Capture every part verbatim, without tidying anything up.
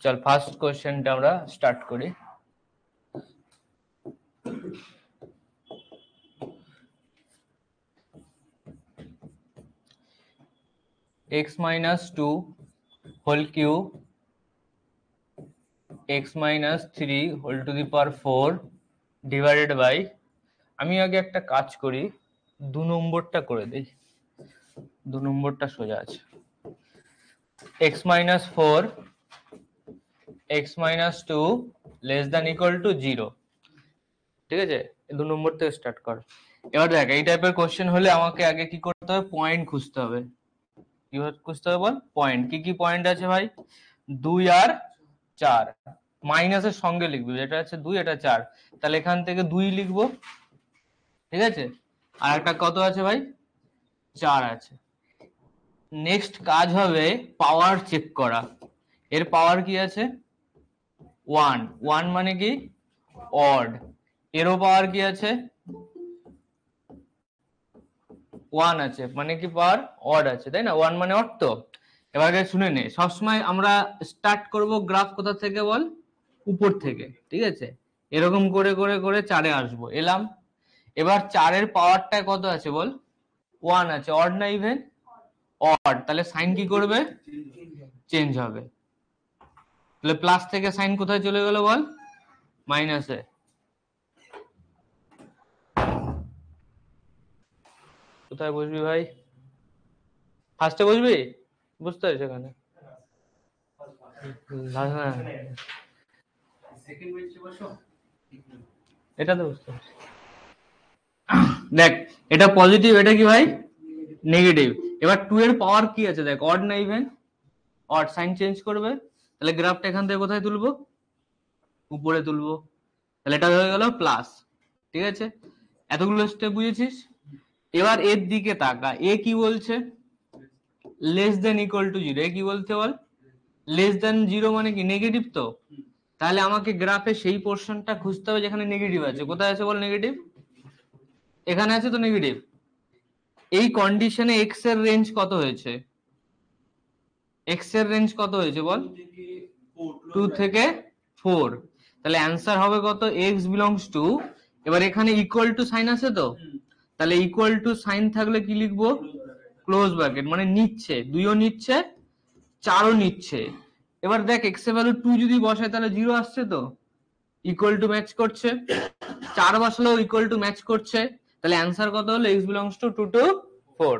চল ফার্স্ট কোশ্চেনটা আমরা স্টার্ট করি। x minus two whole cube x minus three whole to the power four divided by, আমি আগে একটা কাজ করি, দু নম্বরটা করে দেই, দু নম্বরটা সোজা আছে। x minus four x minus two less than equal to zero, ঠিক আছে? দু নম্বর থেকে স্টার্ট কর। এবার দেখ, এই টাইপের কোশ্চেন হলে আমাকে আগে কি করতে হবে, পয়েন্ট খুঁজতে হবে। কি খুঁজতে হবে বল? পয়েন্ট। কি কি পয়েন্ট আছে ভাই? দুই আর চার, মাইনাসের সঙ্গে লিখবি, এটা আছে দুই, এটা চার, তাহলে এখান থেকে দুই লিখবো, ঠিক আছে? আর একটা কত আছে ভাই? চার আছে। নেক্সট কাজ হবে পাওয়ার চেক করা। এর পাওয়ার কি আছে? ওয়ান। ওয়ান মানে কি? অড। এরও পাওয়ার কি আছে? ওয়ান আছে, মানে কি পাওয়ার? অড আছে, তাই না? ওয়ান মানে অড। তো এবার শুনে নে, সবসময় আমরা স্টার্ট করব গ্রাফ কোথা থেকে বল? উপর থেকে, ঠিক আছে? এরকম করে করে করে চারে আসবো, এলাম। এবার চারের পাওয়ারটা কত আছে বল? ওয়ান আছে। অড না ইভেন? অড। তাহলে সাইন কি করবে? চেঞ্জ হবে। তাহলে প্লাস থেকে সাইন কোথায় চলে গেল বল? মাইনাসে। কোথায় বসবি ভাই? ফার্স্টে বসবি? বুঝতে পারছি এখানে এটা তো বুঝতে পারছি। দেখ, এটা পজিটিভ, এটা কি ভাই? নেগেটিভ। এবার টু এর পাওয়ার কি আছে দেখ, অড না ইভেন? অড। সাইন চেঞ্জ করবে, তাহলে গ্রাফটা এখান থেকে কোথায় তুলবো? উপরে তুলবো। তাহলে এটা হয়ে গেল প্লাস, ঠিক আছে? এতগুলো স্টেপ বুঝেছিস? এবার এর দিকে তাকা, এ কি বলছে? Less than equal to zero. এ কি বলছে বল? লেস দেন জিরো মানে কি? নেগেটিভ। তো তাহলে আমাকে গ্রাফে সেই পোর্শনটা খুঁজতে হবে যেখানে নেগেটিভ আছে। কোথায় আছে বল নেগেটিভ? এখানে আছে তো নেগেটিভ। এই কন্ডিশনে এক্স এর রেঞ্জ কত হয়েছে? এক্স এর রেঞ্জ কত হয়েছে বল? টু থেকে ফোর। তাহলে অ্যান্সার হবে কত? এক্স বিলংস টু, এবার এখানে ইকুয়াল টু সাইন আছে তো, তাহলে ইকুয়াল টু সাইন থাকলে কি লিখবো? ক্লোজ ব্র্যাকেট, মানে নিচ্ছে, দুইও নিচ্ছে, চারও নিচ্ছে। এবার দেখ, এক্স এর ভ্যালু টু যদি বসায় তাহলে জিরো আসছে, তো ইকুয়াল টু ম্যাচ করছে। চার বসালেও ইকুয়াল টু ম্যাচ করছে। তাহলে অ্যান্সার কত হলো? X belongs to two to four.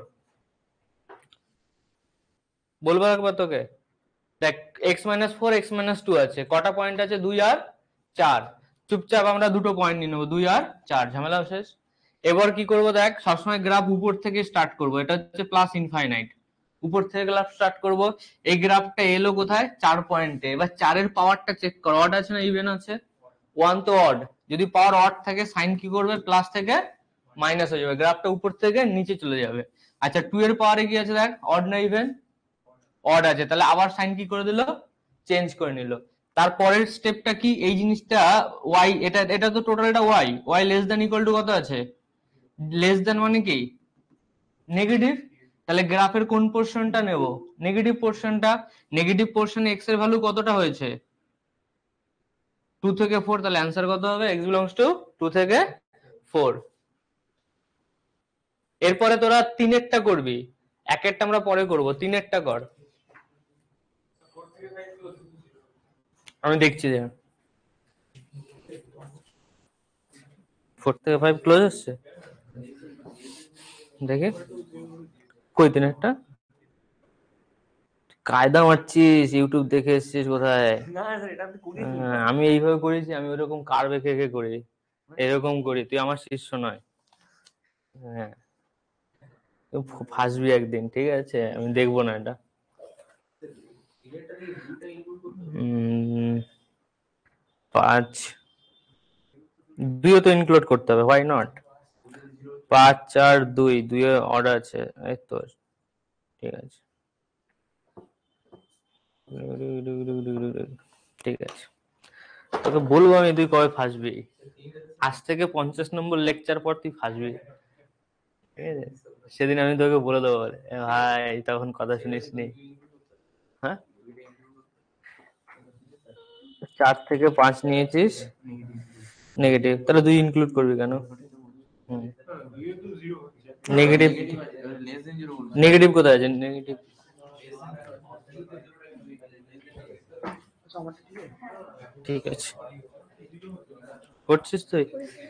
বলবো একবার তোকে? দেখ, x minus four x minus two আছে, কটা পয়েন্ট আছে? দুই আর চার। চুপচাপ আমরা দুটো পয়েন্ট নিয়ে নেবো, দুই আর চার, ঝামেলা শেষ। এবার কি করব দেখ, সবসময় গ্রাফ উপর থেকে স্টার্ট করব। এটা হচ্ছে প্লাস ইনফাইনাইট, উপর থেকে গ্রাফ স্টার্ট করব। এই গ্রাফটা এলো কোথায়? চার পয়েন্টে। এবার চারের পাওয়ারটা চেক কর, অড আছে না ইভেন আছে? ওয়ান তো অড। যদি পাওয়ার অড থাকে সাইন কি করবে? প্লাস থেকে মাইনাস হয়ে যাবে, গ্রাফটা উপর থেকে নিচে চলে যাবে। আচ্ছা, টু এর পাওয়ারে কি আছে দেখ, অড না ইভেন? অড আছে, তাহলে আবার সাইন কি করে দিল? চেঞ্জ করে নিল। তারপরের স্টেপটা কি? এই জিনিসটা ওয়াই, এটা এটা তো টোটালটা y. Y less than equal to কত আছে? লেস দেন মানে কি? নেগেটিভ। তাহলে গ্রাফের কোন পোর্শনটা নেব? নেগেটিভ পোর্শনটা। নেগেটিভ পোর্শনে এক্স এর ভ্যালু কতটা হয়েছে? টু থেকে ফোর। তাহলে অ্যান্সার কত হবে? এক্স বিলংস টু টু থেকে ফোর। এরপরে তোরা তিনেরটা করবি, একেরটা আমরা পরে করব, তিনেরটা কর। আমি দেখছি যে ফোর থেকে ফাইভ ক্লোজ আসছে, দেখে কই তিনেরটা? কায়দা মারছিস? ইউটিউব দেখে এসছিস কোথায়? আমি এইভাবে করেছি, আমি ওরকম কার বেঁকে বেঁকে করি, এরকম করি। তুই আমার শিষ্য নয়। হ্যাঁ, ফাঁসবি একদিন, ঠিক আছে? আমি দেখবো না এটা। পাঁচ দুইও তো ইনক্লুড করতে হবে, হোয়াই নট? পাঁচ চার দুই, দুইয়ে অর্ডার আছে, এই তো, ঠিক আছে, ঠিক আছে। তোকে বলবো আমি, তুই কবে ফাঁসবি? আজ থেকে পঞ্চাশ নম্বর লেকচার পর তুই ফাঁসবি, ঠিক আছে? সেদিন আমি তোকে বলে দেবো, ভাই তখন কথা শুনিস নি। হ্যাঁ, চার থেকে পাঁচ নিয়েছিস নেগেটিভ, তাহলে দুই ইনক্লুড করবি কেন? নেগেটিভ নেগেটিভ কোথায় আছে? নেগেটিভ ঠিক আছে, করছিস তুই।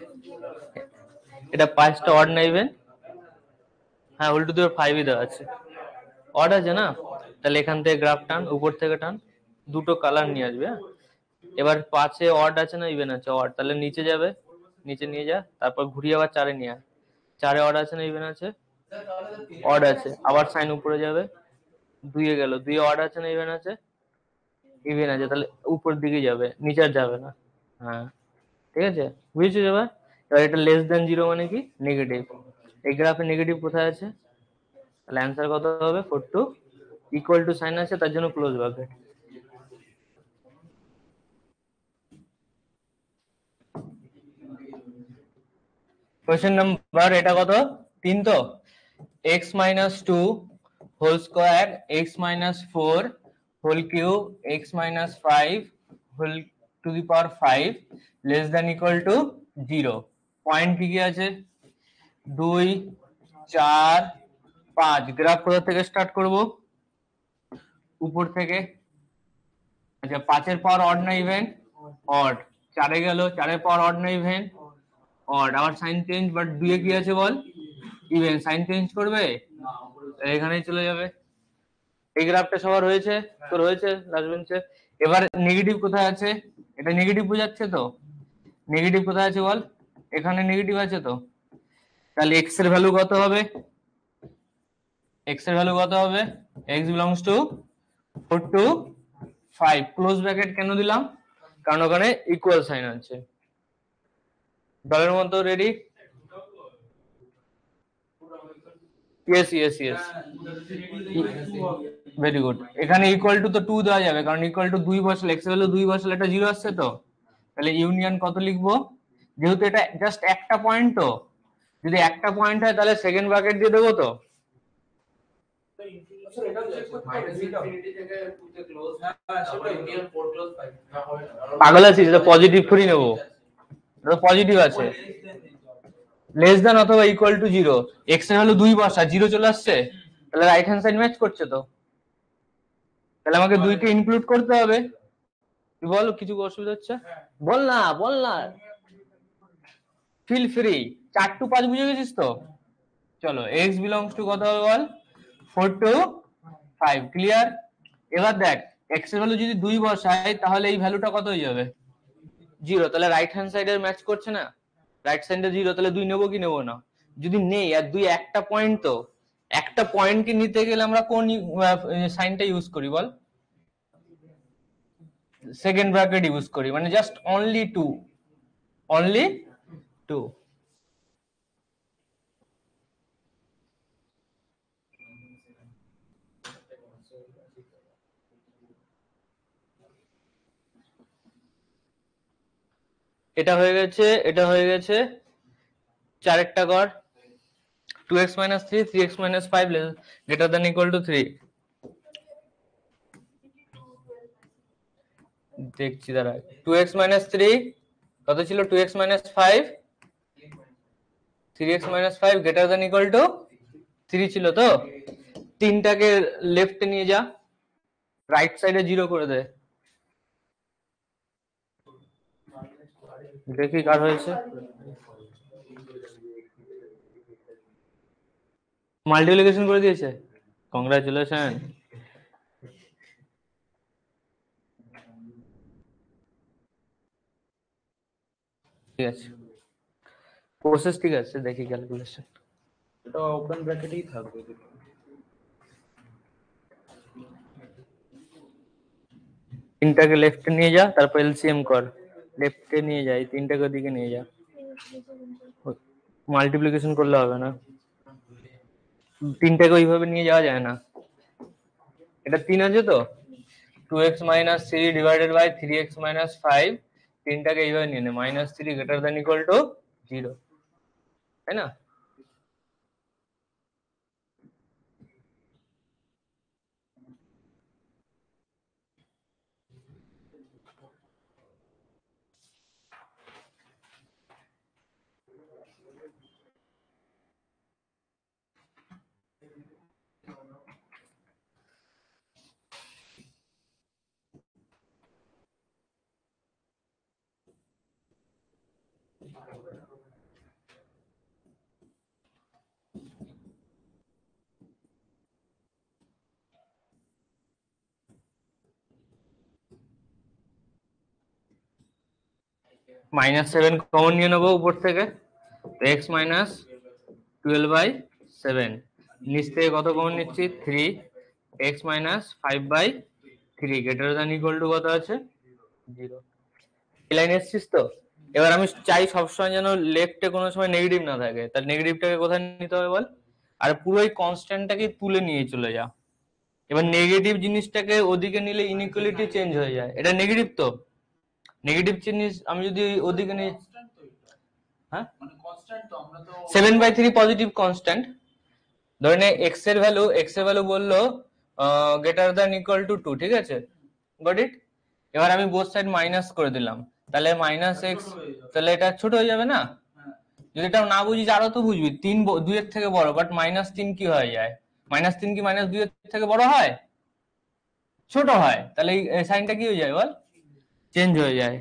এটা পাঁচটা অড না ইভেন? হ্যাঁ, উল্টো দিকে ফাইভই দেওয়া আছে, অড আছে না? তাহলে এখান থেকে গ্রাফ টান, উপর থেকে টান, দুটো কালার নিয়ে আসবে। হ্যাঁ, এবার পাঁচে অড আছে না ইভেন আছে? অড, তাহলে নিচে যাবে, নিচে নিয়ে যা, তারপর ঘুরিয়ে আবার চারে নিয়ে আয়। চারে অড আছে না ইভেন আছে? অড আছে, আবার সাইন উপরে যাবে, দুইয়ে গেল, দুইয়ে অড আছে না ইভেন আছে? ইভেন আছে, তাহলে উপর দিকে যাবে, নিচে আর যাবে না। হ্যাঁ, ঠিক আছে, বুঝেছো এবার? এবার এটা লেস দেন জিরো মানে কি? নেগেটিভ। এই গ্রাফে নেগেটিভ কোথায় আছে? তাহলে অ্যান্সার কত হবে? Four to, equal to sign আছে তার জন্য ক্লোজ ব্র্যাকেট। কোয়েশ্চেন নাম্বার এটা কত? তিন তো। X minus two whole square x minus four whole cube x minus five whole to the power five less than equal to zero. Point কি কি আছে? দুই, চার, পাঁচ। গ্রাফ কোথা থেকে স্টার্ট করব? উপর থেকে। আচ্ছা, পাঁচের পাওয়ার অড না ইভেন? অড। চারে গেল, চারের পাওয়ার অড না ইভেন? অড। আবার সাইন চেঞ্জ, বাট দুইয়ে কি আছে বল? ইভেন। সাইন চেঞ্জ করবে, এখানেই চলে যাবে। এই গ্রাফটা সবার হয়েছে? তোর হয়েছে লাস্ট বেঞ্চে। এবার নেগেটিভ কোথায় আছে? এটা নেগেটিভ বোঝাচ্ছে তো। নেগেটিভ কোথায় আছে বল? এখানে নেগেটিভ আছে তো। তাহলে এক্স এর ভ্যালু কত হবে? এক্স এর ভ্যালু কত হবে? X belongs to four to five. Close bracket কেন দিলাম? কারণ ওখানে ইকুয়াল সাইন আছে। দলের মতো ready? Yes yes yes, very good. এখানে ইকুয়াল টু তো টু দেওয়া যাবে, কারণ ইকুয়াল টু দুই বসালে, এক্স ভ্যালু দুই বসালে এটা জিরো আসছে তো। তাহলে ইউনিয়ন কত লিখবো? যেহেতু এটা জাস্ট একটা পয়েন্ট, তো যদি একটা পয়েন্ট হয় তাহলে সেকেন্ড ব্র্যাকেট দিয়ে দেবো তো। পাগল আছিস? এটা পজিটিভ থ্রি নেবো, এটা পজিটিভ আছে। লেস দেন অথবা ইকুয়াল টু জিরো, এক্স এর ভ্যালু দুই বসা, জিরো চলে আসছে, তাহলে রাইট হ্যান্ড সাইড ম্যাচ করছে তো। তাহলে আমাকে দুইকে ইনক্লুড করতে হবে। তুই বল, কিছু অসুবিধা হচ্ছে? বল না, বল না, ফিল ফ্রি। চার টু পাঁচ বুঝে গেছিস তো? চলো, এক্স বিলংস টু কত হবে বল? Four to five. ক্লিয়ার? এবার দেখ, এক্স এর ভ্যালু যদি দুই বসাই তাহলে এই ভ্যালুটা কত হয়ে যাবে? জিরো। তাহলে রাইট হ্যান্ড সাইডের ম্যাচ করছে না? রাইট সাইডে জিরো, তাহলে দুই নেবো কি নেবো না? যদি নেই, আর দুই একটা পয়েন্ট তো, একটা পয়েন্টকে নিতে গেলে আমরা কোন সাইনটা ইউজ করি বল? সেকেন্ড ব্র্যাকেট ইউজ করি, মানে just only two, only two. এটা হয়ে গেছে, এটা হয়ে গেছে। চারেরটা কর। Two x minus three, three x minus five greater than equal to three. দেখছি দাঁড়া। টু এক্স মাইনাস থ্রি কত ছিল? Two x minus five, three x minus five greater than equal to three ছিল তো। তিনটাকে লেফটে নিয়ে যা, রাইট সাইডে জিরো করে দে। দেখি কার হয়েছে। মাল্টিপ্লিকেশন করে দিয়েছে, কংগ্রাচুলেশন। ঠিক আছে, প্রসেস ঠিক আছে, দেখি ক্যালকুলেশন। এটা ওপেন ব্র্যাকেটেই থাকবে। তিনটাকে লেফটে নিয়ে যা, তারপর এলসিএম কর, লেফটে নিয়ে যা, এই তিনটাকে দিকে নিয়ে যা। মাল্টিপ্লিকেশন করলে হবে না, তিনটাকে ওইভাবে নিয়ে যাওয়া যায় না। এটা তিন আছে তো, two x minus three divided by three x minus five, তিনটাকে এইভাবে নিয়ে নে, minus three greater than equal to zero, তাই না? মাইনাস সেভেন কমন নিয়ে নেবো উপর থেকে, x minus twelve by seven, নিচ থেকে কত কমন নিচ্ছি three, x minus five by three greater than equal to কত আছে জিরো। এই লাইনে এসছিস তো? এবার আমি চাই সবসময় যেন লেফটে কোনো সময় নেগেটিভ না থাকে, তার নেগেটিভটাকে কোথায় নিতে হবে বল, আর পুরো এই কনস্ট্যান্টটাকে তুলে নিয়ে চলে যা। এবার নেগেটিভ জিনিসটাকে ওদিকে নিলে ইনইকুয়ালিটি চেঞ্জ হয়ে যায়, এটা নেগেটিভ তো, নেগেটিভ জিনিস আমি যদি ওদিকে নিই, হ্যাঁ seven by three positive constant, ধরে নে এক্স এর ভ্যালু, এক্স এর ভ্যালু বললো greater than equal to two, ঠিক আছে, গট ইট। এবার আমি বোথ সাইড মাইনাস করে দিলাম, তাহলে মাইনাস এক্স, তাহলে এটা ছোট হয়ে যাবে না? যদি এটা না বুঝিস আরো তো বুঝবি, তিন দুইয়ের থেকে বড়, বাট মাইনাস তিন কি হয়ে যায়, মাইনাস তিন কি মাইনাস দুইয়ের থেকে বড় হয়, ছোট হয়, তাহলে এই সাইনটা কি হয়ে যায় বল, চেঞ্জ হয়ে যায়।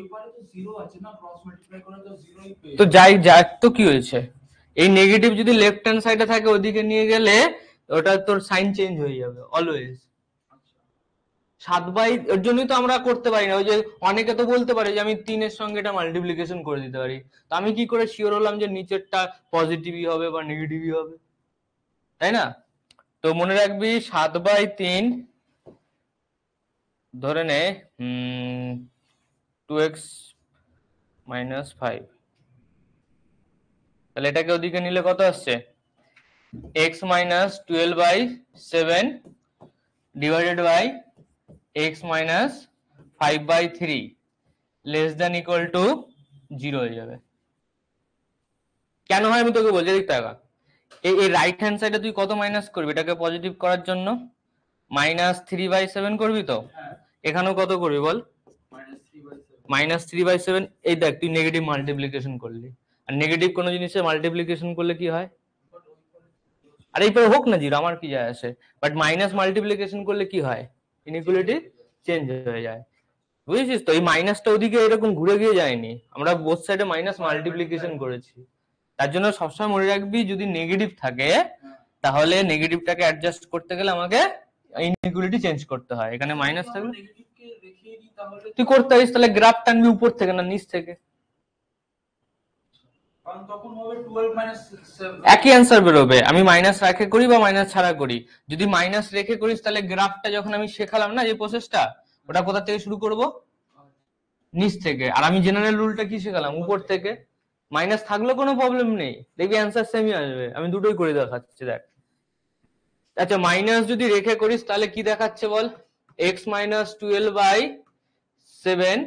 তো যাই যাক, তো কি হয়েছে, এই নেগেটিভ যদি লেফট হ্যান্ড সাইডে থাকে ওদিকে নিয়ে গেলে ওটা তোর সাইন চেঞ্জ হয়ে যাবে অলওয়েজ। সাত বাই, এর জন্যই তো আমরা করতে পারি না, ওই যে অনেকে তো বলতে পারে যে আমি তিনের সঙ্গে এটা মাল্টিপ্লিকেশন করে দিতে পারি, তো আমি কি করে শিওর হলাম যে নিচেরটা পজিটিভই হবে বা নেগেটিভই হবে, তাই না? তো মনে রাখবি সাত বাই তিন ধরে নে টু এক্স মাইনাস ফাইভ, তাহলে এটাকে ওদিকে নিলে কত আসছে, x minus twelve by seven divided by x minus five by three less than equal to zero হয়ে যাবে। কেন হয় আমি তোকে বলছি, দেখ টাকা এই রাইট হ্যান্ড সাইডে তুই কত মাইনাস করবি এটাকে পজিটিভ করার জন্য, মাইনাস থ্রি বাই সেভেন করবি তো, এখানেও কত করবি বল, মাইনাস থ্রি বাই সেভেন। এই দেখ তুই নেগেটিভ মাল্টিপ্লিকেশন করলি, আর নেগেটিভ কোনো জিনিসের মাল্টিপ্লিকেশন করলে কি হয়, আর এই পরে হোক না জিরো আমার কি যায় আসে, বাট মাইনাস মাল্টিপ্লিকেশন করলে কি হয়, ইনইকুয়ালিটি চেঞ্জ হয়ে যায়, বুঝেছিস তো? এই মাইনাসটা ওদিকে এরকম ঘুরে গিয়ে যায়নি, আমরা বোথ সাইডে মাইনাস মাল্টিপ্লিকেশন করেছি। তার জন্য সবসময় মনে রাখবি যদি নেগেটিভ থাকে তাহলে নেগেটিভটাকে অ্যাডজাস্ট করতে গেলে আমাকে ইনইকুয়ালিটি চেঞ্জ করতে হয়, এখানে মাইনাস থাকলে তুই করতে পারিস, তাহলে গ্রাফ টানবি উপর থেকে না নিচ থেকে, একই অ্যান্সার বেরোবে, আমি মাইনাস রেখে করি বা মাইনাস ছাড়া করি। যদি মাইনাস রেখে করিস তাহলে গ্রাফটা যখন আমি শেখালাম না যে প্রসেসটা, ওটা কোথা থেকে শুরু করব, নিচ থেকে, আর আমি জেনারেল রুলটা কি শেখালাম উপর থেকে, মাইনাস থাকলেও কোনো প্রবলেম নেই, দেখবি অ্যান্সার সেমই আসবে, আমি দুটোই করে দেখাচ্ছি দেখ। আচ্ছা মাইনাস যদি রেখে করিস তাহলে কি দেখাচ্ছে বল, x minus twelve by seven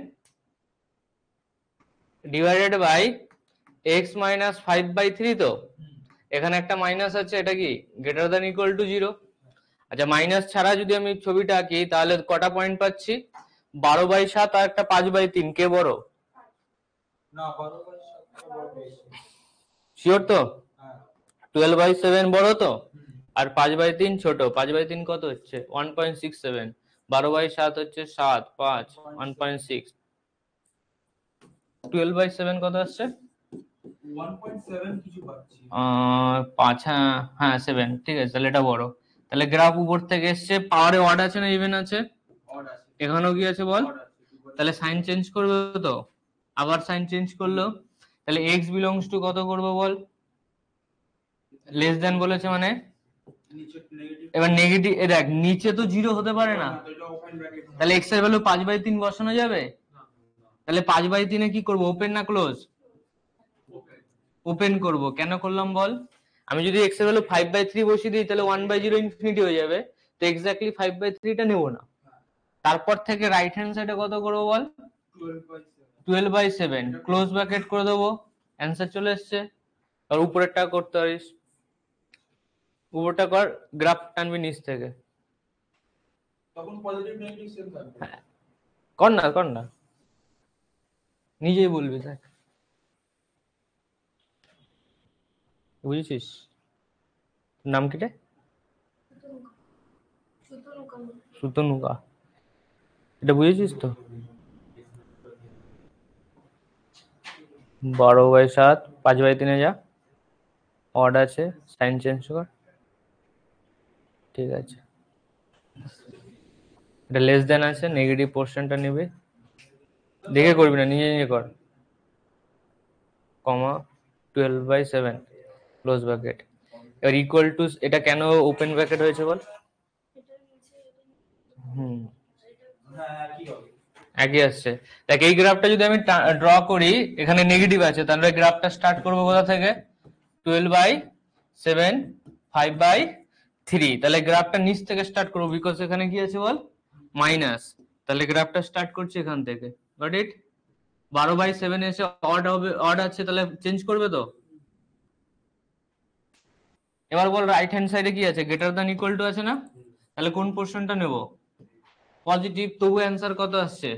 divided by x minus five by three, তো এখানে একটা মাইনাস আছে, এটা কি greater than equal to zero. আচ্ছা মাইনাস ছাড়া যদি আমি ছবিটা আঁকি তাহলে কটা পয়েন্ট পাচ্ছি, বারো বাই সাত আর একটা পাঁচ বাই তিন, কে বড়, শিওর তো, টুয়েলভ বাই সেভেন বড় তো, আর পাঁচ বাই তিন ছোট, পাঁচ বাই তিন কত হচ্ছে ওয়ান পয়েন্ট সিক্স সেভেন, বারো বাই সাত হচ্ছে সাত, পাঁচ one point six, twelve by seven কত আসছে পাঁচ, হ্যাঁ হ্যাঁ সেভেন, ঠিক আছে, তাহলে এটা বড়। তাহলে গ্রাফ উপর থেকে এসছে, পাওয়ারে অড আছে না ইভেন আছে, এখানেও কি আছে বল, তাহলে সাইন চেঞ্জ করবে তো, আবার সাইন চেঞ্জ করলো, তাহলে এক্স বিলংস টু কত করবো বল, লেস দেন বলেছে মানে, এবার নেগেটিভ, এ দেখ নিচে তো জিরো হতে পারে না, তাহলে এক্স এর ভ্যালু পাঁচ বাই তিন বসানো যাবে, তাহলে পাঁচ বাই তিনে কি করবো, ওপেন না ক্লোজ, ওপেন করব, কেন করলাম বল, আমি যদি এক্স এর ভ্যালু ফাইভ বাই থ্রি বসিয়ে দিই তাহলে ওয়ান বাই জিরো ইনফিনিটি হয়ে যাবে, তো এক্স্যাক্টলি ফাইভ বাই থ্রিটা নেবো না, তারপর থেকে রাইট হ্যান্ড সাইডে কত করবো বল, twelve by seven, close bracket করে দেবো, অ্যান্সার চলে এসছে। আর উপরেরটা করতে পারিস, উপরটা কর, গ্রাফ টানবি নিচ থেকে, তখন পজিটিভ নেগেটিভ সেম থাকবে, কর না কর না নিজেই বলবি দেখ, বুঝেছিস? নাম কি রে, সুতনুকা, এটা বুঝেছিস তো? বারো বাই সাত, পাঁচ বাই তিনে যা অড আছে, সাইন চেঞ্জ কর। ঠিক আছে, এটা লেস দেন আছে, নেগেটিভ পোর্শনটা নেবে, দেখে করবি না, নিজে নিজে কর। Comma twelve by seven close bracket. এবার ইকুয়াল টু, এটা কেন ওপেন ব্র্যাকেট হয়েছে বল? হুম, একই আসছে। দেখ এই গ্রাফটা যদি আমি ড্র করি, এখানে নেগেটিভ আছে, তাহলে গ্রাফটা স্টার্ট করবো কোথা থেকে? Twelve by seven, five by three. তাহলে গ্রাফটা নিচ থেকে স্টার্ট করবো, বিকজ এখানে কি আছে বল? মাইনাস। তাহলে গ্রাফটা স্টার্ট করছি এখান থেকে। Got it? বারো বাই সেভেন এসে অড হবে, অড আছে, তাহলে চেঞ্জ করবে তো। এবার বল রাইট হ্যান্ড সাইডে কি আছে? গ্রেটার দ্যান ইকুয়াল টু আছে না? তাহলে কোন পোর্শনটা নেব? পজিটিভ। তবু অ্যান্সার কত আসছে?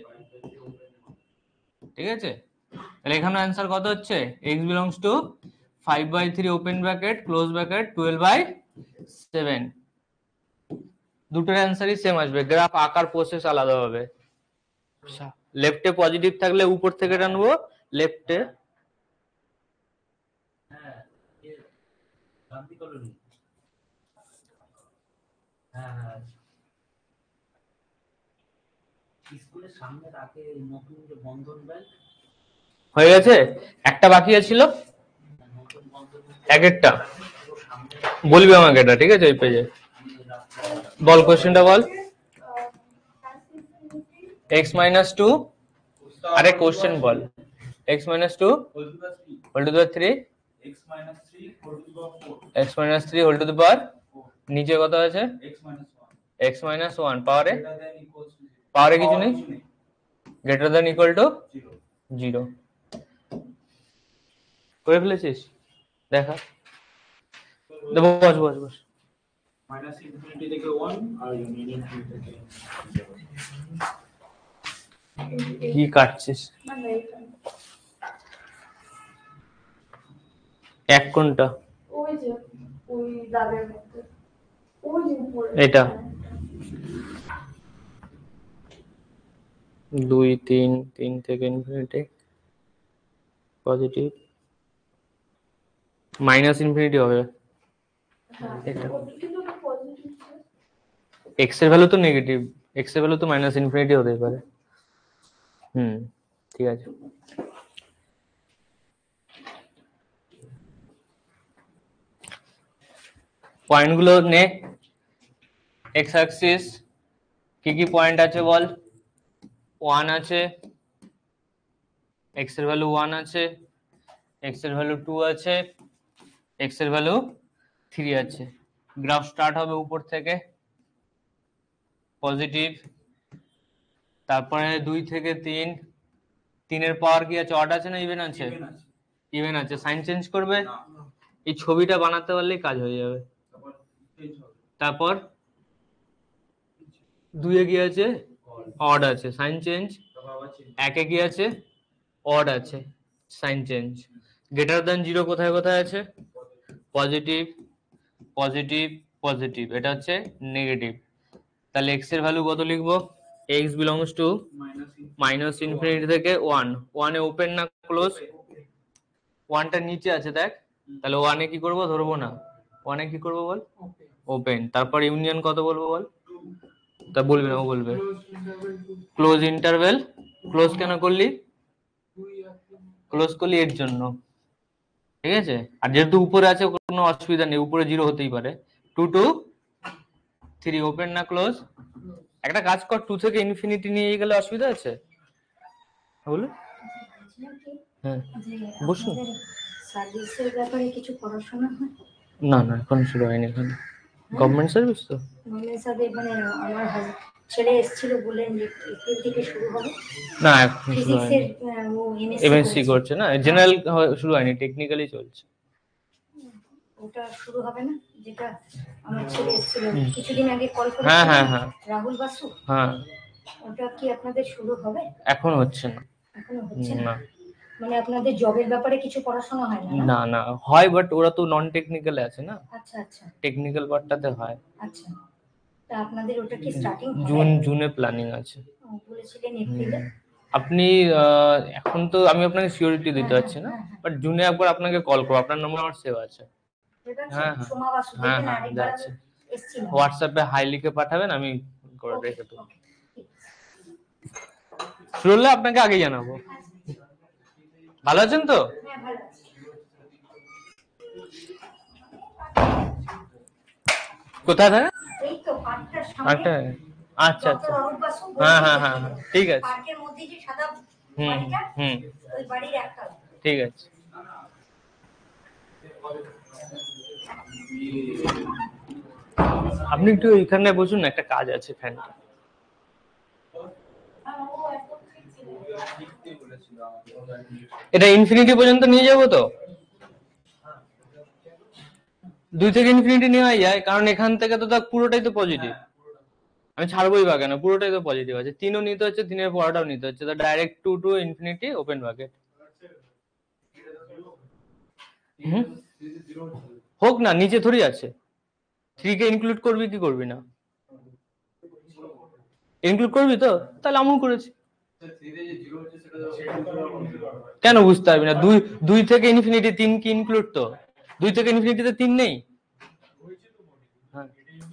ঠিক আছে, তাহলে এখানে অ্যান্সার কত হচ্ছে? x belongs to five by three open bracket close bracket twelve by seven. দুটোর অ্যান্সারই সেম আসবে, গ্রাফ আকার প্রসেস আলাদা হবে। লেফটে পজিটিভ থাকলে উপর থেকে টানবো, লেফটে স্কুলের সামনে রাখে নতুন যে বন্ধন ব্যাংক হয়ে গেছে। একটা বাকি ছিল, এক একটা বলবি আমাকে এটা, ঠিক আছে? ওই পেজে বল, কোশ্চেনটা বল। x মাইনাস টু, আরে কোশ্চেন বল। x minus two whole to the three, x minus three whole to the power four, x minus three whole to the power, নিচে কত আছে? x minus one, x minus one, পাওয়ারে greater than equals to zero, পাওয়ারে কিছু নেই, কিছু নেই, greater than equal to zero, zero. করে ফেলেছিস? দেখা, বস বস বস। minus infinity থেকে one আর infinity থেকে কি কাটছিস? এক কোনটা? ওই যে ওই দাগের মধ্যে, ওই যে উপরে এটা দুই তিন, তিন থেকে ইনফিনিটি পজিটিভ, মাইনাস ইনফিনিটি হবে। এটা কিন্তু ওটা পজিটিভ ছিল। এক্স এর ভ্যালু তো নেগেটিভ, এক্স এর ভ্যালু তো মাইনাস ইনফিনিটি হতে পারে। হুম, ঠিক আছে। পয়েন্ট গুলো নে। এক্স অ্যাক্সিস কি কি পয়েন্ট আছে বল? ওয়ান আছে, এক্স এর ভ্যালু ওয়ান আছে, এক্স এর ভ্যালু টু আছে, এক্স এর ভ্যালু থ্রি আছে। গ্রাফ স্টার্ট হবে উপর থেকে পজিটিভ, তারপরে দুই থেকে তিন, তিনের পাওয়ার কি আছে? অড আছে না ইভেন আছে? even আছে, ইভেন আছে। সাইন চেঞ্জ করবে, না, এই ছবিটা বানাতে পারলেই কাজ হয়ে যাবে। তারপর change হবে, তারপর দুইয়ে কি আছে? অড আছে, সাইন চেঞ্জ। তারপর আবার change, একে কি আছে? অড আছে, sign change. Greater than zero কোথায় কোথায় আছে? পজিটিভ, পজিটিভ, পজিটিভ, এটা হচ্ছে নেগেটিভ। তাহলে এক্স এর ভ্যালু কত লিখবো? X belongs to minus infinity, minus infinity থেকে ওয়ান। ওয়ানে ওপেন না ক্লোজ? ওয়ানটা নিচে আছে দেখ, তাহলে ওয়ানে কি করব? ধরবো না, ওয়ানে কি করবো বল? ওপেন। তারপর ইউনিয়ন কত বলবো বল? তা বলবি না, ও বলবে। Close interval. ক্লোজ কেন করলি? ক্লোজ করলি এর জন্য, ঠিক আছে? আর যেহেতু উপরে আছে কোনো অসুবিধা নেই, উপরে জিরো হতেই পারে। টু টু থ্রি, ওপেন না ক্লোজ? একটা কাজ কর, টু থেকে ইনফিনিটি নিয়ে গেলে অসুবিধা আছে? বলো। হ্যাঁ, বসুন। সার্ভিসের ব্যাপারে কিছু পড়াশোনা হয়? না না, এখন শুরু হয়নি এখানে। গভর্নমেন্ট সার্ভিস তো মানে সাথে মানে আমার হাজ- ছেলে এসেছিল বলেন যে এপ্রিল থেকে শুরু হবে। না, এখন শুরু হয়নি। ফিজিক্সের ও এমএসসি এমএসসি করছে না, জেনারেল শুরু হয়নি, টেকনিক্যালি চলছে। ওটা শুরু হবে না? যেটা আমার ছেলে এসেছিল কিছুদিন আগে কল করে, হ্যাঁ হ্যাঁ হ্যাঁ রাহুল বাসু, হ্যাঁ, ওটা কি আপনাদের শুরু হবে? এখন হচ্ছে না। এখনো হচ্ছে না? না মানে আপনাদের জবের ব্যাপারে কিছু পড়াশোনা হয় না? না না, হয় বাট ওরা তো নন টেকনিক্যালে আছে না, আচ্ছা আচ্ছা টেকনিক্যাল পার্টটাতে হয়। আচ্ছা, তা আপনাদের ওটা কি স্টার্টিং হবে? জুন জুনে প্ল্যানিং আছে। ও, বলেছিলেন এপ্রিলে। আপনি আহ, এখন তো আমি আপনাকে সিওরিটি দিতে পারছি না, বাট জুনে একবার আপনাকে কল করবো, আপনার নম্বর আমার সেভ আছে। হ্যাঁ হ্যাঁ হ্যাঁ হ্যাঁ যাচ্ছে, হোয়াটসঅ্যাপে হাই লিখে পাঠাবেন, আমি করে রেখে দেবো। শুরু হলে আপনাকে আগে জানাবো। ভালো আছেন তো? কোথায় থাকে? আচ্ছা আচ্ছা আচ্ছা, হ্যাঁ হ্যাঁ হ্যাঁ হ্যাঁ ঠিক আছে। হুম হুম ঠিক আছে। আপনি একটু এখানে বসুন না, একটা কাজ আছে ফ্যানটা। এটা ইনফিনিটি পর্যন্ত নিয়ে যাবো তো? দুই থেকে ইনফিনিটি নেওয়া যায়, কারণ এখান থেকে তো তার পুরোটাই তো পজিটিভ। আমি ছাড়বোই বা কেন, পুরোটাই তো পজিটিভ আছে। তিনও নিতে হচ্ছে, তিনের পড়াটাও নিতে হচ্ছে, তো direct two to infinity open bracket. হুম হোক না, নিচে থ্রি আছে, থ্রি কে ইনক্লুড করবি কি করবি না? ইনক্লুড করবি তো, তাহলে আমু করেছি। কেন বুঝতে পারবি না? দুই দুই থেকে ইনফিনিটি তিন কি ইনক্লুড? তো দুই থেকে ইনফিনিটিতে তিন নেই? হ্যাঁ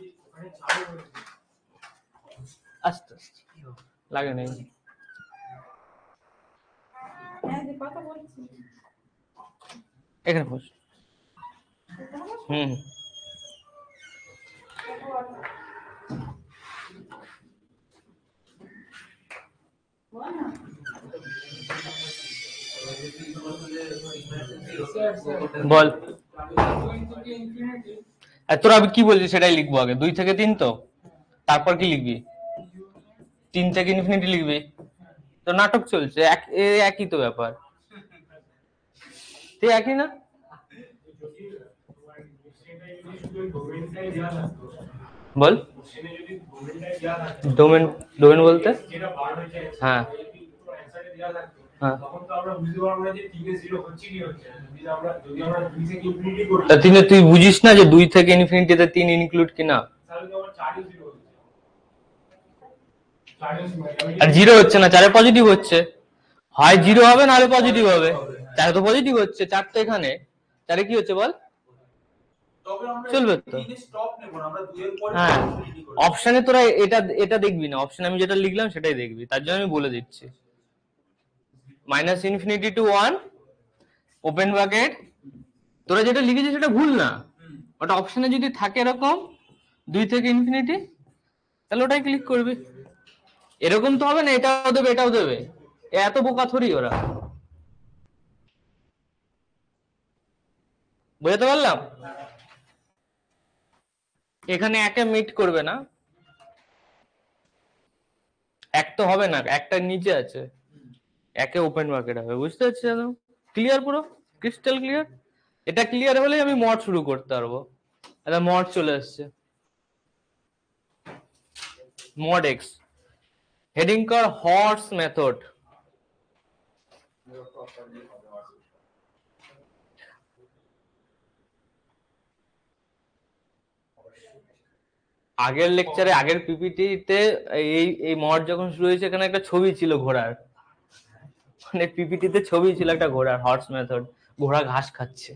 আস্তে আস্তে লাগে নেই। এখানে বস। হুম বল। আর তোরা আমি কি বলছিস সেটাই লিখবো আগে। দুই থেকে তিন তো, তারপর কি লিখবি? তিন থেকে ইনফিনিটি লিখবি। তো নাটক চলছে, এক- এ একই তো ব্যাপার, তুই একই না? বল। ডোমেন, ডোমেন বলতে? হ্যাঁ হ্যাঁ, তা তিনে তুই বুঝিস না যে দুই থেকে ইনফিনিটিতে তিন ইনক্লুড কিনা? আর জিরো হচ্ছে না, চারে পজিটিভ হচ্ছে। হয় জিরো হবে নাহলে পজিটিভ হবে। চারে তো পজিটিভ হচ্ছে, চার তো এখানে, চারে কি হচ্ছে বল? চলবে তো। হ্যাঁ, অপশনে তোরা এটা এটা দেখবি না, অপশন আমি যেটা লিখলাম সেটাই দেখবি, তার জন্য আমি বলে দিচ্ছি। Minus infinity to one open bracket, তোরা যেটা লিখেছিস সেটা ভুল না, ওটা অপশনে যদি থাকে এরকম দুই থেকে ইনফিনিটি, তাহলে ওটাই ক্লিক করবি। এরকম তো হবে না এটাও দেবে এটাও দেবে, এত বোকা থরি ওরা। বুঝতে পারলাম? এখানে একে মিট করবে না, এক তো হবে না, একটা নিচে আছে, একে ওপেন ব্র্যাকেট হবে। বুঝতে পারছিস? ক্লিয়ার, পুরো ক্রিস্টাল ক্লিয়ার। এটা ক্লিয়ার হলেই আমি মড শুরু করতে পারবো। এটা মড চলে আসছে, মড এক্স, হেডিং কর হর্স মেথড। আগের লেকচারে, আগের পিপিটিতে এই এই মড যখন শুরু হয়েছে, এখানে একটা ছবি ছিল ঘোড়ার, মানে পিপিটিতে ছবি ছিল একটা ঘোড়ার, হর্স মেথড, ঘোড়া ঘাস খাচ্ছে।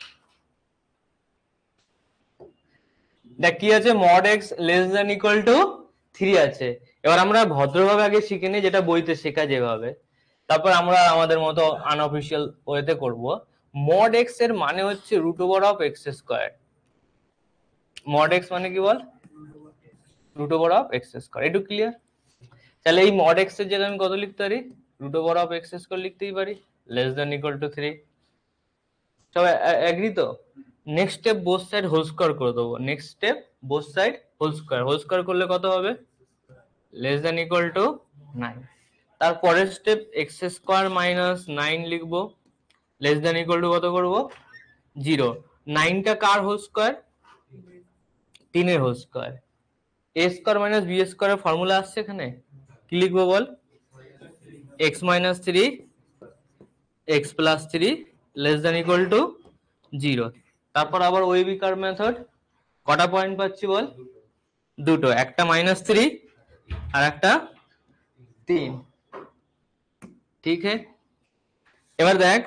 দেখ কি আছে, mod x less than equal to three আছে। এবার আমরা ভদ্রভাবে আগে শিখে নিই, যেটা বইতে শেখা যেভাবে, তারপর আমরা আমাদের মতো আনঅফিসিয়াল ওয়েতে করব। মড এক্স এর মানে হচ্ছে root over of x square. Mod x মানে কি বল? Root over of x square. একটু ক্লিয়ার? তাহলে এই মড এক্স এর জায়গায় আমি কত লিখতে পারি? Root over of x square লিখতেই পারি, less than equal to three. সবাই এগ্রি তো? Next step both side whole square করে দেবো। Next step both side whole square, whole square করলে কত হবে? Less than equal to nine. তারপরের step x square minus nine লিখবো, লেস দ্যান ইকুয়াল টু কত করবো? জিরো। নাইনটা কার হোল স্কোয়ার? তিনের whole square. A square minus b স্কোয়ারের ফর্মুলা আসছে এখানে, কি লিখবো বল? X minus three x plus three less than equal to zero. তারপর আবার ওয়েবি কার্ভ মেথড, কটা পয়েন্ট পাচ্ছি বল? দুটো, একটা মাইনাস থ্রি আর একটা তিন। ঠিক है এবার দেখ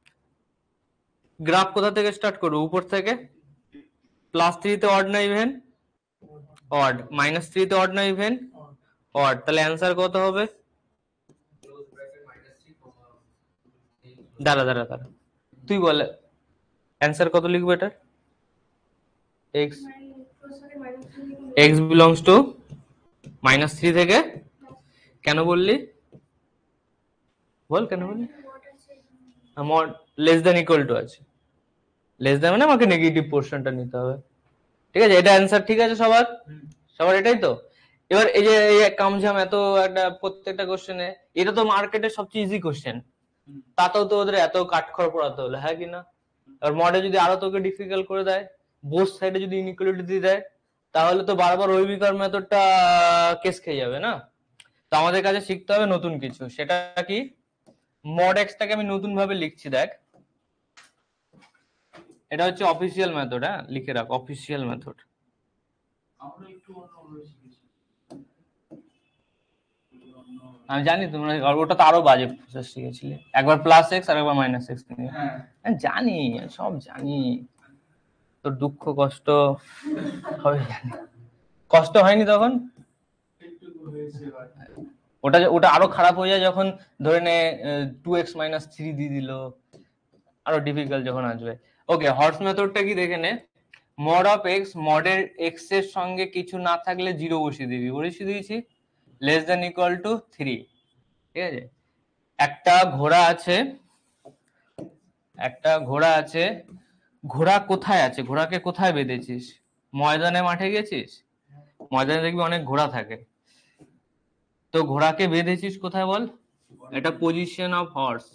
গ্রাফ কোথা থেকে স্টার্ট করবো উপর থেকে প্লাস থ্রি তে অড না ইভেন অড মাইনাস থ্রি তে অড না ইভেন অড তাহলে অ্যান্সার কত হবে দাঁড়া দাঁড়া দাঁড়া তুই বল অ্যান্সার কত লিখবো এটা x x belongs to minus three থেকে কেন বললি বল কেন বললি আমার লেস দ্যান ইকুয়াল টু আছে লেস দ্যান মানে আমাকে নেগেটিভ পোর্শনটা নিতে হবে ঠিক আছে এটা অ্যান্সার ঠিক আছে সবার সবার এটাই তো এবার এই যে এই কামঝাম এত একটা প্রত্যেকটা কোশ্চেনে এটা তো মার্কেটের সবচেয়ে ইজি কোশ্চেন তাতেও তো ওদের এত কাঠখড় পড়াতে হলো হ্যাঁ কিনা আর মডে যদি আরো তোকে ডিফিকাল্ট করে দেয় বোথ সাইডে যদি ইনইকুয়ালিটি দিয়ে দেয় তাহলে তো বারবার ওয়েবিকার মেথডটা কেস খেয়ে যাবে না তো আমাদের কাছে শিখতে হবে নতুন কিছু সেটা কি মড এক্সটাকে আমি নতুন ভাবে লিখছি দেখ এটা হচ্ছে অফিসিয়াল মেথড হ্যাঁ লিখে রাখ অফিসিয়াল মেথড আমরা একটু অন্যভাবে শিখেছি আমি জানি তোমরা ওটা তো আরো বাজে প্রসেস শিখেছিলে একবার প্লাস এক্স আর একবার মাইনাস এক্স নিয়ে হ্যাঁ জানি সব জানি তোর দুঃখ কষ্ট হবে জানি কষ্ট হয়নি তখন একটু হয়েছে ভাই ওটা ওটা আরো খারাপ হয়ে যায় যখন ধরে নে টু এক্স মাইনাস থ্রি দিয়ে দিল আরো ডিফিকাল্ট যখন আসবে ওকে হর্স মেথডটা কি দেখে নে মড অফ এক্স মডের এক্স এর সঙ্গে কিছু না থাকলে জিরো বসিয়ে দিবি বসিয়ে দিয়েছি less than equal to three ঠিক আছে একটা ঘোড়া আছে একটা ঘোড়া আছে ঘোড়া কোথায় আছে ঘোড়াকে কোথায় বেঁধেছিস ময়দানে মাঠে গেছিস ময়দানে দেখবি অনেক ঘোড়া থাকে তো ঘোড়াকে বেঁধেছিস কোথায় বল এটা position of horse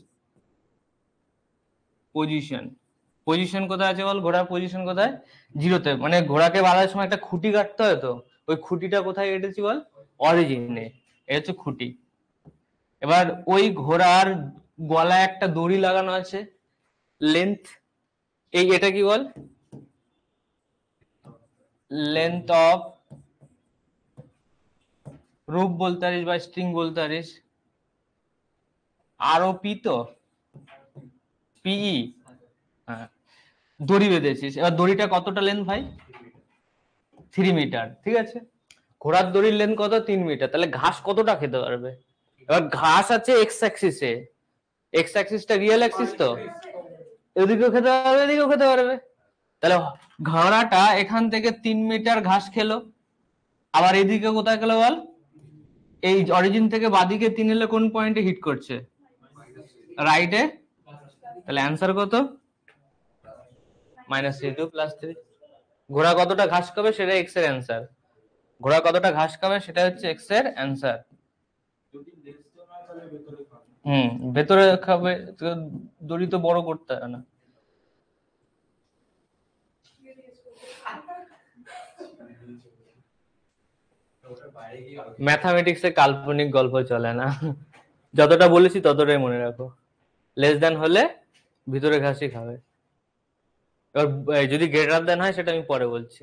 position position কোথায় আছে বল ঘোড়ার পজিশন কোথায় জিরোতে মানে ঘোড়াকে বাঁধার সময় একটা খুঁটি কাটতে হয় তো ওই খুঁটিটা কোথায় কেটেছি বল অরিজিনে এটা হচ্ছে খুঁটি এবার ওই ঘোড়ার গলায় একটা দড়ি লাগানো আছে লেন্থ এই এটা কি বল লেন্থ অফ রূপ বলতে পারিস বা স্ট্রিং বলতে পারিস আর ও পি তো পিই হ্যাঁ দড়ি বেঁধেছিস এবার দড়িটা কতটা লেন্থ ভাই থ্রি মিটার ঠিক আছে ঘোড়ার দড়ির লেন্থ কত তিন মিটার তাহলে ঘাস কতটা খেতে পারবে এবার ঘাস আছে এক্স অ্যাক্সিসে এক্স অ্যাক্সিসটা রিয়েল অ্যাক্সিস তো এদিকেও খেতে পারবে এদিকেও খেতে পারবে তাহলে ঘোড়াটা এখান থেকে তিন মিটার ঘাস খেলো আবার এদিকে কোথায় খেলো বল এই অরিজিন থেকে বাদিকে তিন এলে কোন পয়েন্টে হিট করছে রাইটে তাহলে অ্যান্সার কত minus three to plus three ঘোড়া কতটা ঘাস খাবে সেটা এক্স এর অ্যান্সার ঘোড়া কতটা ঘাস খাবে সেটা হচ্ছে এক্স এর অ্যান্সার যদি দেখতে না তাহলে ভেতরে খাবে হুম ভেতরে খাবে দড়ি তো বড় করতে হয় না ম্যাথামেটিক্সে কাল্পনিক গল্প চলে না যতটা বলেছি ততটাই মনে রাখো লেস দেন হলে ভিতরে ঘাসই খাবে এবার যদি গ্রেটার দেন হয় সেটা আমি পরে বলছি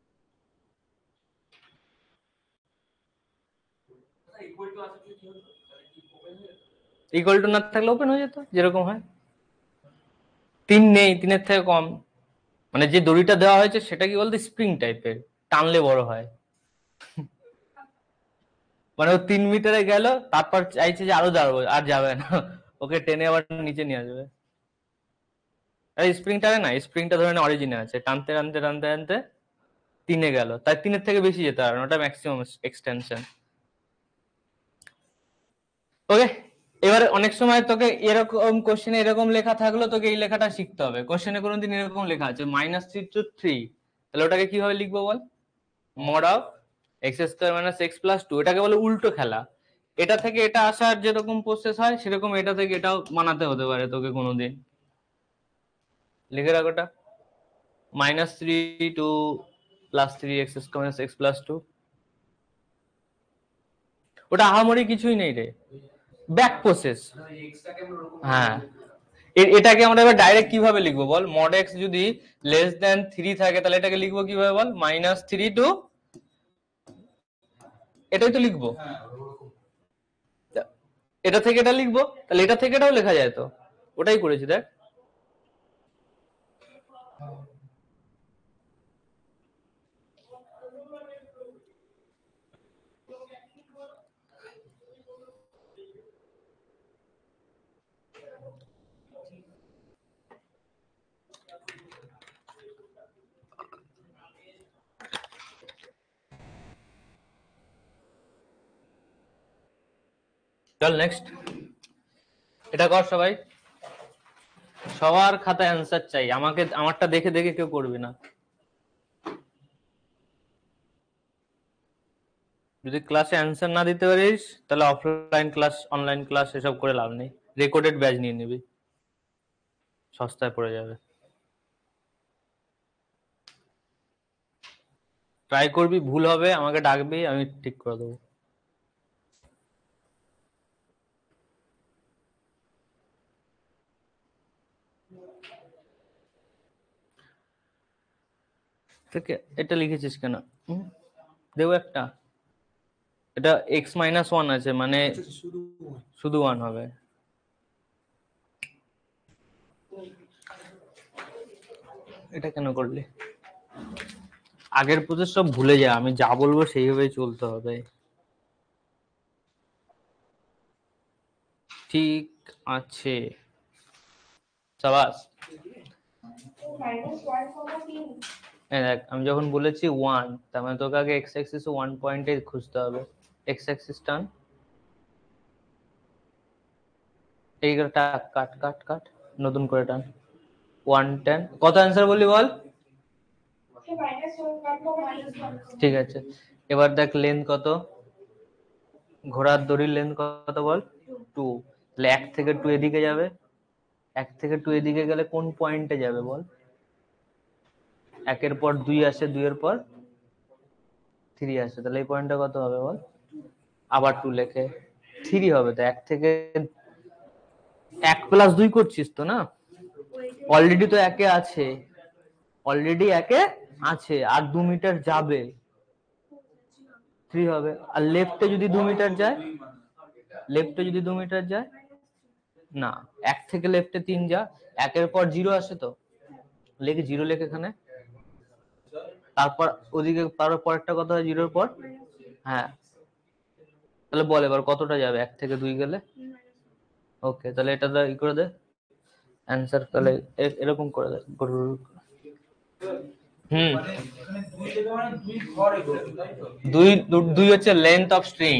ইকুয়াল টু না থাকলে ওপেন হয়ে যেত যেরকম হয় তিন নেই তিনের থেকে কম মানে যে দড়িটা দেওয়া হয়েছে সেটা কি বলতে স্প্রিং টাইপের টানলে বড় হয় মানে ও তিন মিটারে গেল তারপর চাইছে যে আরো যাবো আর যাবে না ওকে টেনে আবার নিচে নিয়ে আসবে স্প্রিংটা না স্প্রিংটা ধরে অরিজিনে আছে টানতে টানতে টানতে টানতে তিনে গেল তাই তিনের থেকে বেশি যেতে পারে ওটা ম্যাক্সিমাম এক্সটেনশন ওকে এবার অনেক সময় তোকে এরকম কোশ্চেনে এরকম লেখা থাকলো তোকে এই লেখাটা শিখতে হবে কোশ্চেনে কোনোদিন এরকম লেখা আছে মাইনাস থ্রি টু থ্রি তাহলে ওটাকে কিভাবে লিখবো বল mod of x square minus x plus two এটাকে বলে উল্টো খেলা এটা থেকে এটা আসার যেরকম প্রসেস হয় সেরকম এটা থেকে এটাও বানাতে হতে পারে তোকে কোনোদিন লিখে রাখ ওটা minus three to plus three x square minus x plus two ওটা আহামরি কিছুই নেই রে ব্যাক প্রসেস হ্যাঁ এটাকে আমরা এবার ডাইরেক্ট কিভাবে লিখবো বল মড এক্স যদি লেস দেন থ্রি থাকে তাহলে এটাকে লিখবো কিভাবে বল মাইনাস থ্রি টু এটাই তো লিখবো এটা থেকে এটা লিখবো, তাহলে এটা থেকে এটাও লেখা যায় তো, ওটাই করেছি দেখ। চল নেক্সট, এটা কর সবাই, সবার খাতায় অ্যান্সার চাই, আমাকে আমারটা দেখে দেখে কেউ করবি না। যদি ক্লাসে অ্যান্সার না দিতে পারিস তাহলে অফলাইন ক্লাস, অনলাইন ক্লাস এসব করে লাভ নেই, রেকর্ডেড ব্যাচ নিয়ে নিবি, সস্তায় পড়ে যাবে। ট্রাই করবি, ভুল হবে আমাকে ডাকবি, আমি ঠিক করে দেবো। থেকে এটা লিখেছিস কেন? হুম, দেবো একটা, এটা এক্স মাইনাস ওয়ান আছে মানে শুধু ওয়ান হবে। এটা কেন করলি? আগের প্রসেস সব ভুলে যা, আমি যা বলবো সেইভাবেই চলতে হবে। ঠিক আছে, সাবাস। দেখ আমি যখন বলেছি ওয়ান, তার মানে তোকে আগে এক্স অ্যাক্সিস ওয়ান পয়েন্টে খুঁজতে হবে। এক্স অ্যাক্সিস টান, এইটা কাট কাট কাট, নতুন করে টান, ওয়ান টেন। কত অ্যান্সার বললি বল? ঠিক আছে, এবার দেখ লেন্থ কত, ঘোড়ার দড়ির লেন্থ কত বল? টু। তাহলে এক থেকে টু এদিকে যাবে, এক থেকে টু এদিকে গেলে কোন পয়েন্টে যাবে বল? একের পর দুই আসে, দুইয়ের পর থ্রি আসে, তাহলে এই পয়েন্টটা কত হবে বল? আবার টু লেখে থ্রি হবে। তো এক থেকে এক প্লাস দুই করছিস তো না, অলরেডি তো একে আছে, অলরেডি একে আছে, আর দু মিটার যাবে, থ্রি হবে। আর লেফটে যদি দু মিটার যায়, লেফটে যদি দু মিটার যায় না, এক থেকে লেফটে তিন যা, একের পর জিরো আসে তো, লেখে জিরো লেখে এখানে, তারপর ওদিকে তার পরেরটা কত হয় জিরোর পর? হ্যাঁ, তাহলে বল এবার কতটা যাবে এক থেকে দুই গেলে? ওকে, তাহলে এটা ই করে দে অ্যান্সার, তাহলে এরকম করে দে। হুম, দুই দুই হচ্ছে লেন্থ অফ স্ট্রিং,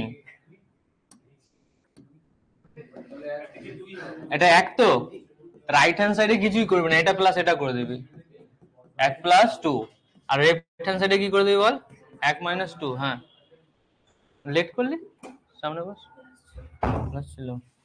এটা এক তো রাইট হ্যান্ড সাইডে কিছুই করবি না, এটা প্লাস এটা করে দিবি, এক প্লাস টু, আর লেফট হ্যান্ড সাইডে কি করে দিবি বল? এক মাইনাস টু। হ্যাঁ, লেট করলি, সামনে বস, ছিল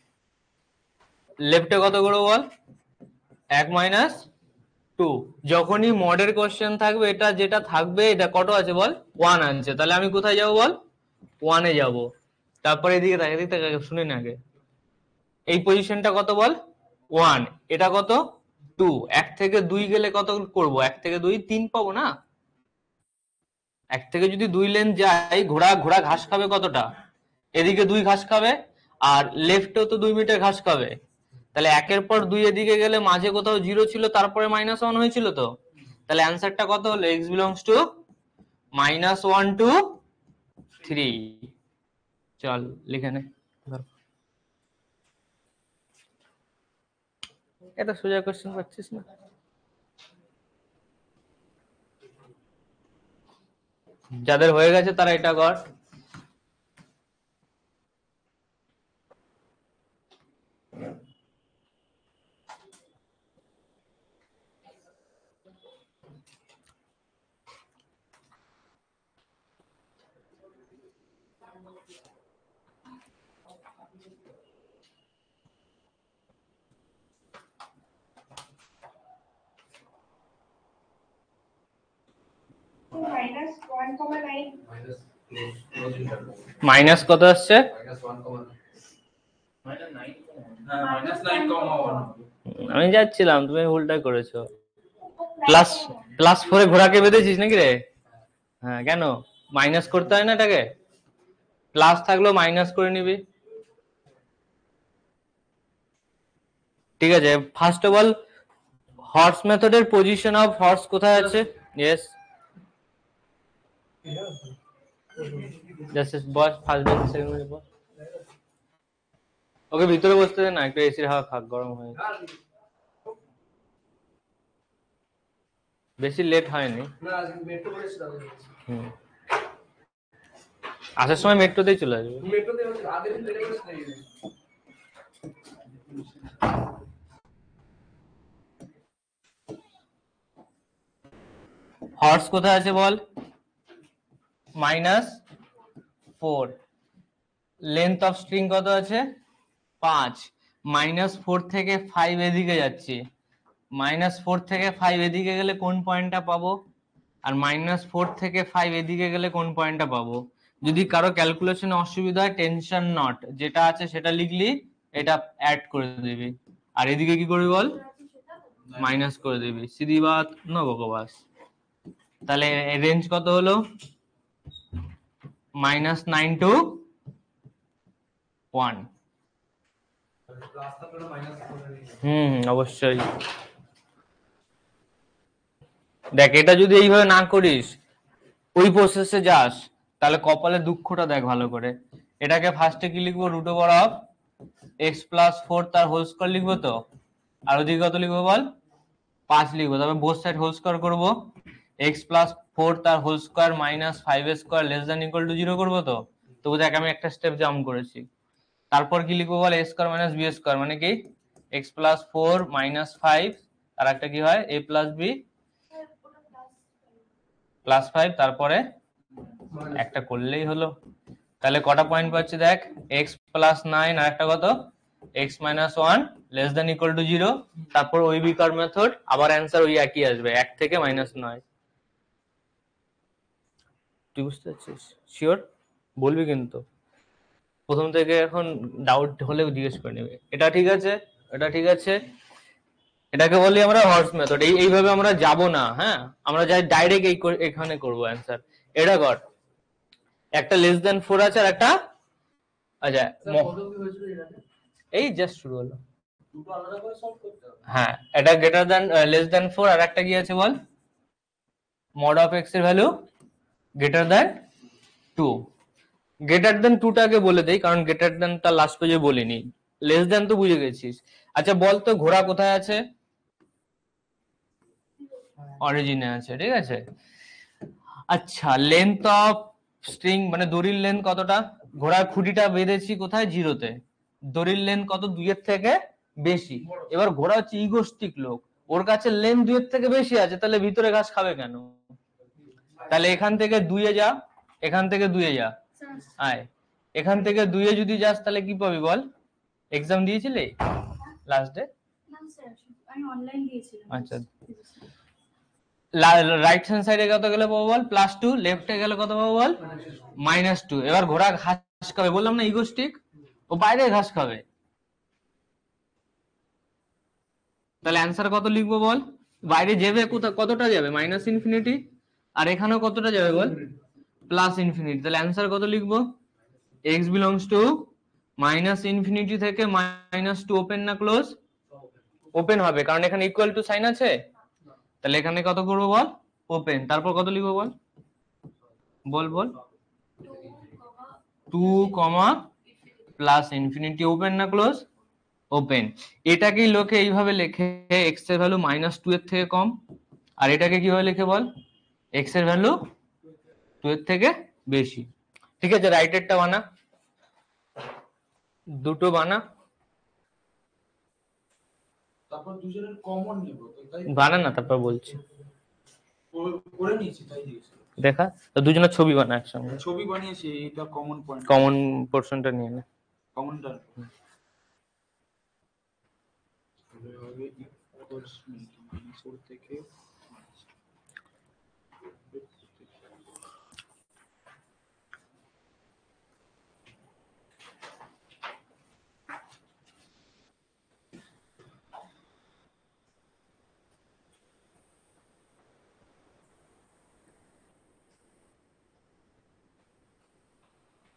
লেফটে কত করবো বল? এক মাইনাস টু। যখনই মডের কোশ্চেন থাকবে, এটা যেটা থাকবে এটা কত আছে বল? ওয়ান আনছে, তাহলে আমি কোথায় যাবো বল? ওয়ানে যাব। তারপরে এদিকে থাকে, এদিকে থাকে, শুনে না আগে, এই পজিশনটা কত বল? ওয়ান, এটা কত? টু। এক থেকে দুই গেলে কত করব? এক থেকে দুই তিন পাবো না, এক থেকে যদি দুই লেন যাই, ঘোড়া ঘোড়া ঘাস খাবে কতটা? এদিকে দুই ঘাস খাবে, আর লেফটেও তো দুই মিটার ঘাস খাবে, তাহলে একের পর দুই এদিকে গেলে মাঝে কোথাও জিরো ছিল, তারপরে মাইনাস ওয়ান হয়েছিল তো, তাহলে অ্যান্সারটা কত হলো? X belongs to minus one to three. চল লিখে নে, এটা সোজা কোশ্চেন পাচ্ছিস না? যাদের হয়ে গেছে তারা এটা কর। মাইনাস কত আসছে? আমি যাচ্ছিলাম, তুমি ভুলটা করেছো। প্লাস প্লাস ফোরে ঘোড়াকে বেঁধেছিস নাকি রে? হ্যাঁ, কেন মাইনাস করতে হয় না? এটাকে প্লাস থাকলেও মাইনাস করে নিবি। ঠিক আছে, ফার্স্ট অফ অল হর্স মেথডের পজিশন অফ হর্স কোথায় আছে? ইয়েস, জাস্ট বস ফার্স্ট বেঞ্চ সেকেন্ড বেঞ্চ বস। ওকে ভিতরে বসতে দে না, একটু এসির হাওয়া খাক, গরম হয়ে বেশি লেট হয়নি। হুম, আসার সময় মেট্রোতেই চলে আসবে। হর্স কোথায় আছে বল? Minus four. Length of string কত আছে? পাঁচ। মাইনাস ফোর থেকে ফাইভ এদিকে যাচ্ছি, মাইনাস ফোর থেকে ফাইভ এদিকে গেলে কোন পয়েন্টটা পাবো? আর মাইনাস ফোর থেকে ফাইভ এদিকে গেলে কোন পয়েন্টটা পাবো? যদি কারো ক্যালকুলেশনে অসুবিধা হয়, টেনশন নট, যেটা আছে সেটা লিখলি, এটা অ্যাড করে দিবি, আর এদিকে কি করবি বল? মাইনাস করে দিবি, সিধি বাত ন বকবাস। তাহলে রেঞ্জ কত হলো? Minus nine to one. হুম অবশ্যই। দেখ, এটা যদি এইভাবে না করিস, ওই প্রসেসে যাস, তাহলে কপালে দুঃখটা দেখ ভালো করে। এটাকে ফার্স্টে কি লিখবো? Root over of x plus four তার হোল স্কোয়ার লিখবো তো, আর ওদিকে কত লিখবো বল? পাঁচ লিখবো। তারপর বোথ সাইড হোল স্কোয়ার করবো, এক্স প্লাস ফোর তার whole square minus five square less than equal to zero করবো তো। তবু দেখ আমি একটা স্টেপ জাম্প করেছি। তারপর কি লিখবো বল? A square minus b square, মানে কি x plus four minus five, আর একটা কি হয় a plus b plus five, তারপরে একটা করলেই হলো। তাহলে কটা পয়েন্ট পাচ্ছি দেখ? এক্স প্লাস নাইন, আর একটা কত? X minus one less than equal to zero. তারপর ওই বিকার মেথড, আবার অ্যান্সার ওই একই আসবে, এক থেকে মাইনাস নয়। তুই বুঝতে পারছিস? শিওর বলবি কিন্তু, প্রথম থেকে এখন ডাউট হলেও জিজ্ঞেস করে নেবে। এটা ঠিক আছে, এটা ঠিক আছে। এটাকে বলি আমরা হর্স মেথড। এই এইভাবে আমরা যাব না, হ্যাঁ, আমরা যাই ডাইরেক্ট এই এখানে করব অ্যান্সার। এটা কর, একটা লেস দেন ফোর আছে আর একটা, আচ্ছা এই জাস্ট শুরু হলো। হ্যাঁ, এটা greater than less than four, আর একটা কি আছে বল? মড অফ এক্স এর value greater than two. Greater than টুটাকে বলে দেই, কারণ গ্রেটার দেনটা লাস্ট পেজে বলিনি। লেস দেন তো বুঝে গেছিস। আচ্ছা বল তো, ঘোড়া কোথায় আছে? অরিজিনে আছে, ঠিক আছে। আচ্ছা, লেন্থ অফ স্ট্রিং মানে দড়ির লেন্থ কতটা? ঘোড়ার খুঁটিটা বেঁধেছি কোথায়? জিরোতে। দড়ির লেন্থ কত? দুইয়ের থেকে বেশি। এবার ঘোড়া হচ্ছে ইগোস্টিক লোক, ওর কাছে লেন্থ দুইয়ের থেকে বেশি আছে, তাহলে ভিতরে ঘাস খাবে কেন? তাহলে এখান থেকে দুইয়ে যা, এখান থেকে দুইয়ে যা, আয় এখান থেকে দুইয়ে যদি যাস তাহলে কি পাবি বল? এক্সাম দিয়েছিলি লাস্ট ডে? আমি অনলাইন দিয়েছিলাম। আচ্ছা, রাইট হ্যান্ড সাইডে কত গেলে পাবো বল? Plus two. লেফটে গেলে কত পাবো বল? Minus two. এবার ঘোড়া ঘাস খাবে, বললাম না ইগোস্টিক, ও বাইরে ঘাস খাবে। তাহলে অ্যান্সার কত লিখবো বল? বাইরে যাবে কতটা যাবে? Minus infinity. আর এখানেও কতটা যাবে বল? Plus infinity. তাহলে অ্যান্সার কত লিখবো? X belongs to minus infinity থেকে মাইনাস টু ওপেন না ক্লোজ? ওপেন হবে, কারণ এখানে ইকুয়াল টু সাইন আছে। তাহলে এখানে কত করবো বল? ওপেন। তারপর কত লিখবো বল? বল বল two comma plus infinity open না ক্লোজ? ওপেন। এটাকেই লোকে এইভাবে লেখে, এক্স এর ভ্যালু মাইনাস টু এর থেকে কম। আর এটাকে কিভাবে লেখে বল? এক্স এর ভ্যালু টু এর থেকে বেশি। ঠিক আছে, রাইটেরটা বানা, দুটো বানা, তারপর দুজনের কমন নেব তো, তাই বানা না, তারপর বলছি। করে নিয়েছি, তাই দিয়েছি। দেখা তো, দুজনের ছবি বানা একসঙ্গে। ছবি বানিয়েছি, এটা কমন পয়েন্ট, কমন পোর্শনটা নিয়ে নে। কমনটা তাহলে হবে ইকুয়ালস মাইনাস ফোর থেকে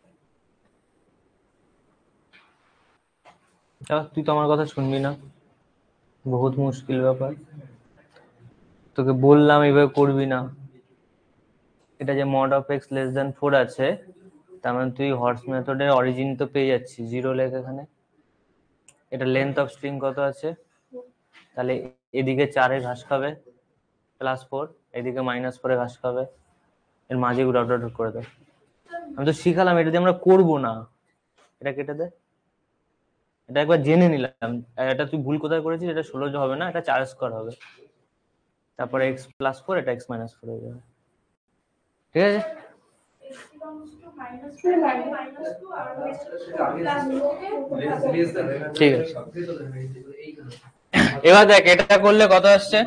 তুই তো আমার কথা শুনবি না। বহুত মুশকিল ব্যাপার, তোকে বললাম এইভাবে করবি না। এটা যে mod of x less than four আছে, তার মানে তুই হর্স মেথডের অরিজিন তো পেয়ে যাচ্ছিস, জিরো লেখ এখানে। এটা লেন্থ অফ স্ট্রিং কত আছে, তাহলে এদিকে চারে ঘাস খাবে প্লাস ফোর, এদিকে মাইনাস ফোরে ঘাস খাবে, এর মাঝে ডট ডট করে দেয়। আমি তো শিখালাম, এটা দিয়ে আমরা করবো না, এটা কেটে দে। এটা একবার জেনে নিলাম, এটা তুই ভুল কোথায় করেছিস, এটা ষোলো হবে না, এটা চার স্কোয়ার হবে, তারপরে এক্স প্লাস ফোর, এটা এক্স মাইনাস ফোর হয়ে যাবে। ঠিক আছে, ঠিক আছে। এবার দেখ এটা করলে কত আসছে,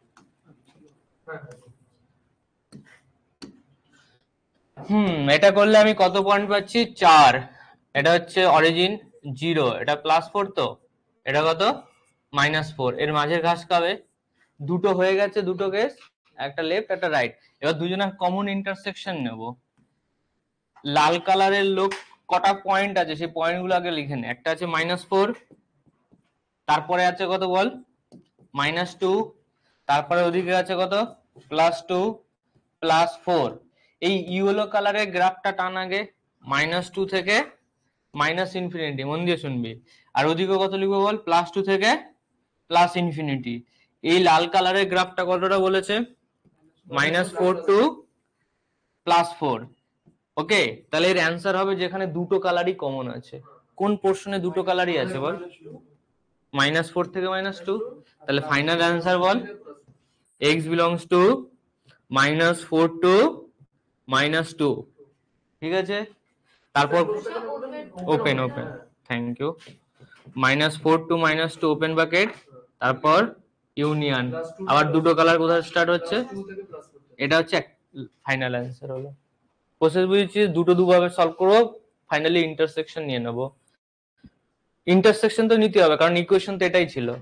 হুম এটা করলে আমি কত পয়েন্ট পাচ্ছি, চার। এটা হচ্ছে অরিজিন জিরো, এটা প্লাস ফোর, তো এটা কত মাইনাস ফোর, এর মাঝের ঘাস খাবে, দুটো হয়ে গেছে, দুটো কেস, একটা লেফট একটা রাইট। এবার দুজনের কমন ইন্টারসেকশন নেব। লাল কালারের লোক কটা পয়েন্ট আছে সেই পয়েন্ট গুলো আগে লিখে নে। একটা আছে মাইনাস ফোর, তারপরে আছে কত বল, মাইনাস টু, তারপরে ওদিকে আছে কত প্লাস টু, প্লাস ফোর। এই ইয়েলো কালারের গ্রাফটা টান আগে, মাইনাস টু থেকে মাইনাস ইনফিনিটি, মন দিয়ে শুনবি। আর ওদিকে কত লিখবো বল, প্লাস টু থেকে প্লাস ইনফিনিটি। এই লাল কালারের গ্রাফটা কতটা বলেছে, minus four to plus four. Okay, তাহলে এর অ্যান্সার হবে যেখানে দুটো কালারই কমন আছে। কোন পোর্শনে দুটো কালারই আছে বল, মাইনাস ফোর থেকে মাইনাস টু। তাহলে ফাইনাল অ্যান্সার বল, x belongs to minus four to minus two. ঠিক আছে, তারপর open open, thank you, minus four to minus two open bracket, তারপর ইউনিয়ন, আবার দুটো কালার কোথায় স্টার্ট হচ্ছে, এটা হচ্ছে ফাইনাল অ্যান্সার হলো। প্রসেস বুঝেছিস, দুটো দুভাবে সলভ করবো, ফাইনালি ইন্টারসেকশন নিয়ে নেবো। ইন্টারসেকশন তো নিতে হবে কারণ ইকুয়েশন তো এটাই ছিল।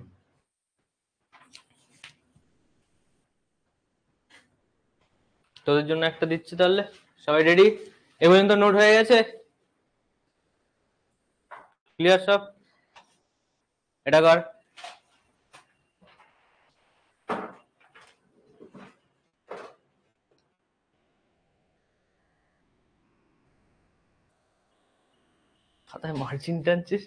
তোদের জন্য একটা দিচ্ছি, তাহলে সবাই রেডি? এ পর্যন্ত নোট হয়ে গেছে, ক্লিয়ার সব? এটা কর। খাতায় মার্জিন টানছিস,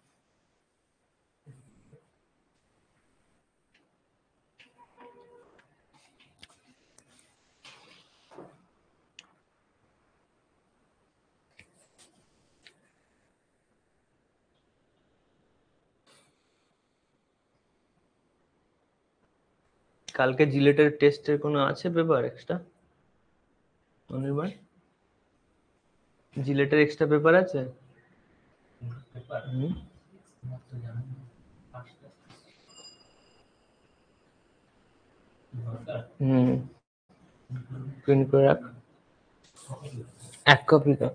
কালকে জিলেটের টেস্টের কোনো আছে পেপার এক্সট্রা, অনির্বাণ? জিলেটের এক্সট্রা পেপার আছে? হুম, হুম, প্রিন্ট করে রাখ, এক কপি রাখ।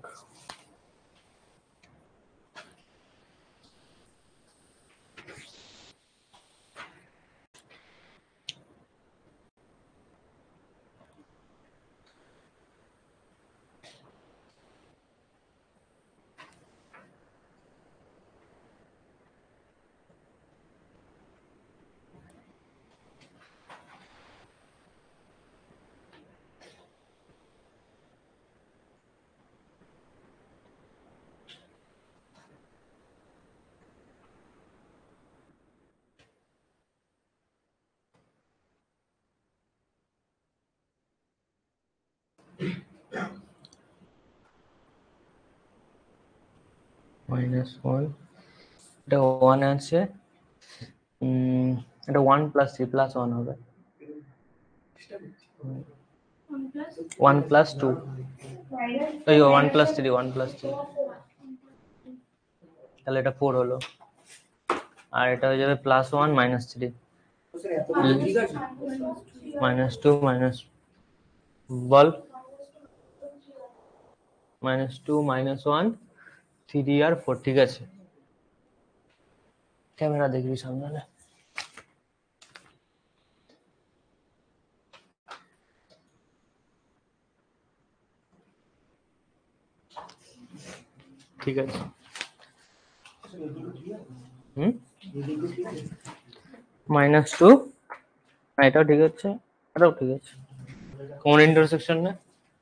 মাইনাস ওয়ান, এটা ওয়ান আছে, উম এটা one plus three plus one হবে, ওয়ান প্লাস টু, এই one plus three, one plus three, তাহলে এটা ফোর হলো। আর এটা হয়ে যাবে plus one minus three, minus two minus, বল, minus two minus one, three আর ফোর। ঠিক আছে, ক্যামেরা দেখবি সামনে। ঠিক আছে, হুম, মাইনাস টু, এটাও ঠিক আছে, এটাও ঠিক আছে, কমন ইন্টারসেকশন না,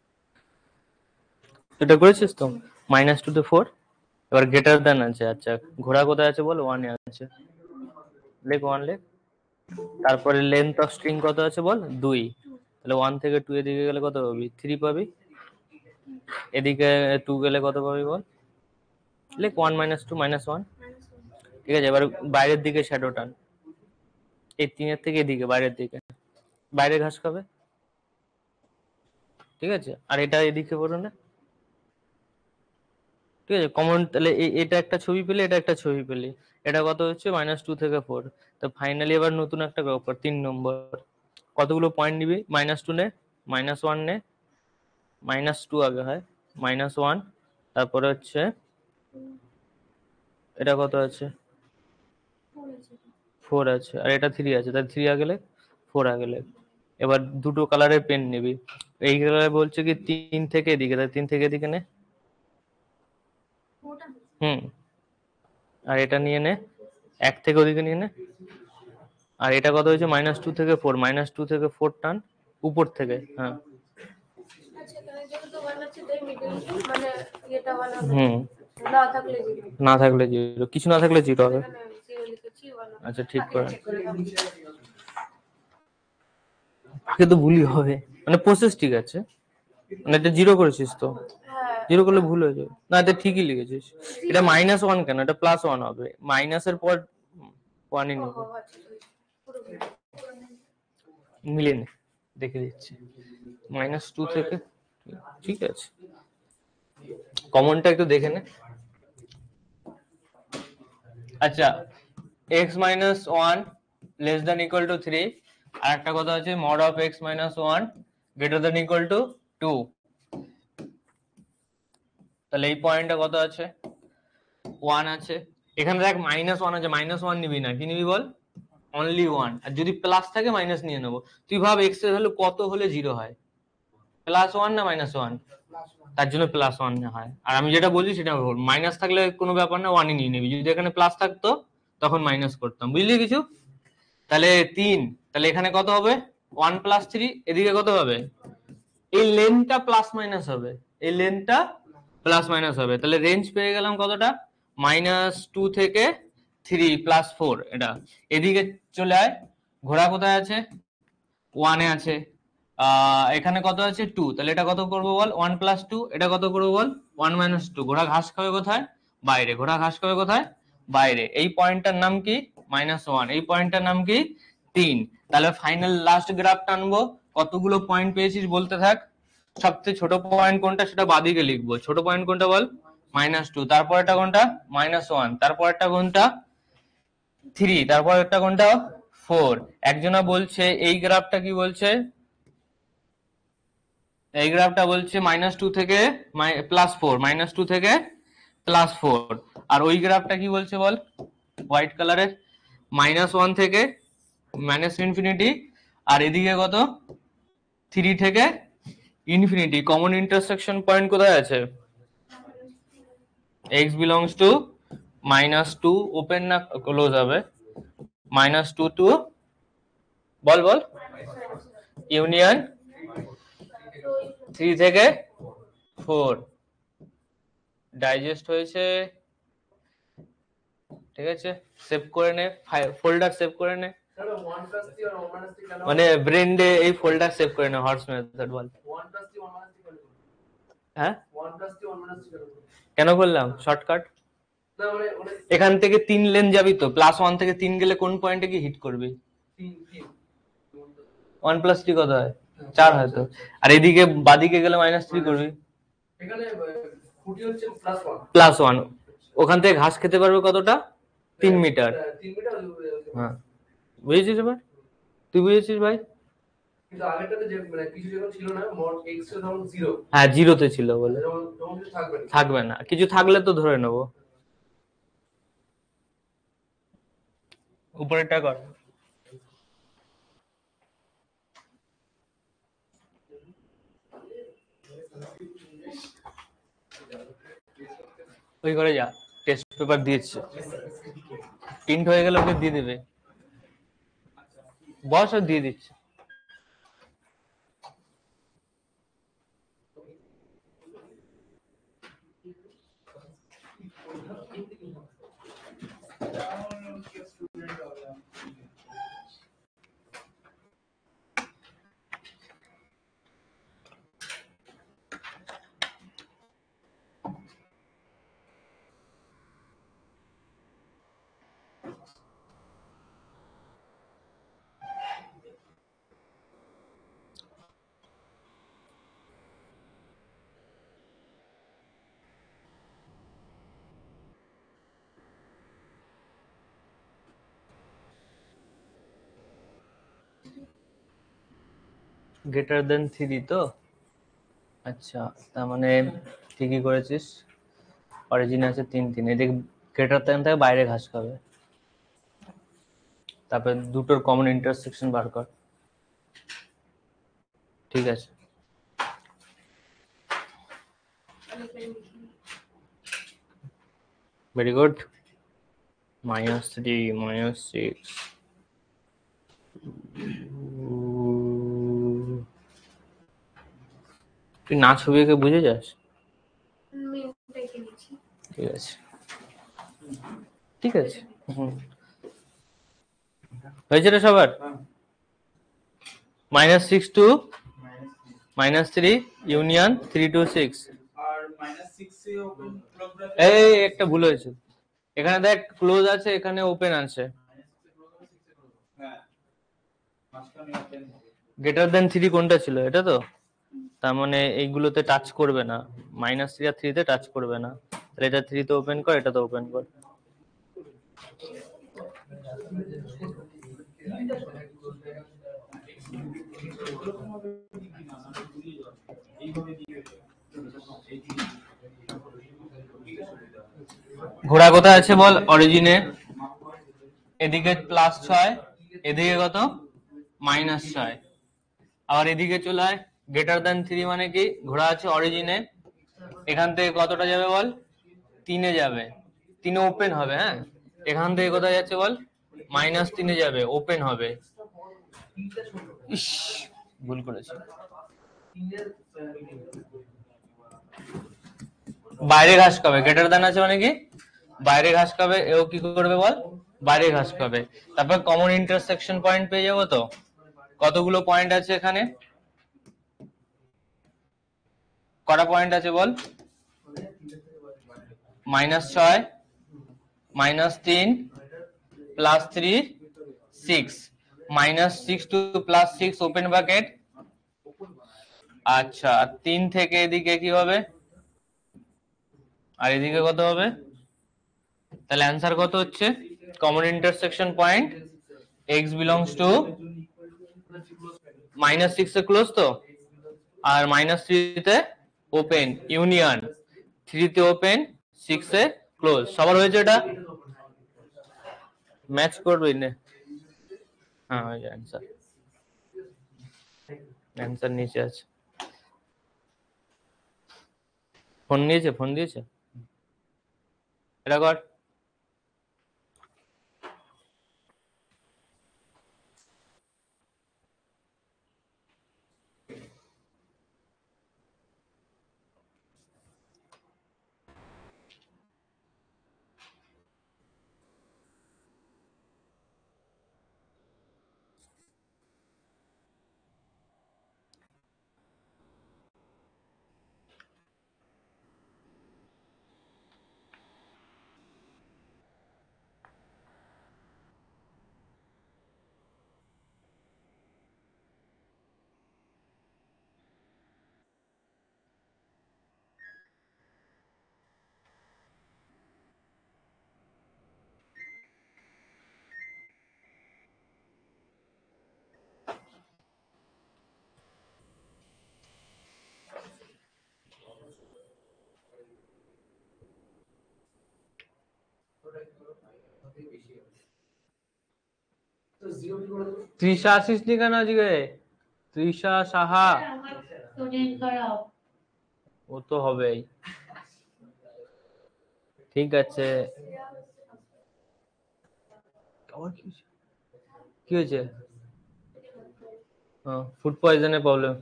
এটা করেছিস তো। মাইনাস টু তে ফোর, এবার গ্রেটার দেন আছে, আচ্ছা ঘোড়া কোথায় আছে বল, ওয়ানে আছে, লেখ ওয়ান লেখ। তারপরে লেন্থ অফ স্ট্রিং কত আছে বল, দুই, তাহলে ওয়ান থেকে টু এদিকে গেলে কত পাবি, থ্রি পাবি, এদিকে টু গেলে কত পাবি বল, লেখ one minus two minus one. ঠিক আছে, এবার বাইরের দিকে শ্যাডো টান, এই তিনের থেকে এদিকে বাইরের দিকে, বাইরে ঘাস খাবে, ঠিক আছে, আর এটা এদিকে পড়ো না, ঠিক আছে কমন, তাহলে এই- এটা একটা ছবি পেলে, এটা একটা ছবি পেলে, এটা কত হচ্ছে মাইনাস টু থেকে ফোর। তো ফাইনালি এবার নতুন একটা ব্যাপার, তিন নম্বর, কতগুলো পয়েন্ট নিবি, মাইনাস টু নে, মাইনাস ওয়ান নে, মাইনাস টু আগে হয়, মাইনাস ওয়ান, তারপরে হচ্ছে এটা কত আছে, ফোর আছে, আর এটা থ্রি আছে, তাহলে থ্রি আগেলে, ফোর আগেলে। এবার দুটো কালারের পেন নিবি, এই কালারে বলছে কি তিন থেকে এদিকে, তাহলে তিন থেকে এদিকে নে, হুম, আর এটা নিয়ে নে, এক থেকে ওদিকে নিয়ে নে, আর এটা কত হয়েছে মাইনাস টু থেকে ফোর, মাইনাস টু থেকে ফোর টান উপর থেকে, হ্যাঁ হুম, না থাকলে জিরো, কিছু না থাকলে জিরো হবে, আচ্ছা ঠিক করে, আগে তো ভুলই হবে, মানে প্রসেস ঠিক আছে, মানে এটা জিরো করেছিস তো, জিরো করলে ভুল হয়ে যাবে, না এটা ঠিকই লিখেছিস, এটা মাইনাস ওয়ান কেন, এটা প্লাস ওয়ান হবে, মাইনাসের পর ওয়ানই নিবে, মিলিয়ে নে, দেখে দিচ্ছি, মাইনাস টু থেকে, ঠিক আছে কমনটা একটু দেখে নে, আচ্ছা x minus one less than equal to three, আর একটা কথা আছে mod of x minus one greater than equal to two, তাহলে এই পয়েন্টটা কত আছে, ওয়ান আছে, এখানে দেখ মাইনাস ওয়ান আছে, মাইনাস ওয়ান নিবি না, কি নিবি বল, অনলি ওয়ান, আর যদি প্লাস থাকে মাইনাস নিয়ে নেবো, তুই ভাব এক্স এর ভ্যালু কত হলে জিরো হয়, প্লাস ওয়ান না মাইনাস ওয়ান, তার জন্য প্লাস ওয়ান হয়, আর আমি যেটা বলছি সেটা মাইনাস থাকলে কোনো ব্যাপার না, ওয়ানই নিয়ে নিবি, যদি এখানে প্লাস থাকতো তখন মাইনাস করতাম, বুঝলি কিছু, তাহলে তিন, তাহলে এখানে কত হবে ওয়ান প্লাস থ্রি, এদিকে কত হবে, এই লেনটা প্লাস মাইনাস হবে, এই লেনটা প্লাস মাইনাস হবে, তাহলে রেঞ্জ পেয়ে গেলাম কতটা, মাইনাস টু থেকে থ্রি প্লাস ফোর, এটা এদিকে চলে আয়, ঘোড়া কোথায় আছে, ওয়ানে আছে, আহ এখানে কত আছে টু, তাহলে এটা কত করবো বল, ওয়ান প্লাস টু, এটা কত করবো বল, ওয়ান মাইনাস টু, ঘোড়া ঘাস খাবে কোথায়, বাইরে, ঘোড়া ঘাস খাবে কোথায়, বাইরে, এই পয়েন্টটার নাম কি মাইনাস ওয়ান, এই পয়েন্টটার নাম কি তিন, তাহলে ফাইনাল লাস্ট গ্রাফ টানবো, কতগুলো পয়েন্ট পেয়েছিস বলতে থাক, সবচেয়ে ছোট পয়েন্ট কোনটা সেটা বাদিকে লিখবো, ছোট পয়েন্ট কোনটা বল, মাইনাস টু, তারপরটা কোনটা মাইনাস ওয়ান, তারপরটা কোনটা থ্রি, তারপরটা কোনটা ফোর, একজনা বলছে এই গ্রাফটা কি বলছে, এই গ্রাফটা বলছে মাইনাস টু থেকে প্লাস ফোর, মাইনাস টু থেকে প্লাস ফোর, আর ওই গ্রাফটা কি বলছে বল, হোয়াইট কালারের, মাইনাস ওয়ান থেকে মাইনাস ইনফিনিটি, আর এদিকে কত থ্রি থেকে ইনফিনিটি, কমন ইন্টারসেকশন পয়েন্ট কোথায় আছে, x belongs to minus two, open না ক্লোজ হবে, মাইনাস টু টু বল বল ইউনিয়ন থ্রি থেকে ফোর, ডাইজেস্ট হয়েছে, ঠিক আছে সেভ করে নে, ফোল্ডার সেভ করে নে, মানে ব্রেন্ডে এই ফোল্ডার সেভ করে নে, হর্স মেথড বল, হ্যাঁ কেন করলাম শর্টকাট, এখান থেকে তিন লেন যাবি তো, প্লাস ওয়ান থেকে তিন গেলে কোন পয়েন্টে কি হিট করবি, ওয়ান প্লাস থ্রি কত হয়, চার হয়তো, আর এদিকে বাদিকে গেলে মাইনাস থ্রি করবি, প্লাস ওয়ান, ওখান থেকে ঘাস খেতে পারবে কতটা, তিন মিটার, হ্যাঁ বুঝেছিস এবার, তুই বুঝেছিস ভাই, হ্যাঁ জিরোতে ছিল বলে, থাকবে না, কিছু থাকলে তো ধরে নেবো, উপরেরটা কর, ওই ঘরে যা, টেস্ট পেপার দিয়েছে, প্রিন্ট হয়ে গেলে ওকে দিয়ে দেবে, বস আর দিয়ে দিচ্ছে। গ্রেটার দেন থ্রি তো, আচ্ছা তার মানে ঠিকই করেছিস। অরিজিন আছে তিন তিন, এদিকে গ্রেটার দেন থেকে বাইরে ঘাস খাবে। তারপরে দুটোর কমন ইন্টারসেকশন বার কর। ঠিক আছে, very good. Minus three minus six, তুই না ছবি এঁকে বুঝে যাস? ঠিক আছে ঠিক আছে, হুম হয়েছে রে সবার? Minus six to minus three union three to six. এই একটা ভুল হয়েছে, এখানে দেখ ক্লোজ আছে, এখানে ওপেন আছে। গ্রেটার দেন থ্রি কোনটা ছিল? এটা তো, তার মানে এইগুলোতে টাচ করবে না, মাইনাস থ্রি আর থ্রিতে টাচ করবে না, তাহলে এটা থ্রিতে ওপেন কর, এটা তো ওপেন কর। ঘোড়া কোথায় আছে বল? অরিজিনে। এদিকে প্লাস ছয়, এদিকে কত? মাইনাস ছয়। আবার এদিকে চলে আয়, গ্রেটার দেন থ্রি মানে কি? ঘোড়া আছে অরিজিনে, এখান থেকে কতটা যাবে বল? তিনে যাবে, তিনে ওপেন হবে। হ্যাঁ, এখান থেকে কোথায় যাচ্ছে বল? মাইনাস তিনে যাবে, ওপেন হবে। ইস, ভুল করেছি। বাইরে ঘাস খাবে, গ্রেটার দেন আছে মানে কি? বাইরে ঘাস খাবে, এও কি করবে বল? বাইরে ঘাস খাবে। তারপর কমন ইন্টারসেকশন পয়েন্ট পেয়ে যাবো তো। কতগুলো পয়েন্ট আছে এখানে? কটা পয়েন্ট আছে বল? মাইনাস ছয়, মাইনাস তিন, plus three, six. Minus six to plus six open bracket. আচ্ছা, তিন থেকে এদিকে কি হবে? আর এদিকে কত হবে? তাহলে অ্যান্সার কত হচ্ছে? Common intersection point x belongs to minus six এ ক্লোজ তো, আর মাইনাস থ্রিতে ওপেন, ইউনিয়ন থ্রিতে ওপেন, সিক্স এ ক্লোজ। সবার হয়েছে? এটা ম্যাচ করবে না? হ্যাঁ হয়ে যায় অ্যান্সার, অ্যান্সার নিচে আছে। ফোন নিয়েছে, ফোন দিয়েছে, এটা কর। তৃষা আসিসনি কেন আজকে? তৃষা সাহা, ও তো হবেই। ঠিক আছে, কি হয়েছে? ফুড পয়জনের প্রবলেম,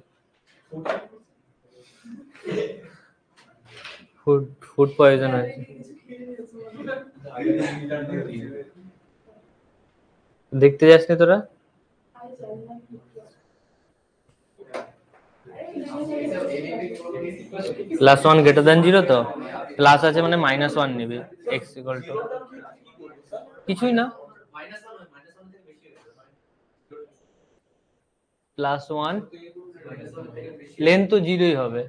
ফুড ফুড পয়জন আছে। দেখতে যাসনি তোরা? Plus one greater than zero, তো প্লাস আছে মানে মাইনাস ওয়ান নিবি, এক্স ইকুয়াল টু কিছুই না, প্লাস ওয়ান লেন তো জিরোই হবে,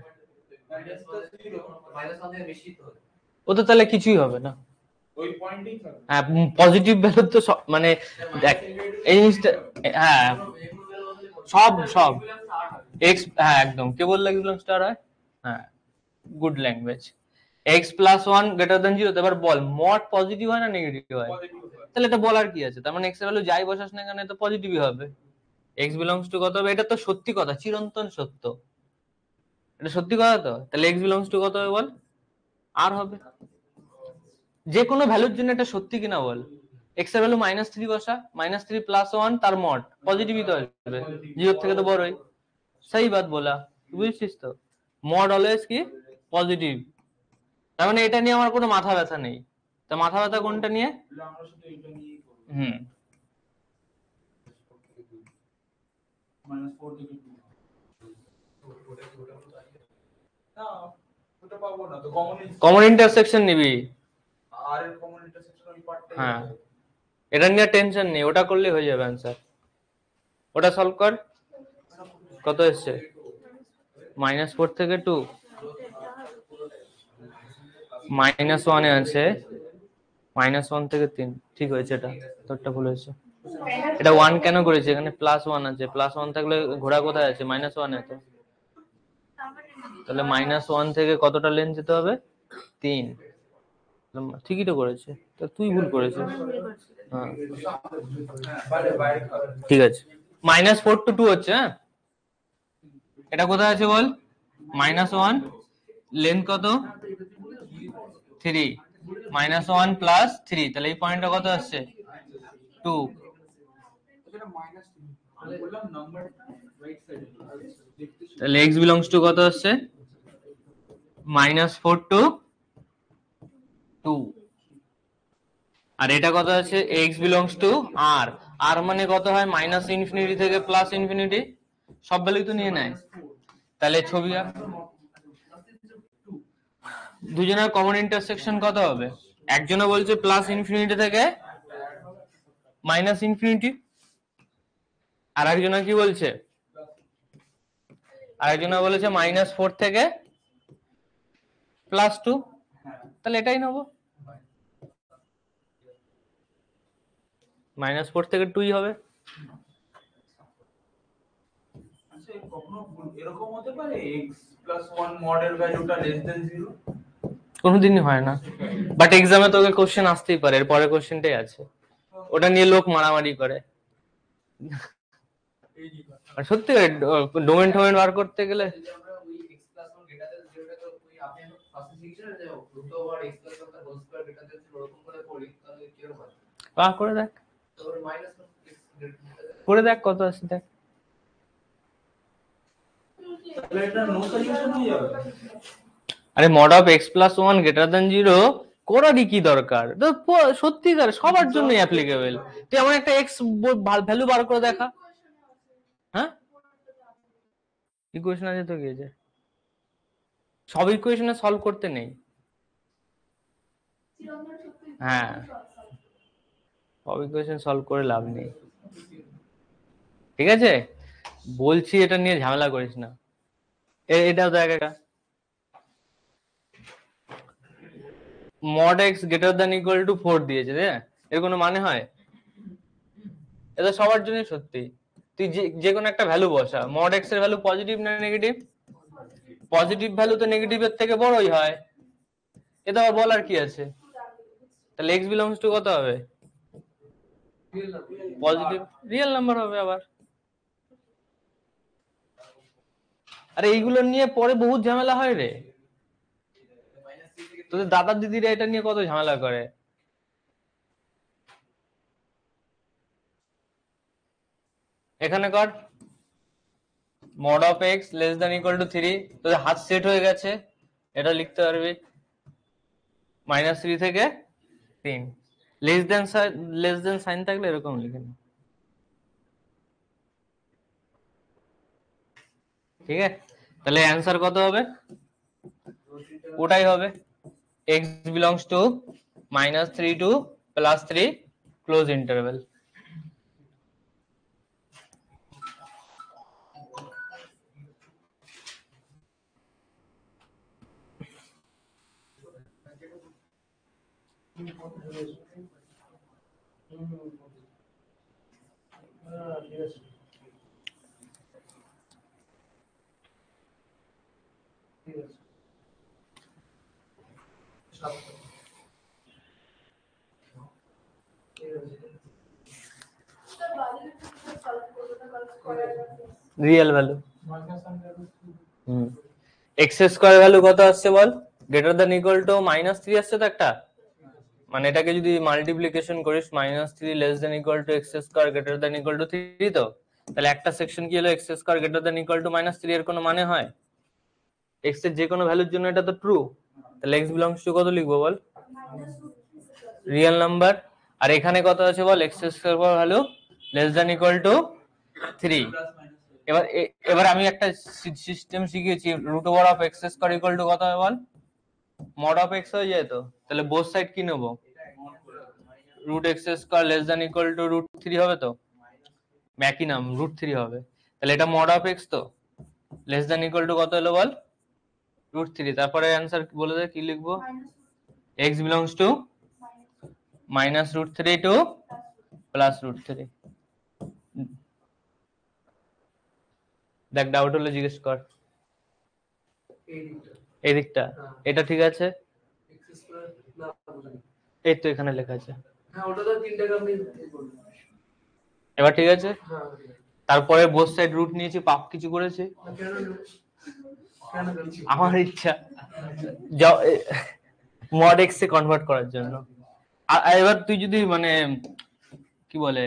ও তো তাহলে কিছুই হবে না। হ্যাঁ পজিটিভ ভ্যালু তো মানে দেখ এই জিনিসটা, হ্যাঁ সব সব এক্স, হ্যাঁ একদম কে বললো এক্স বিলংস টু আর হয়, হ্যাঁ good language. X plus one greater than zero, এবার বল মড পজিটিভ হয় না নেগেটিভ হয়? তাহলে এটা বলার কি আছে, তার মানে এক্স এর ভ্যালু যাই বসাস না কেন তো পজিটিভই হবে। এক্স বিলংস টু কত হবে, এটা তো সত্যি কথা, চিরন্তন সত্য, এটা সত্যি কথা তো, তাহলে এক্স বিলংস টু কত হবে বল, আর হবে। যে কোনো ভ্যালুর জন্য এটা সত্যি কিনা বল, এক্স এর ভ্যালু মাইনাস থ্রি বসা, মাইনাস থ্রি প্লাস ওয়ান তার মড পজিটিভই তো আসবে, জিরো থেকে তো বড়ই, সেই বাত বলা, বুঝছিস তো, মড অলওয়েজ কি পজিটিভ, তার মানে এটা নিয়ে আমার কোনো মাথা ব্যথা নেই। তা মাথা ব্যথা কোনটা নিয়ে? হুম কমন ইন্টারসেকশন নিবি, হ্যাঁ এটা নিয়ে টেনশন নেই, ওটা করলে হয়ে যাবে অ্যান্সার। ওটা সলভ কর, কত এসছে, মাইনাস ফোর থেকে টু, মাইনাস ওয়ানে আছে, মাইনাস ওয়ান থেকে তিন, ঠিক হয়েছে, এটা তোরটা ভুল হয়েছে, এটা ওয়ান কেন করেছে, এখানে প্লাস ওয়ান আছে, প্লাস ওয়ান থাকলে ঘোড়া কোথায় আছে, মাইনাস ওয়ানে তো, তাহলে মাইনাস ওয়ান থেকে কতটা লেন যেতে হবে, তিন, ঠিকই তো করেছে, তা তুই ভুল করেছিস, হ্যাঁ ঠিক আছে, মাইনাস ফোর টু টু হচ্ছে, হ্যাঁ এটা কোথায় আছে বল, মাইনাস ওয়ান লেন্থ কত three, minus one plus three, তাহলে এই পয়েন্টটা কত আসছে টু, তাহলে এক্স বিলংস টু কত আসছে মাইনাস ফোর টু টু, আর এটা কত আছে এক্স বিলংস টু আর, আর মানে কত হয় মাইনাস ইনফিনিটি থেকে প্লাস ইনফিনিটি, সব ভ্যালুই তো নিয়ে নেয়, তাহলে ছবি আঁক, দুজনের কমন ইন্টারসেকশন কত হবে, একজনে বলছে প্লাস ইনফিনিটি থেকে মাইনাস ইনফিনিটি, আর একজনে কি বলছে, আরেকজনে বলেছে মাইনাস ফোর থেকে প্লাস টু, তাহলে এটাই নেবো, মাইনাস ফোর থেকে টুই হবে। এরকম হতে পারে x প্লাস ওয়ান মডেল ভ্যালুটা লেস দেন জিরো, কোনোদিনই হয় না, বাট এক্সামে তোকে কোশ্চেন আসতেই পারে, এর পরে কোশ্চেনটাই আছে, ওটা নিয়ে লোক মারামারি করে, আর সত্যি ডোমেন টোমেন বার করতে গেলে করে দেখ, করে দেখ কত আছে দেখ, আরে mod of x plus one greater than zero করারই কি দরকার, সত্যিকার সবার জন্য অ্যাপ্লিকেবল, তুই আমার একটা এক্স ভ্যালু বার করে দেখা, হ্যাঁ ইকুয়েশন আছে তো গিয়েছে, সব ইকুয়েশনে সলভ করতে নেই, হ্যাঁ সব ইকুয়েশন সলভ করে লাভ নেই, ঠিক আছে বলছি, এটা নিয়ে ঝামেলা করিস না, এটাও দেখ, এটা mod x greater than equal to four দিয়েছে, এর কোনো মানে হয়, এটা সবার জন্য সত্যি, তুই যে কোনো একটা ভ্যালু বসা, mod x এর ভ্যালু পজিটিভ না নেগেটিভ, পজিটিভ ভ্যালু তো নেগেটিভের থেকে বড়ই হয়, এটা আবার বলার কি আছে, তাহলে x belongs to কত হবে, পজিটিভ রিয়েল নাম্বার হবে আবার, আরে এইগুলো নিয়ে পরে বহুত ঝামেলা হয় রে, তোদের দাদা দিদিরা এটা নিয়ে কত ঝামেলা করে, এখানে কর mod of x less than equal to three, তোদের হাত সেট হয়ে গেছে, এটা লিখতে পারবি মাইনাস থ্রি থেকে তিন, less than less than sign থাকলে এরকম লিখে নি, ঠিক আছে? তাহলে অ্যান্সার কত হবে? ওটাই হবে, x belongs to minus three to plus three close interval. Real value হুম এক্স স্কয়ার ভ্যালু কত আসছে বল? Greater than equal to minus three আসছে তো একটা, মানে এটাকে যদি মাল্টিপ্লিকেশন করিস minus three less than equal to x square greater than equal to three, তো তাহলে একটা সেকশন কি হলো x square greater than equal to minus three, এর কোনো মানে হয়? এক্স এর যে কোনো ভ্যালুর জন্য এটা তো ট্রু, তাহলে এক্স বিলংস টু কত লিখবো বল? Real number. আর এখানে কত আছে বল? X square value less than equal to three. এবার এবার আমি একটা সিস্টেম শিখিয়েছি, root over of x square equal to কত হয় বল? মড অফ এক্স হয়ে যায় তো, তাহলে বোথ সাইড কি নেবো? Root x square less than equal to root three হবে তো, একই নাম রুট থ্রি হবে, তাহলে এটা মড অফ এক্স তো, লেস দ্যান ইকুয়াল টু কত হলো বল? Root three. তারপরে অ্যান্সার বলে দে কি লিখবো? X belongs to minus root three to plus root three. দেখ ডাউট হলে জিজ্ঞেস কর। এই দিকটা এটা ঠিক আছে, এই তো এখানে লেখা আছে, এবার ঠিক আছে। তারপরে বোথ সাইড রুট নিয়েছি, পাপ কিছু করেছে আমার ইচ্ছা মড এক্স এ কনভার্ট করার জন্য। আর এবার তুই যদি মানে কি বলে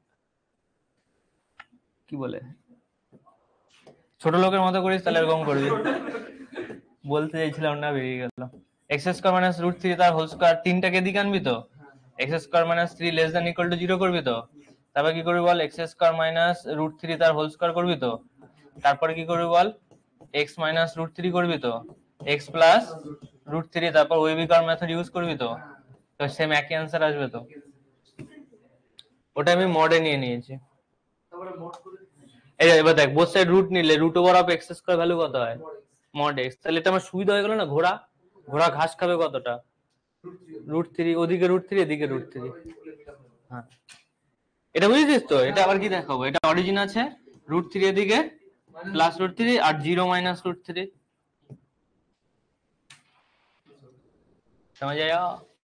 কি বলে ছোট লোকের মতো করিস তাহলে এরকম করবি। বলতে চাইছিলাম না, বেরিয়ে গেল। X square minus root three তার হোল স্কয়ার, তিনটাকে দিকে আনবি তো, x square minus three less than equal to zero করবি তো, তারপর কি করবি বল? X square minus root three তার হোল স্কয়ার করবি তো, তারপরে কি করবি বল? এক্স মাইনাস রুট থ্রি করবি তো, এক্স প্লাস রুট থ্রি, তারপর ওয়েবিকার মেথড ইউজ করবি তো, তো সেম একই অ্যান্সার আসবে তো। ওটা আমি মডে নিয়ে নিয়েছি। এই এবার দেখ বোথ সাইড রুট নিলে root over of x square value কত হয়? Mod x. তাহলে এটা আমার সুবিধা হয়ে গেল না, ঘোড়া ঘোড়া ঘাস খাবে কতটা? রুট থ্রি, ওদিকে রুট থ্রি এদিকে রুট থ্রি। হ্যাঁ এটা বুঝেছিস তো? এটা আবার কি দেখাবো, এটা অরিজিন আছে রুট থ্রি এদিকে প্লাস রুট থ্রি আর জিরো মাইনাস রুট থ্রি, समझ आया?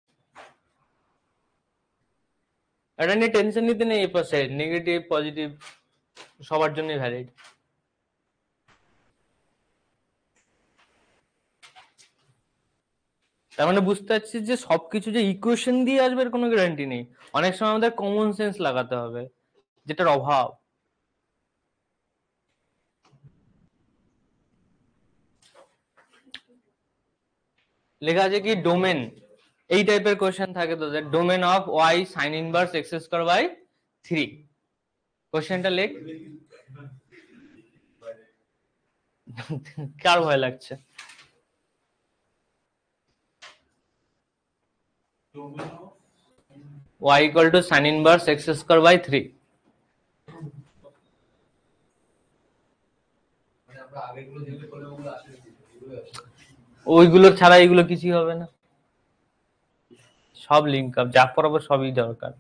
এটা নিয়ে টেনশন নিতে নেই, এই পাশে নেগেটিভ পজিটিভ সবার জন্যই ভ্যালিড। তার মানে বুঝতে পারছি যে সবকিছু যে ইকুয়েশন দিয়ে আসবে এর কোনো গ্যারান্টি নেই, অনেক সময় আমাদের কমন সেন্স লাগাতে হবে, যেটার অভাব। লেখা আছে কি ডোমেন, এই টাইপের কোশ্চেন থাকে তোদের, domain of y sine inverse x square by three. কোশ্চেনটা লেখ। কার ভয় লাগছে? y equal to sin inverse x square by three. ওইগুলো ছাড়া এগুলো কিছুই হবে না, সব লিঙ্ক আপ, যা পড়াবো সবই দরকার।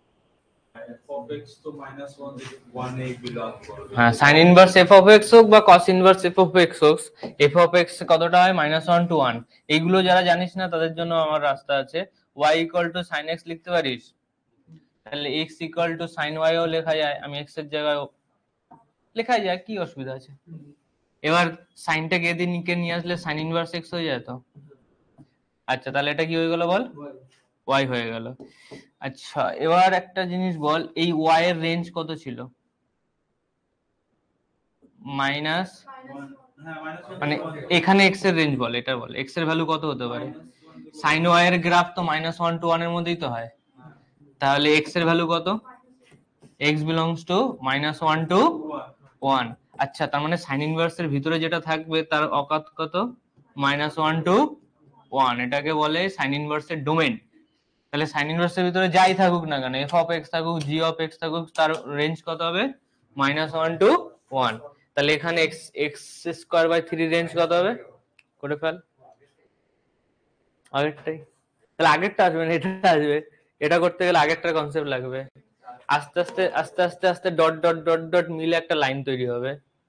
হ্যাঁ sine inverse f of x হোক বা cos inverse f of x হোক, এফ অফ এক্স কতটা হয়? Minus one to one. এইগুলো যারা জানিস না তাদের জন্য আমার রাস্তা আছে, y equal to sine x লিখতে পারিস, তাহলে x equal to sine y ও লেখা যায়, আমি x এর জায়গায় লেখা যায়, কি অসুবিধা আছে? এবার সাইনটাকে এদিকে নিয়ে আসলে সাইন ইনভার্স এক্স হয়ে যায় তো। আচ্ছা তাহলে এটা কি হয়ে গেল বল? y হয়ে গেল। আচ্ছা এবার একটা জিনিস বল, এই y এর রেঞ্জ কত ছিল? মাইনাস মানে এখানে এক্স এর রেঞ্জ বল, এটা বল এক্স এর ভ্যালু কত হতে পারে। সাইন ওয়াই এর গ্রাফ তো মাইনাস ওয়ান টু ওয়ান এর মধ্যেই তো হয়, তাহলে এক্স এর ভ্যালু কত, x belongs to minus one to one. আচ্ছা তার মানে সাইন ইনভার্স এর ভিতরে যেটা থাকবে তার অকাত কত, মাইনাস ওয়ান টু ওয়ান, এটাকে বলে সাইন ইনভার্স এর ডোমেন। তাহলে সাইন ইনভার্স এর ভিতরে যাই থাকুক না কেন, এফ অফ এক্স থাকুক, জি অফ এক্স থাকুক, তার রেঞ্জ কত হবে, মাইনাস ওয়ান টু ওয়ান। তাহলে এখানে x x square by three range কত হবে, করে ফেল আগেরটাই। তাহলে আগেরটা আসবে না, এটা আসবে। এটা করতে গেলে আগেরটার কনসেপ্ট লাগবে। আস্তে আস্তে আস্তে আস্তে আস্তে ডট ডট ডট ডট মিলে একটা লাইন তৈরি হবে।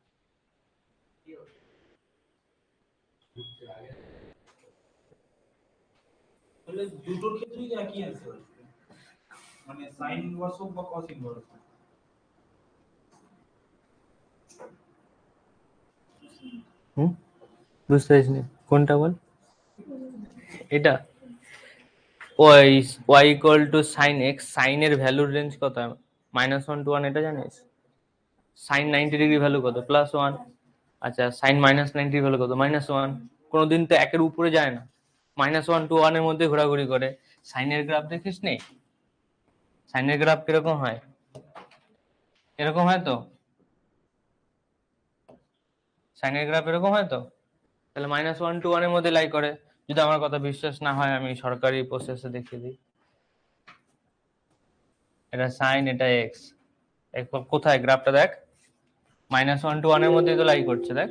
তাহলে দুটোর ক্ষেত্রেই তো একই অ্যান্সার, মানে সাইন ইনভার্স হোক বা কস ইনভার্স হোক। হুম বুঝতে পারিস নি কোনটা বল, এটা y y equal to sine x, sine এর ভ্যালুর রেঞ্জ কত, মাইনাস ওয়ান টু ওয়ান, এটা জানিস। সাইন নাইনটি ডিগ্রি ভ্যালু কত, প্লাস ওয়ান। আচ্ছা সাইন মাইনাস নাইনটি ভ্যালু কত, মাইনাস ওয়ান। কোনোদিন তো একের উপরে যায় না, মাইনাস ওয়ান টু ওয়ানের মধ্যে ঘোরাঘুরি করে। সাইনের গ্রাফ দেখিস নি, সাইনের গ্রাফ কিরকম হয়, এরকম হয় তো, সাইনের গ্রাফ এরকম হয় তো। তাহলে মাইনাস ওয়ান টু ওয়ানের মধ্যে লাই করে। যদি আমার কথা বিশ্বাস না হয় আমি সরকারি প্রসেসে দেখিয়ে দিই। এটা সাইন, এটা এক্স, কোথায় গ্রাফটা দেখ, মাইনাস ওয়ান টু ওয়ানের মধ্যে তো লাই করছে, দেখ।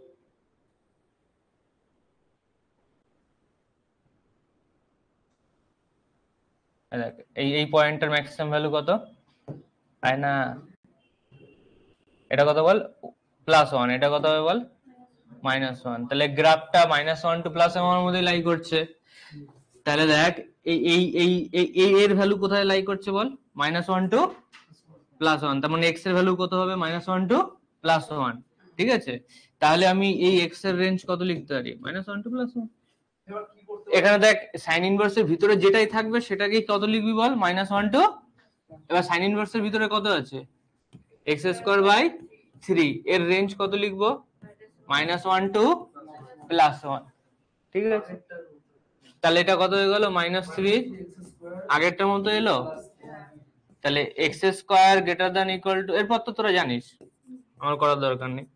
দেখ এই এই পয়েন্টের ম্যাক্সিমাম ভ্যালু কত, তাই না, এটা কত বল, প্লাস ওয়ান, এটা কত হবে বল, মাইনাস ওয়ান। তাহলে গ্রাফটা minus one to plus one এর মধ্যে লাই করছে। তাহলে দেখ এই এই এই এই এর ভ্যালু কোথায় লাই করছে বল, minus one to plus one. তার মানে এক্স এর ভ্যালু কত হবে, minus one to plus one. ঠিক আছে, তাহলে আমি এই এক্স এর রেঞ্জ কত লিখতে পারি, minus one to plus one. এখানে দেখ সাইন ইনভার্স এর ভিতরে যেটাই থাকবে সেটাকেই কত লিখবি বল, মাইনাস ওয়ান টু। এবার সাইন ইনভার্স এর ভিতরে কত আছে, এক্স স্কোয়ার বাই থ্রি, এর রেঞ্জ কত লিখবো, minus one to plus one. ঠিক আছে, তাহলে এটা কত হয়ে গেল, মাইনাস থ্রি, আগেরটার মতো এলো। তাহলে x square greater than equal to, এরপর তো তোরা জানিস, আমার করার দরকার নেই।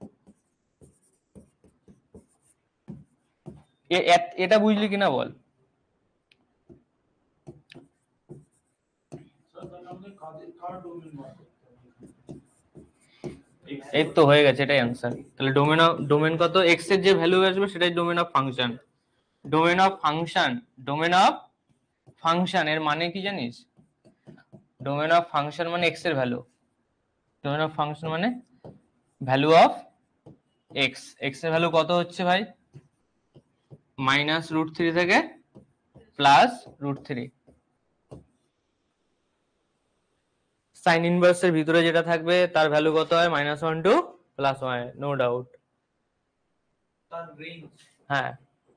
এটা বুঝলি কিনা বল, এই তো হয়ে গেছে, এটাই অ্যান্সার। তাহলে ডোমেন অফ ডোমেন কত, এক্স এর যে ভ্যালু আসবে সেটাই domain of function. Domain of function, domain of function এর মানে কি জানিস, ডোমেন অফ ফাংশন মানে এক্স এর ভ্যালু, ডোমেন অফ ফাংশন মানে ভ্যালু অফ এক্স। এক্স এর ভ্যালু কত হচ্ছে ভাই, মাইনাস রুট থ্রি থেকে plus root three. Sine inverse এর ভিতরে যেটা থাকবে তার ভ্যালু কত হয়, minus one to plus one, no doubt. তার রেঞ্জ, হ্যাঁ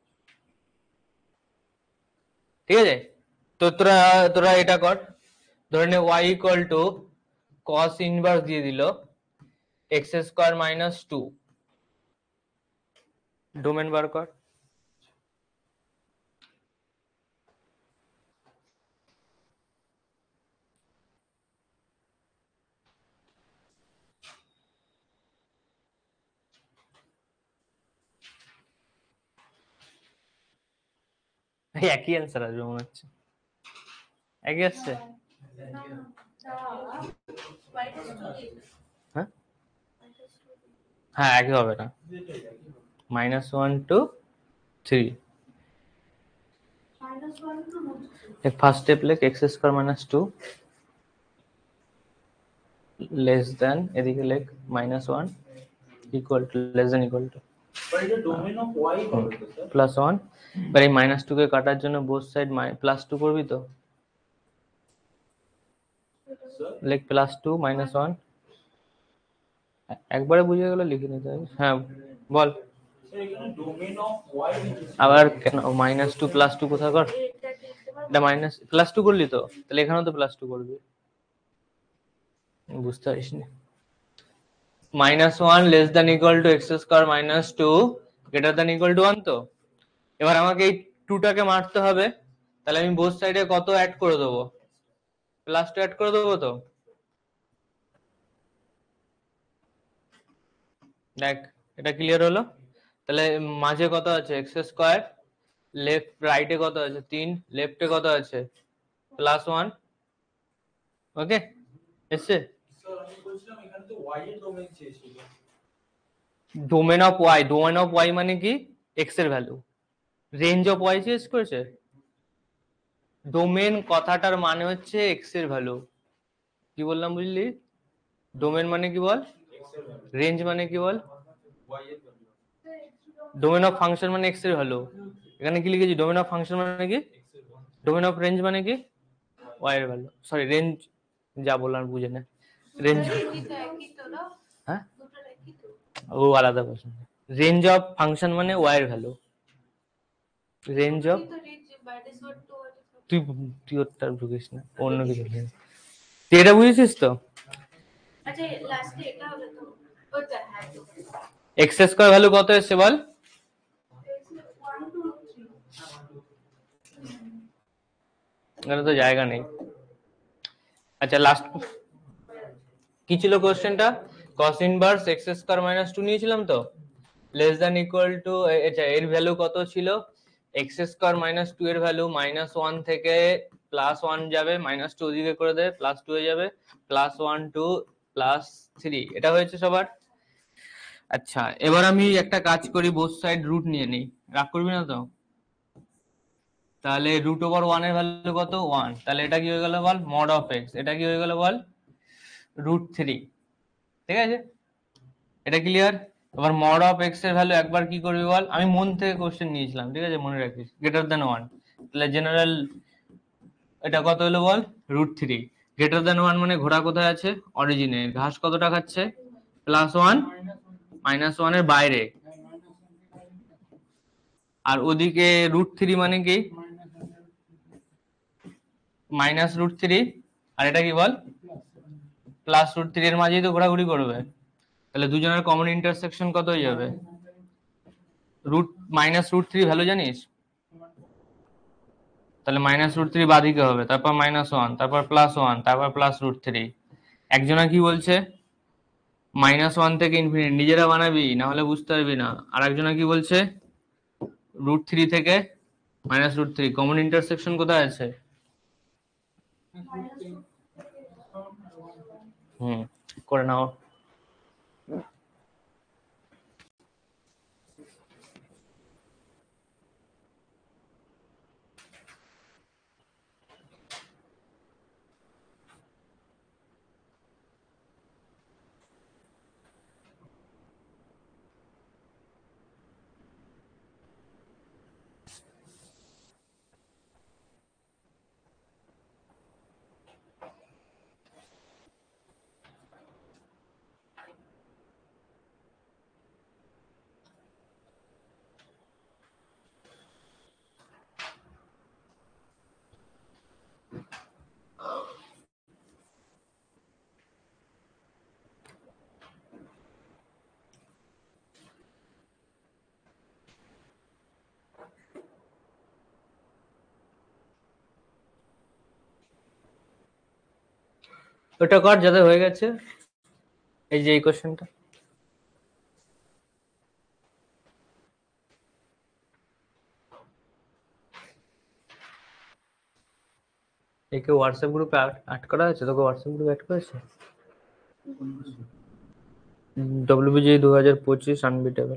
ঠিক আছে। তো তোরা তোরা এটা কর, ধরে নে y equal to cos inverse দিয়ে দিল x square minus two, domain বার কর। একই অ্যান্সার আসবে মনে হচ্ছে, একই আসছে। হ্যাঁ হ্যাঁ একই হবে না, minus one to three. First step লেখ x square minus two less than, এদিকে লেখ minus one equal to, less than equal to plus one. এবার এই মাইনাস টু কে কাটার জন্য বোথ সাইড প্লাস টু করবি তো, লেখ প্লাস টু মাইনাস ওয়ান। একবারে বুঝে গেলে লিখে নিতে হবে। হ্যাঁ বল, আবার কেন মাইনাস টু প্লাস টু কোথায় কর, এটা মাইনাস প্লাস টু করলি তো, তাহলে এখানেও তো প্লাস টু করবি, বুঝতে পারিস নি। Minus one less than equal to x square minus two greater than equal to one. তো এবার আমাকে এই টুটাকে মারতে হবে, তাহলে আমি বোথ সাইডে কত অ্যাড করে দেবো? প্লাস টু অ্যাড করে দেবো। তো দেখ এটা ক্লিয়ার হলো। তাহলে মাঝে কত আছে? এক্স স্কোয়ার, লেফট রাইটে কত আছে? তিন, লেফটে কত আছে? Plus one. ওকে এসছে? স্যার আমি বলছিলাম এখানে তো y এর ডোমেইন চেয়েছিল। Domain of y, domain of y মানে কি? এক্স এর value. Range of y change করেছে। ডোমেন কথাটার মানে হচ্ছে এক্স এর ভ্যালু। কি বললাম বুঝলি? ডোমেন মানে কি বল? x এর ভ্যালু, রেঞ্জ মানে কি বল? y এর ভ্যালু, ডোমেন অফ ফাংশন মানে এক্স এর ভ্যালু। এখানে কি লিখেছি? ডোমেন অফ ফাংশন মানে কি? x এর ভ্যালু, ডোমেন অফ রেঞ্জ মানে কি? ওয়াই এর ভ্যালু। সরি রেঞ্জ, যা বললাম বুঝে না। রেঞ্জ, হ্যাঁ ও আলাদা প্রশ্ন। রেঞ্জ অফ ফাংশন মানে ওয়াই এর ভ্যালু। রেঞ্জ অফ, তুই তুই ওটা ঢুকিস না, অন্য কিছু লিখ। তুই এটা বুঝেছিস তো? আচ্ছা লাস্টে এটা হবে তো ওটা হ্যাঁ তো এক্স স্কোয়ার ভ্যালু কত এসছে বল? one two three এখানে তো জায়গা নেই। আচ্ছা লাস্ট কি ছিল কোশ্চেনটা? cos inverse x square minus two নিয়েছিলাম তো, লেস দ্যান ইকুয়াল টু, আচ্ছা এর ভ্যালু কত ছিল? এক্স স্কয়ার মাইনাস টু এর ভ্যালু মাইনাস ওয়ান থেকে প্লাস ওয়ান যাবে, মাইনাস টু ওদিকে করে দেবে, প্লাস টু হয়ে যাবে, plus one to plus three. এটা হয়েছে সবার? আচ্ছা এবার আমি একটা কাজ করি, বোথ সাইড রুট নিয়ে নিই, রাগ করবি না তো? তাহলে রুট ওভার ওয়ান এর ভ্যালু কত? ওয়ান। তাহলে এটা কি হয়ে গেল বল? Mod of x. এটা কি হয়ে গেল বল? Root three. ঠিক আছে, এটা ক্লিয়ার? এবার মড অফ এক্স এর ভ্যালু একবার কি করবি বল? আমি মন থেকে কোশ্চেন নিয়েছিলাম, ঠিক আছে মনে রাখিস, গ্রেটার দেন ওয়ান। তাহলে জেনারেল এটা কত হলো বল? Root three. Greater than one মানে ঘোড়া কোথায় আছে? অরিজিনে। ঘাস কতটা খাচ্ছে? প্লাস ওয়ান, মাইনাস ওয়ান এর বাইরে। আর ওদিকে রুট থ্রি মানে কি? Minus root three. আর এটা কি বল? Plus root three. এর মাঝেই তো ঘোরাঘুরি করবে। তাহলে দুজনের কমন ইন্টারসেকশন কত হয়ে যাবে? Root minus root three value জানিস? তাহলে মাইনাস রুট থ্রি বাদিকে হবে, তারপর মাইনাস ওয়ান, তারপর প্লাস ওয়ান, তারপর প্লাস রুট থ্রি। একজনা কি বলছে? মাইনাস ওয়ান থেকে ইনফিনিটি। নিজেরা বানাবি না হলে বুঝতে পারবি না। আর একজনা কি বলছে? রুট থ্রি থেকে minus root three. Common intersection কোথায় আছে? হুম, করে নাও। ওটা কর যাতে হয়ে গেছে। এই যে এই কোশ্চেনটা, একে হোয়াটসঅ্যাপ গ্রুপে অ্যাড করা হয়েছে? তোকে হোয়াটসঅ্যাপ গ্রুপে অ্যাড করেছে? ডব্লিউবিজি দু হাজার পঁচিশ আনবিটেবল।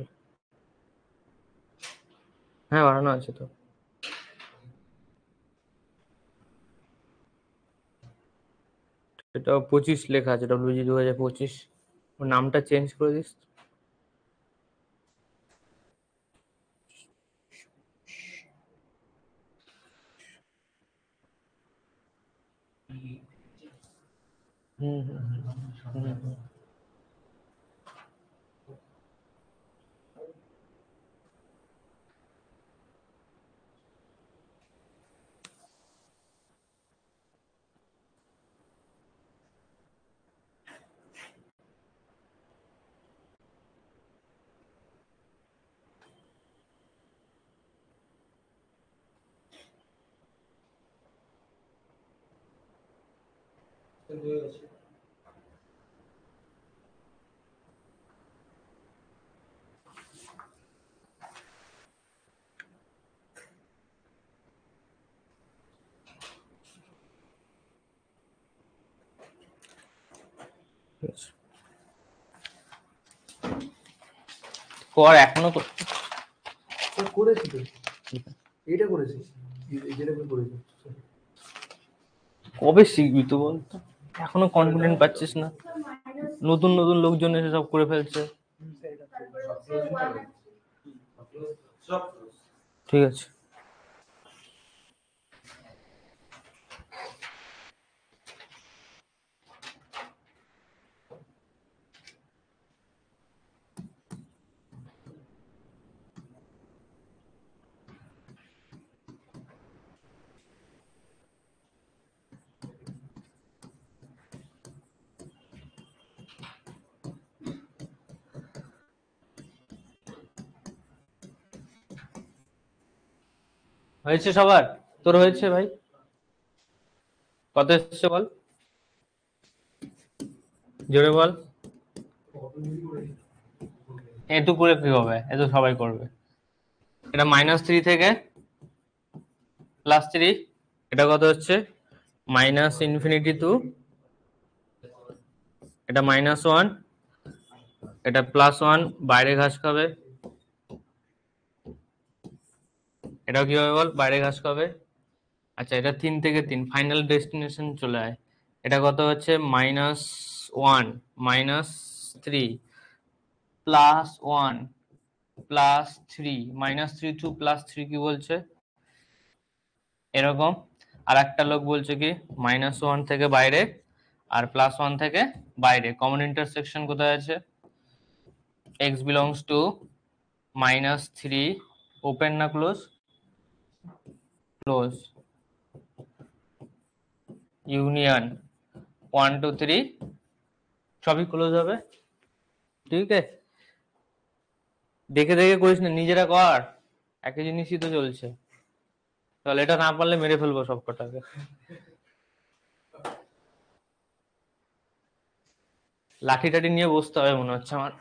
হ্যাঁ বানানো আছে তো। এটা পঁচিশ লেখা আছে, ডব্লিউবিজি দু হাজার পঁচিশ। ওর নামটা চেঞ্জ করে দিস। হুম হুম হুম হুম। অর্ধেক হয়ে গেছে। কর এখনো কর- স্যার করেছি তো, এইটা করেছি, এই- যেটা আমি করেছি। কবে শিখবি তো বলতো? এখনো কনফিডেন্ট পাচ্ছিস না? নতুন নতুন লোকজন এসে সব করে ফেলছে। সব ঠিক আছে, হয়েছে সবার? তোর হয়েছে ভাই? কত এসছে বল, জোরে বল। এটু করে কি হবে? এ তো সবাই করবে। এটা মাইনাস থ্রি থেকে প্লাস থ্রি, এটা কত হচ্ছে? মাইনাস ইনফিনিটি টু, এটা মাইনাস ওয়ান, এটা প্লাস ওয়ান, বাইরে ঘাস খাবে। এটাও কি হবে বল? বাইরে ঘাস খাবে। আচ্ছা, এটা তিন থেকে তিন, ফাইনাল ডেস্টিনেশন চলে আয়। এটা কত হচ্ছে? Minus one, minus three, plus one, plus three, minus three to plus three কি বলছে? এরকম। আর একটা লোক বলছে কি মাইনাস ওয়ান থেকে বাইরে আর প্লাস ওয়ান থেকে বাইরে। কমন ইন্টারসেকশন কোথায় আছে? X belongs to minus three, open না close? Close, union one to three, সবই ক্লোজ হবে। ঠিক আছে, দেখে দেখে করিস না, নিজেরা কর, একই জিনিসই তো চলছে। তাহলে এটা না পারলে মেরে ফেলবো সব কটাকে। লাঠি টাঠি নিয়ে বসতে হবে মনে হচ্ছে আমার।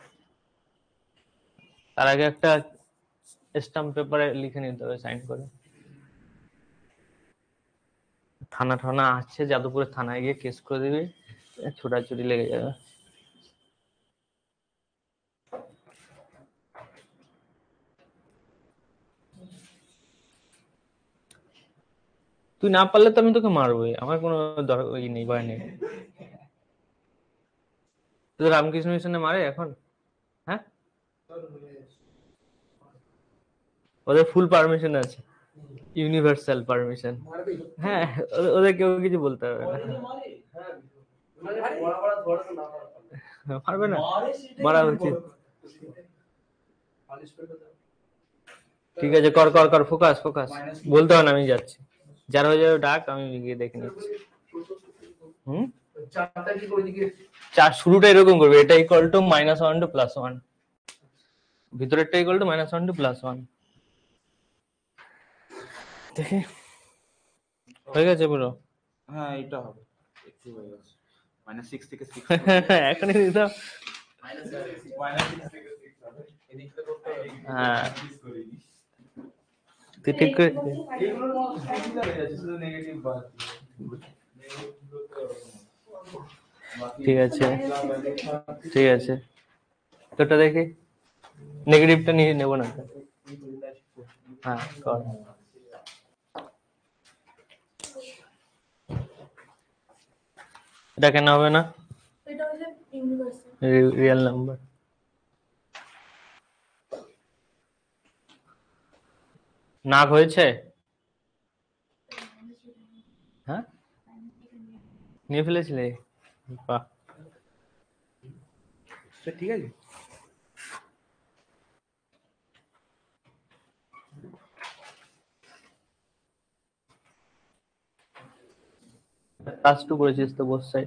তার আগে একটা স্টাম্প পেপারে লিখে নিতে হবে সাইন করে। থানা থানা আছে, যাদবপুরের থানায় গিয়ে কেস করে দিবি, ছোটাছুটি লেগে যাবে। তুই না পারলে তো আমি তোকে মারবোই, আমার কোনো দরকার ই নেই, ভয় নেই। তুই রামকৃষ্ণ মিশনে মারে এখন? হ্যাঁ, ওদের ফুল পারমিশন আছে, ইউনিভার্সাল পারমিশন। হ্যাঁ, ও- ওদের কেউ কিছু বলতে পারবে না। পারবে না, মারা উচিত। ঠিক আছে, কর কর কর, ফোকাস ফোকাস, বলতে হবে না, আমি যাচ্ছি। যার হয়ে যাবে ডাক, আমি গিয়ে দেখে নিচ্ছি। হুম, চারটা কি করে দিকে? চার শুরুটা এরকম করবে, এটা equal to minus one to plus one, ভিতরেরটা equal to minus one to plus one. দেখি হয়ে গেছে পুরো? হ্যাঁ এটা হবে, একটু হয়ে গেছে। মাইনাস সিক্স থেকে সিক্স এখনই দিতাম। মাইনাস সিক্স থেকে সিক্স হবে, এদিক থেকে করতে হবে। হ্যাঁ, তুই ঠিক করে এইগুলোর মধ্যে সিমিলার হয়ে যাচ্ছে, শুধু নেগেটিভ বাদ ঠিক আছে, ঠিক আছে, তোটা দেখি, নেগেটিভটা নিয়ে নেবো না তো। হ্যাঁ কর। এটা কেন হবে না? এটা হচ্ছে ইউনিভার্সাল। Real number. নাক হয়েছে? হ্যাঁ, নিয়ে ফেলেছিলে? বাহ, ঠিক আছে। প্লাস টু করেছিস তো বোথ সাইড,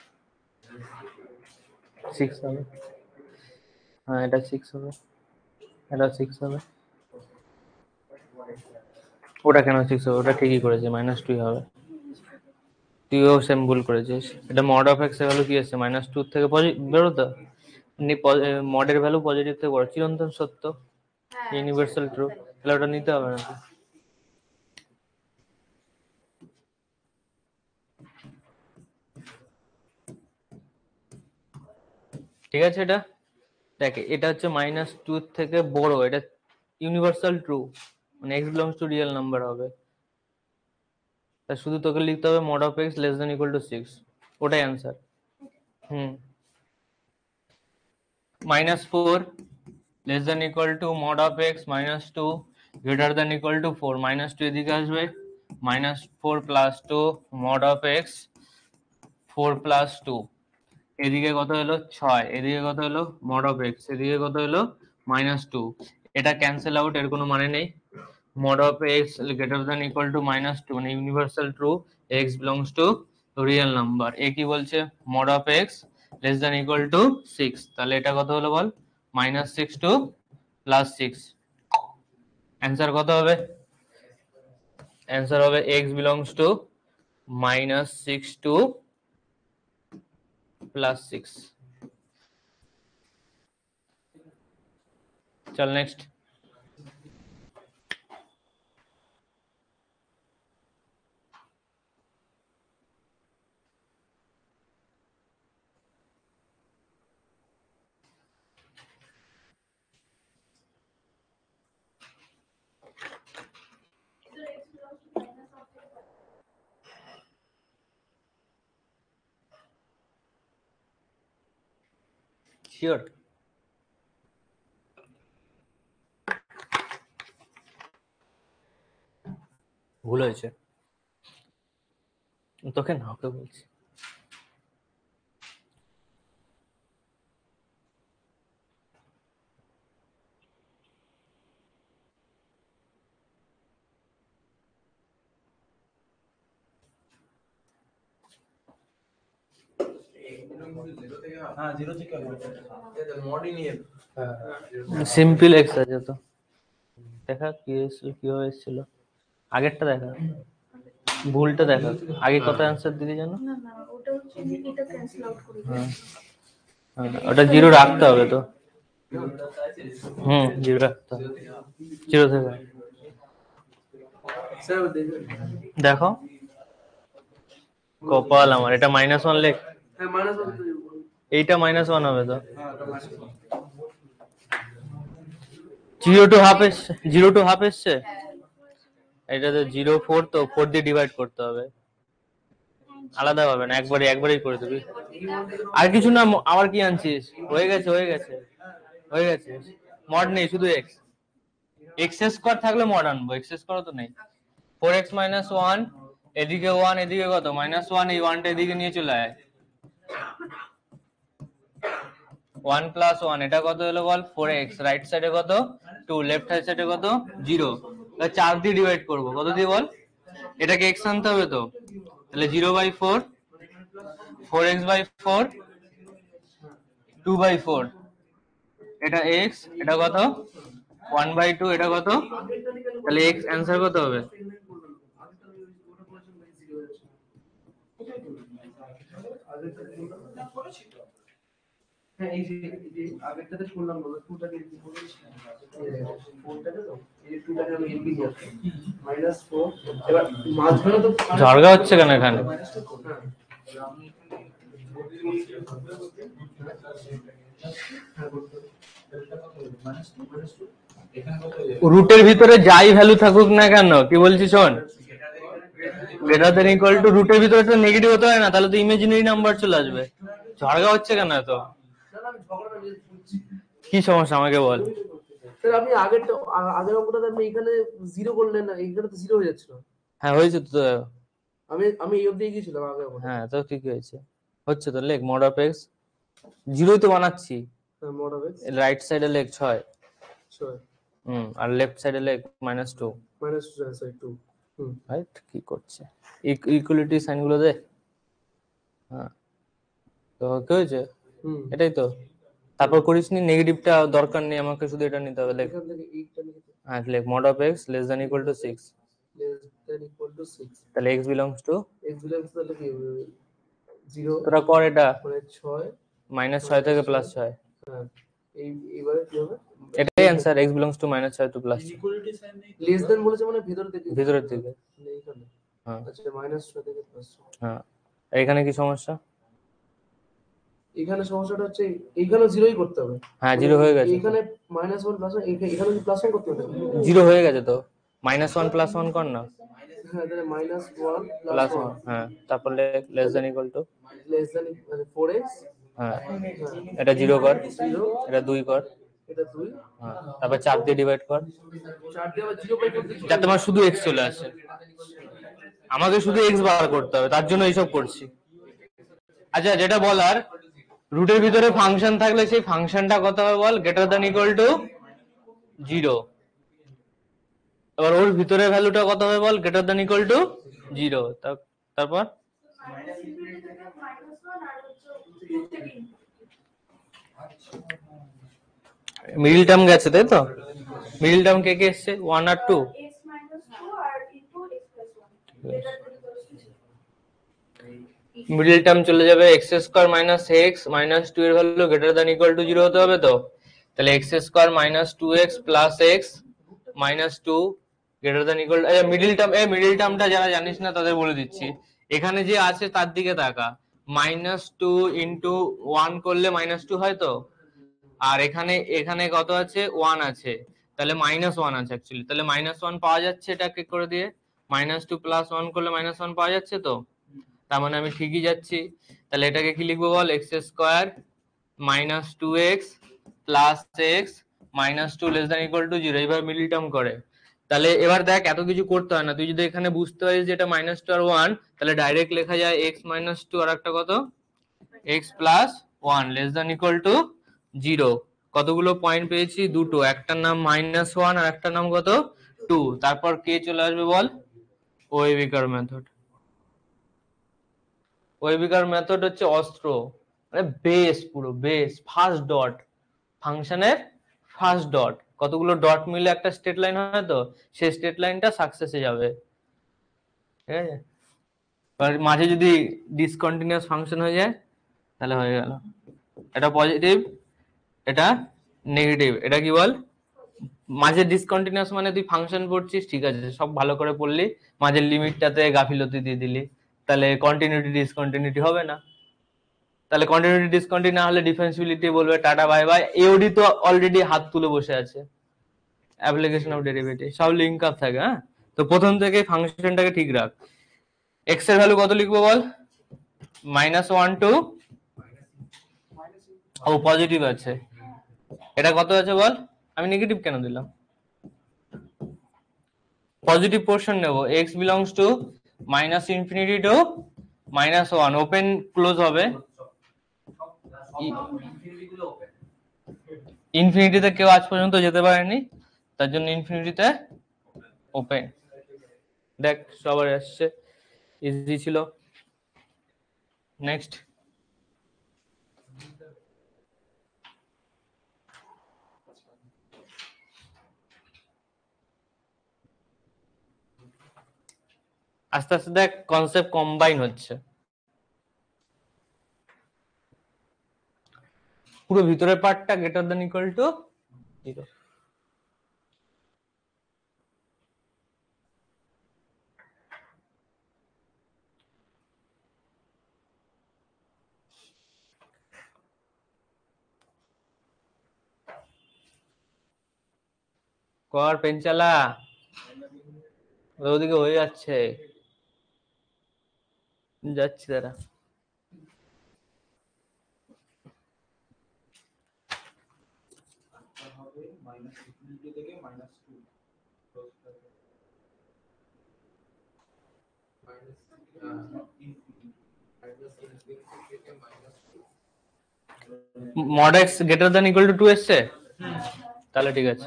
সিক্স হবে। হ্যাঁ, এটা সিক্স হবে, এটা সিক্স হবে। ওটা কেন সিক্স হবে? ওটা ঠিকই করেছে, মাইনাস টু হবে। তুইও সেম ভুল করেছিস। এটা মড অফ এক্স এর ভ্যালু কি আছে মাইনাস টু থেকে বেরোতো, মডের ভ্যালু পজিটিভ থেকে বড়, চিরন্তন সত্য, ইউনিভার্সাল ট্রু, তাহলে ওটা নিতে হবে না। ঠিক আছে, এটা দেখ এটা হচ্ছে মাইনাস টু থেকে বড়, এটা ইউনিভার্সাল ট্রু, মানে x belongs to real number হবে। তা শুধু তোকে লিখতে হবে mod of x less than equal to six, ওটাই অ্যান্সার। হুম, minus four less than equal to mod of x minus two greater than equal to four, minus two এদিকে আসবে, minus four plus two mod of x four plus two, এদিকে কত হলো ছয়, এদিকে কত হলো মড অফ এক্স, এদিকে কত হলো মাইনাস টু, এটা ক্যান্সেল আউট, এর কোনো মানে নেই। Mod of x greater than equal to minus two মানে universal true, x belongs to real number. এ কি বলছে mod of x less than equal to six, তাহলে এটা কত হলো বল minus six to plus six, answer কত হবে? অ্যান্সার হবে x belongs to minus six to plus six. চল নেক্সট। শিওর? ভুল হয়েছে, তোকে না ওকে বলছি। হ্যাঁ জিরো থেকে মডই নিয়ে সিম্পল এক্স আছে তো, দেখা কি এসেছিল, কিভাবে এসেছিল, আগেরটা দেখা, ভুলটা দেখা, আগে কত অ্যান্সার দিলি জানো? না না ওটা হচ্ছে আমি এটা ক্যান্সেল আউট করি। হ্যাঁ হ্যাঁ, ওটা জিরো রাখতে হবে তো। হুম, জিরো রাখতে হবে, জিরো থেকে স্যার দেখবেন। দেখো কপাল আমার, এটা মাইনাস ওয়ান লেখ, হ্যাঁ মাইনাস এইটা মাইনাস ওয়ান হবে তো, জিরো টু হাফ এসছে, জিরো টু হাফ এসছে, এটা তো জিরো ফোর, তো ফোর দিয়ে ডিভাইড করতে হবে, আলাদা হবে না, একবারে একবারেই করে দিবি। আর কিছু না, আবার কি আনছিস? হয়ে গেছে হয়ে গেছে হয়ে গেছে, মড নেই, শুধু এক্স, এক্স স্কোয়ার থাকলে মড আনবো, এক্স স্কোয়ার তো নেই। ফোর এক্স মাইনাস ওয়ান, এদিকে ওয়ান, এদিকে কত মাইনাস ওয়ান, এই ওয়ানটা এদিকে নিয়ে চলে আয়, ওয়ান প্লাস ওয়ান, এটা কত হলো বল ফোর এক্স, রাইট সাইডে কত টু, লেফট হ্যান্ড সাইডে কত জিরো, চার দিয়ে ডিভাইড করবো, কত দিয়ে বল, এটাকে এক্স আনতে হবে তো, তাহলে zero by four, four x by four, two by four, এটা এক্স, এটা কত ওয়ান বাই টু, এটা কত, তাহলে এক্স অ্যান্সার কত হবে? হ্যাঁ এই যে এই আগেরটাতে শুনলাম বলো টুটাকে ফোরটাকে তো এই টুটাকে আমি এমপি নিয়ে আসলাম মাইনাস ফোর, এবার মাঝখানে তো ঝড়গা হচ্ছে কেন এখানে? রুটের ভিতরে যাই ভ্যালু থাকুক না কেন, কি বলছি শোন, গ্রেটার দেন ইকুয়াল টু, রুটের ভিতরে তো নেগেটিভ হতে হয় না, তাহলে তো ইমাজিনারি নাম্বার চলে আসবে, ঝড়গা হচ্ছে কেন এত? কি সমস্যা আমাকে বল। স্যার আপনি আগের আগের অঙ্কটাতে আপনি এখানে জিরো করলেন না, এখানে তো জিরো হয়ে যাচ্ছিল। হ্যাঁ হয়েছে তো, আমি আমি এই অবধি গিয়েছিলাম আগে অঙ্কটা। হ্যাঁ তো ঠিক হয়েছে, হচ্ছে তো, লেখ মড অফ এক্স, জিরোই তো বানাচ্ছি, মড অফ এক্স রাইট সাইডে লেখ ছয়, ছয় হুম, আর লেফট সাইডে লেখ minus two, minus two, hmm right, কি করছে ইকুয়ালিটি সাইন গুলো দে, হ্যাঁ তো কি হয়েছে, হুম এটাই তো, তারপর করিসনি, নেগেটিভটা দরকার নেই, আমাকে শুধু এটা নিতে হবে, লেখ, এখান থেকে এইটটা লিখে হ্যাঁ লেখ mod of x less than equal to six, less than equal to six. তাহলে x belongs to x belongs to তাহলে কি জিরো, তোরা কর এটা মানে ছয় মাইনাস ছয় থেকে প্লাস ছয়। হ্যাঁ এই এবারে কি হবে, এটাই answer, x belongs to minus ছয় টু প্লাস ছয়। ইকুয়ালিটি সাইন নেই তো? লেস দেন বলেছে মানে ভিতর থেকে, ভিতরের দিকে। মানে এইখানে হ্যাঁ আচ্ছা মাইনাস ছয় থেকে প্লাস ছয়। হ্যাঁ, এখানে কি সমস্যা? এখানে সমস্যাটা হচ্ছে এইখানে জিরোই করতে হবে। হ্যাঁ জিরো হয়ে গেছে, এখানে মাইনাস ওয়ান প্লাস এখানে কি প্লাস ওয়ান করতে হবে? জিরো হয়ে গেছে তো, মাইনাস ওয়ান প্লাস ওয়ান কর না, হ্যাঁ তাহলে minus one plus plus one. One হ্যাঁ তারপর less than equal to, less than মানে ফোর এক্স, হ্যাঁ এটা জিরো কর, জিরো, এটা দুই কর, এটা দুই, হ্যাঁ তারপর চার দিয়ে ডিভাইড কর, চার দিয়ে আবার জিরো বাই ফোর দিয়ে যাতে আমার শুধু এক্স চলে আসে। আমাকে শুধু এক্স বার করতে হবে, তার জন্য এইসব করছি। আচ্ছা যেটা বলার, রুটের ভিতরে ফাংশন থাকলে সেই ফাংশনটা কত হবে বল, greater than equal to zero. এবার ওর ভিতরে ভ্যালুটা কত হবে বল, greater than equal to zero. তারপর মিডল টার্ম গেছে তাই তো, মিডল টার্ম কে কে এসছে, ওয়ান আর টু। মিডল টার্ম চলে যাবে, x square minus x minus two এর value greater than equal to zero হতে হবে তো। তাহলে x square minus two x plus x minus two greater than equal, middle term, এই মিডল টার্মটা যারা জানিস না তাদের বলে দিচ্ছি। এখানে যে আছে তার দিকে তাকা, মাইনাস টু ইন্টু ওয়ান করলে মাইনাস টু হয় তো, আর এখানে এখানে কত আছে, ওয়ান আছে, তাহলে মাইনাস ওয়ান আছে অ্যাকচুয়ালি। তাহলে মাইনাস ওয়ান পাওয়া যাচ্ছে এটাকে করে দিয়ে, মাইনাস টু প্লাস ওয়ান করলে মাইনাস ওয়ান পাওয়া যাচ্ছে তো, তার মানে আমি ঠিকই যাচ্ছি। তাহলে এটাকে কি লিখবো বল, x square minus two x plus x minus two less than equal to zero, এইভাবে মিডল টার্ম করে। তাহলে এবার দেখ এত কিছু করতে হয় না, তুই যদি এখানে বুঝতে পারিস যে এটা মাইনাস টু আর ওয়ান, তাহলে ডাইরেক্ট লেখা যায় এক্স মাইনাস টু আর একটা কত, x plus one less than equal to zero. কতগুলো পয়েন্ট পেয়েছি, দুটো, একটার নাম মাইনাস ওয়ান আর একটার নাম কত, টু। তারপর কে চলে আসবে বল, ওয়েভিকার মেথড। ওয়েভিকার মেথড হচ্ছে অস্ত্র, মানে বেস, পুরো বেস, ফার্স্ট ডট, ফাংশনের ফার্স্ট ডট, কতগুলো ডট মিলে একটা স্টেট লাইন হয় তো, সেই স্টেট লাইনটা সাকসেসে যাবে, ঠিক আছে। এবার মাঝে যদি ডিসকন্টিনিউয়াস ফাংশন হয়ে যায় তাহলে হয়ে গেল, এটা পজিটিভ এটা নেগেটিভ। এটা কি বল, মাঝে ডিসকন্টিনিউয়াস মানে তুই ফাংশন পড়ছিস ঠিক আছে, সব ভালো করে পড়লি, মাঝের লিমিটটাতে গাফিলতি দিয়ে দিলি, তাহলে কন্টিনিউটি ডিসকন্টিনিউটি হবে না। তাহলে কন্টিনিউটি ডিসকন্টিনিউ না হলে ডিফারেন্সিবিলিটি বলবে টাটা বাই বাই। এওডি তো অলরেডি হাত তুলে বসে আছে, অ্যাপ্লিকেশন অফ ডেরিভেটিভ সব লিঙ্ক আপ থাকে। হ্যাঁ তো প্রথম থেকে ফাংশনটাকে ঠিক রাখ। এক্স এর ভ্যালু কত লিখবো বল, মাইনাস ওয়ান টু, ও পজিটিভ আছে, এটা কত আছে বল, আমি নেগেটিভ কেন দিলাম, পজিটিভ পোর্শন নেব, x belongs to minus infinity to minus one, open close হবে, ইনফিনিটিতে কেউ আজ পর্যন্ত যেতে পারেনি, তার জন্য ইনফিনিটিতে ওপেন। দেখ সবার আসছে, ইজি ছিল। নেক্সট, আস্তে আস্তে দেখ কনসেপ্ট কম্বাইন হচ্ছে, পুরো ভিতরের পার্টটা greater than equal to zero. কর পেন চালা, ওদিকে হয়ে যাচ্ছে, যাচ্ছি দাঁড়া। হবে মাইনাস ইনফিনিটি থেকে minus two, mod x greater than equal to two এসছে, তাহলে ঠিক আছে।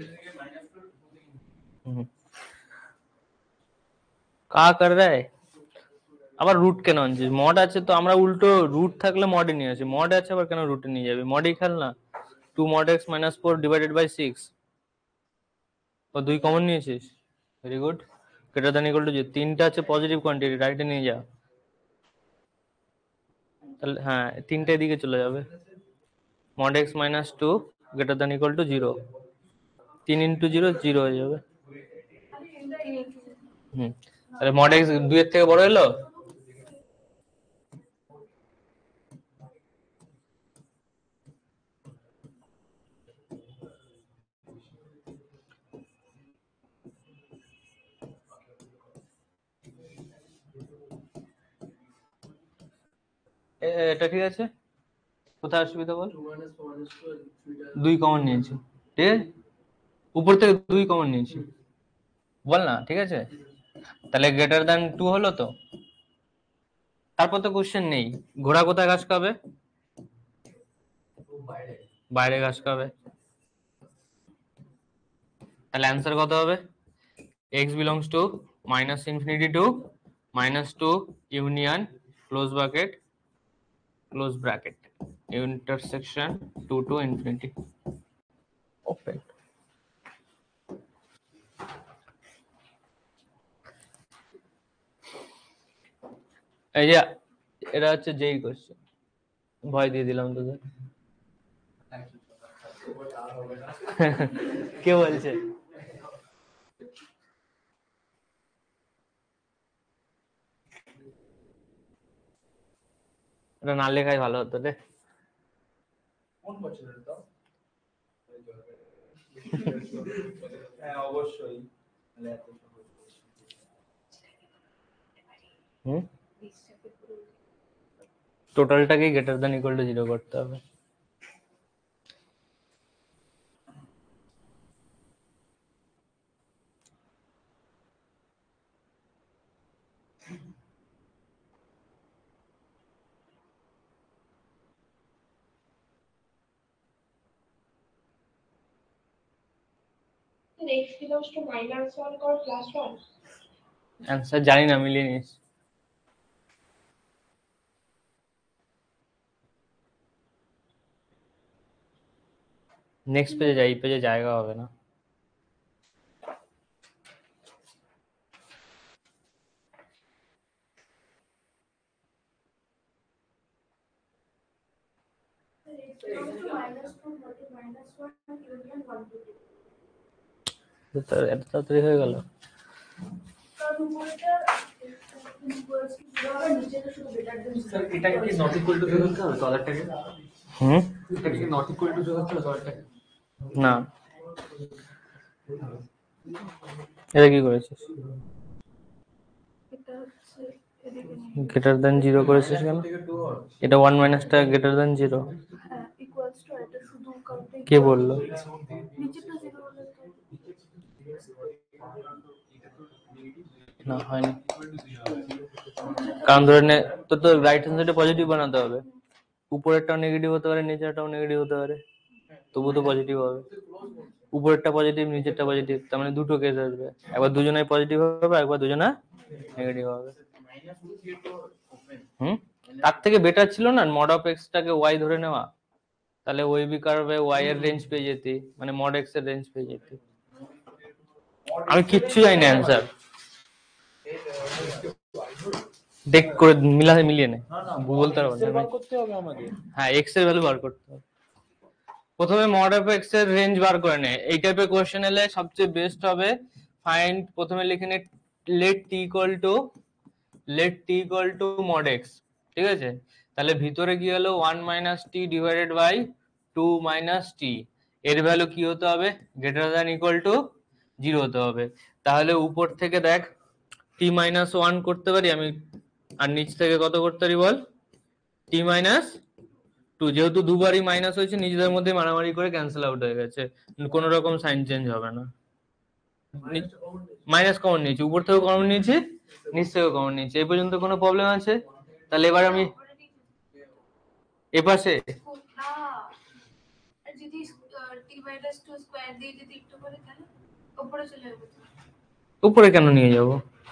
কা কর রা है আবার রুট কেন আনছিস, মড আছে তো, আমরা উল্টো রুট থাকলে মডে নিয়ে আসি, মড আছে আবার কেন রুটে নিয়ে যাবি, মডেই খেল না। Two mod x minus four divided by six, ও দুই কমন নিয়েছিস, very good. Greater than equal to zero, তিনটা হচ্ছে পজিটিভ কোয়ান্টিটি, রাইটে নিয়ে যা, তাহলে হ্যাঁ তিনটে এদিকে চলে যাবে, mod x minus two greater than equal to zero, তিন ইন্টু জিরো জিরো হয়ে যাবে। হুম, তাহলে মড এক্স দুইয়ের থেকে বড় এলো, এটা ঠিক আছে, কোথায় অসুবিধা বল, দুই কমন নিয়েছি, ঠিক আছে, উপর থেকে দুই কমন নিয়েছি, বল না, ঠিক আছে, তাহলে গ্রেটার দ্যান টু হলো তো, তারপর তো কোশ্চেন নেই, ঘোড়া কোথায় ঘাস খাবে, বাইরে ঘাস খাবে, তাহলে অ্যান্সার কত হবে, x belongs to minus infinity to minus two union close bracket close bracket intersection two to infinity open. এই যে এটা হচ্ছে যেই কোশ্চেন, ভয় দিয়ে দিলাম তোদের। কে বলছে? এটা না লেখাই ভালো হতো রে। কোন বছর এটা? হ্যাঁ অবশ্যই। হুম, টোটালটাকে greater than equal to zero করতে হবে। x belongs to minus one or plus one? Answer জানি না, মিলিয়ে নিস। নেক্সট পেজে যাই, এই পেজে জায়গা হবে না। এত তাড়াতাড়ি হয়ে গেল। এটাকে কি নট ইকুয়াল টু ধরতে হবে তো আদারটাকে? হুম, এটাকে কি নট ইকুয়াল টু ধরতে হবে তো আদারটাকে? না, এটা কি করেছিস? গ্রেটার দ্যান জিরো করেছিস কেন? এটা ওয়ান মাইনাসটা গ্রেটার দ্যান জিরো কে বললো? না হয়নি, কারণ ধরে নে তো তো রাইট হ্যান্ড সাইডে পজিটিভ বানাতে হবে, উপরেরটাও নেগেটিভ হতে পারে, নিচেরটাও নেগেটিভ হতে পারে, তবু তো পজিটিভ হবে। উপরেরটা পজিটিভ, নিচেরটা পজিটিভ, তার মানে দুটো কেস আসবে, একবার দুজনাই পজিটিভ হবে, একবার দুজনা নেগেটিভ হবে। হুম, তার থেকে বেটার ছিল না মড অফ এক্সটাকে ওয়াই ধরে নেওয়া, তাহলে ওই বি কার্ভে ওয়াই এর রেঞ্জ পেয়ে যেতি, মানে মড এক্স এর রেঞ্জ পেয়ে যেতি। আমি কিচ্ছু জানি না অ্যান্সার, দেখ করে মিলা মিলিয়ে নে, বলতে পারবো না বার করতে হবে আমাদের। হ্যাঁ, এক্স এর ভ্যালু বার করতে হবে। প্রথমে মড অফ এক্স এর রেঞ্জ বার করে নে, এই টাইপের কোশ্চেন এলে সবচেয়ে বেস্ট হবে ফাইন্ড, প্রথমে লিখে নে let t equal to let t equal to mod x, ঠিক আছে, তাহলে ভিতরে কি হলো one minus t divided by two minus t, এর ভ্যালু কি হতে হবে, greater than equal to zero হতে হবে। তাহলে উপর থেকে দেখ টি মাইনাস ওয়ান করতে পারি আমি, আর নিচ থেকে কত করতে পারি বল, টি মাইনাস টু, যেহেতু দুবারই মাইনাস হয়েছে নিজেদের মধ্যে মারামারি করে ক্যান্সেল আউট হয়ে গেছে, কোনো রকম সাইন চেঞ্জ হবে না। মাইনাস কমন নিয়েছি, উপর থেকেও কমন নিয়েছি, নিচ থেকেও কমন নিয়েছি, এই পর্যন্ত কোনো প্রবলেম আছে? তাহলে এবার আমি এ পাশে যদি টি মাইনাস টু স্কয়ার দিয়ে যদি একটু করে তাহলে উপরে চলে যাবে। উপরে কেন নিয়ে যাব?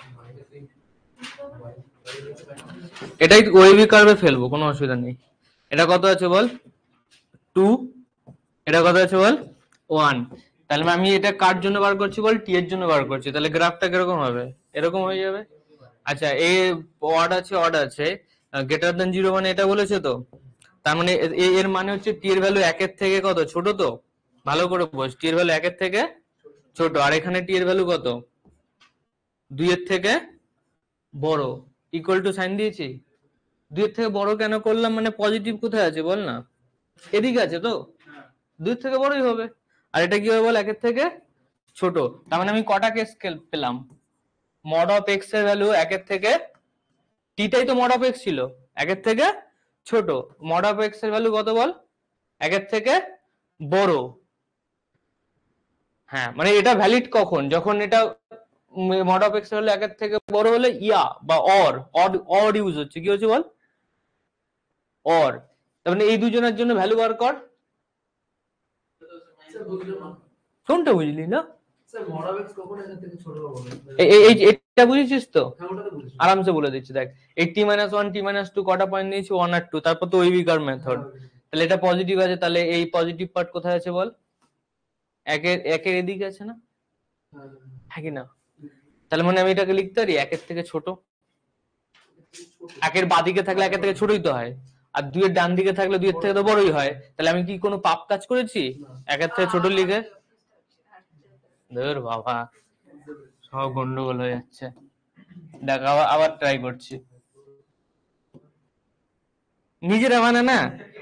এটাই ওয়েভি কার্ভে ফেলবো, কোনো অসুবিধা নেই। এটা কত আছে বল, টু, এটা কত আছে বল, ওয়ান, তাহলে আমি এটা কার জন্য বার করছি বল, টি এর জন্য বার করছি, তাহলে গ্রাফটা কিরকম হবে, এরকম হয়ে যাবে। আচ্ছা এ অড আছে অড আছে, গ্রেটার দেন জিরো মানে এটা বলেছে তো, তার মানে এ- এ- এর মানে হচ্ছে টি এর ভ্যালু একের থেকে কত ছোট, তো ভালো করে বোঝ, টি এর ভ্যালু একের থেকে ছোট, আর এখানে টি এর ভ্যালু কত, দুইয়ের থেকে বড়, ইকুয়াল টু সাইন দিয়েছি। দুইয়ের থেকে বড় কেন করলাম, মানে পজিটিভ কোথায় আছে বল না, এদিকে আছে তো, দুই থেকে বড়ই হবে। আর এটা কি হবে বল, একের থেকে ছোট, তার মানে আমি কটা কেস পেলাম, মড অফ এক্স এর ভ্যালু একের থেকে, টিটাই তো মড অফ এক্স ছিল, একের থেকে ছোট, মড অফ এক্স এর ভ্যালু কত বল, একের থেকে বড়। হ্যাঁ মানে এটা ভ্যালিড কখন, যখন এটা মড অফ এক্স এর ভ্যালু একের থেকে বড় হলে ইয়া বা অর, অড অড ইউজ হচ্ছে, কি হচ্ছে বল, অর। তার মানে এই দুজনের জন্য ভ্যালু বার কর, স্যার বুঝলাম না। কোনটা বুঝলি না, স্যার মড অফ এক্স কখন এখান থেকে ছোট হবে? এই এই এটা বুঝেছিস তো, হ্যাঁ ওটা তো বুঝছি। আরামসে বলে দিচ্ছি দেখ, এই t minus one t minus two কটা পয়েন্ট নিয়েছি, ওয়ান আর টু, তারপর তো ওয়েভিকার মেথড, তাহলে এটা পজিটিভ আছে, তাহলে এই পজিটিভ পার্ট কোথায় আছে বল, একের একের এদিকে আছে না, হ্যাঁ, হ্যাঁ কি না, তাহলে মানে আমি এটাকে লিখতে পারি একের থেকে ছোট, একের বাদিকে থাকলে একের থেকে ছোটই তো হয়, আর দুইয়ের ডান দিকে থাকলে দুইয়ের থেকে তো বড়ই হয়, তাহলে আমি কি কোনো পাপ কাজ করেছি একের থেকে ছোট লিখে, ধর বাবা সব গন্ডগোল হয়ে যাচ্ছে। দেখ আবার আবার ট্রাই করছি, নিজেরা মানে না,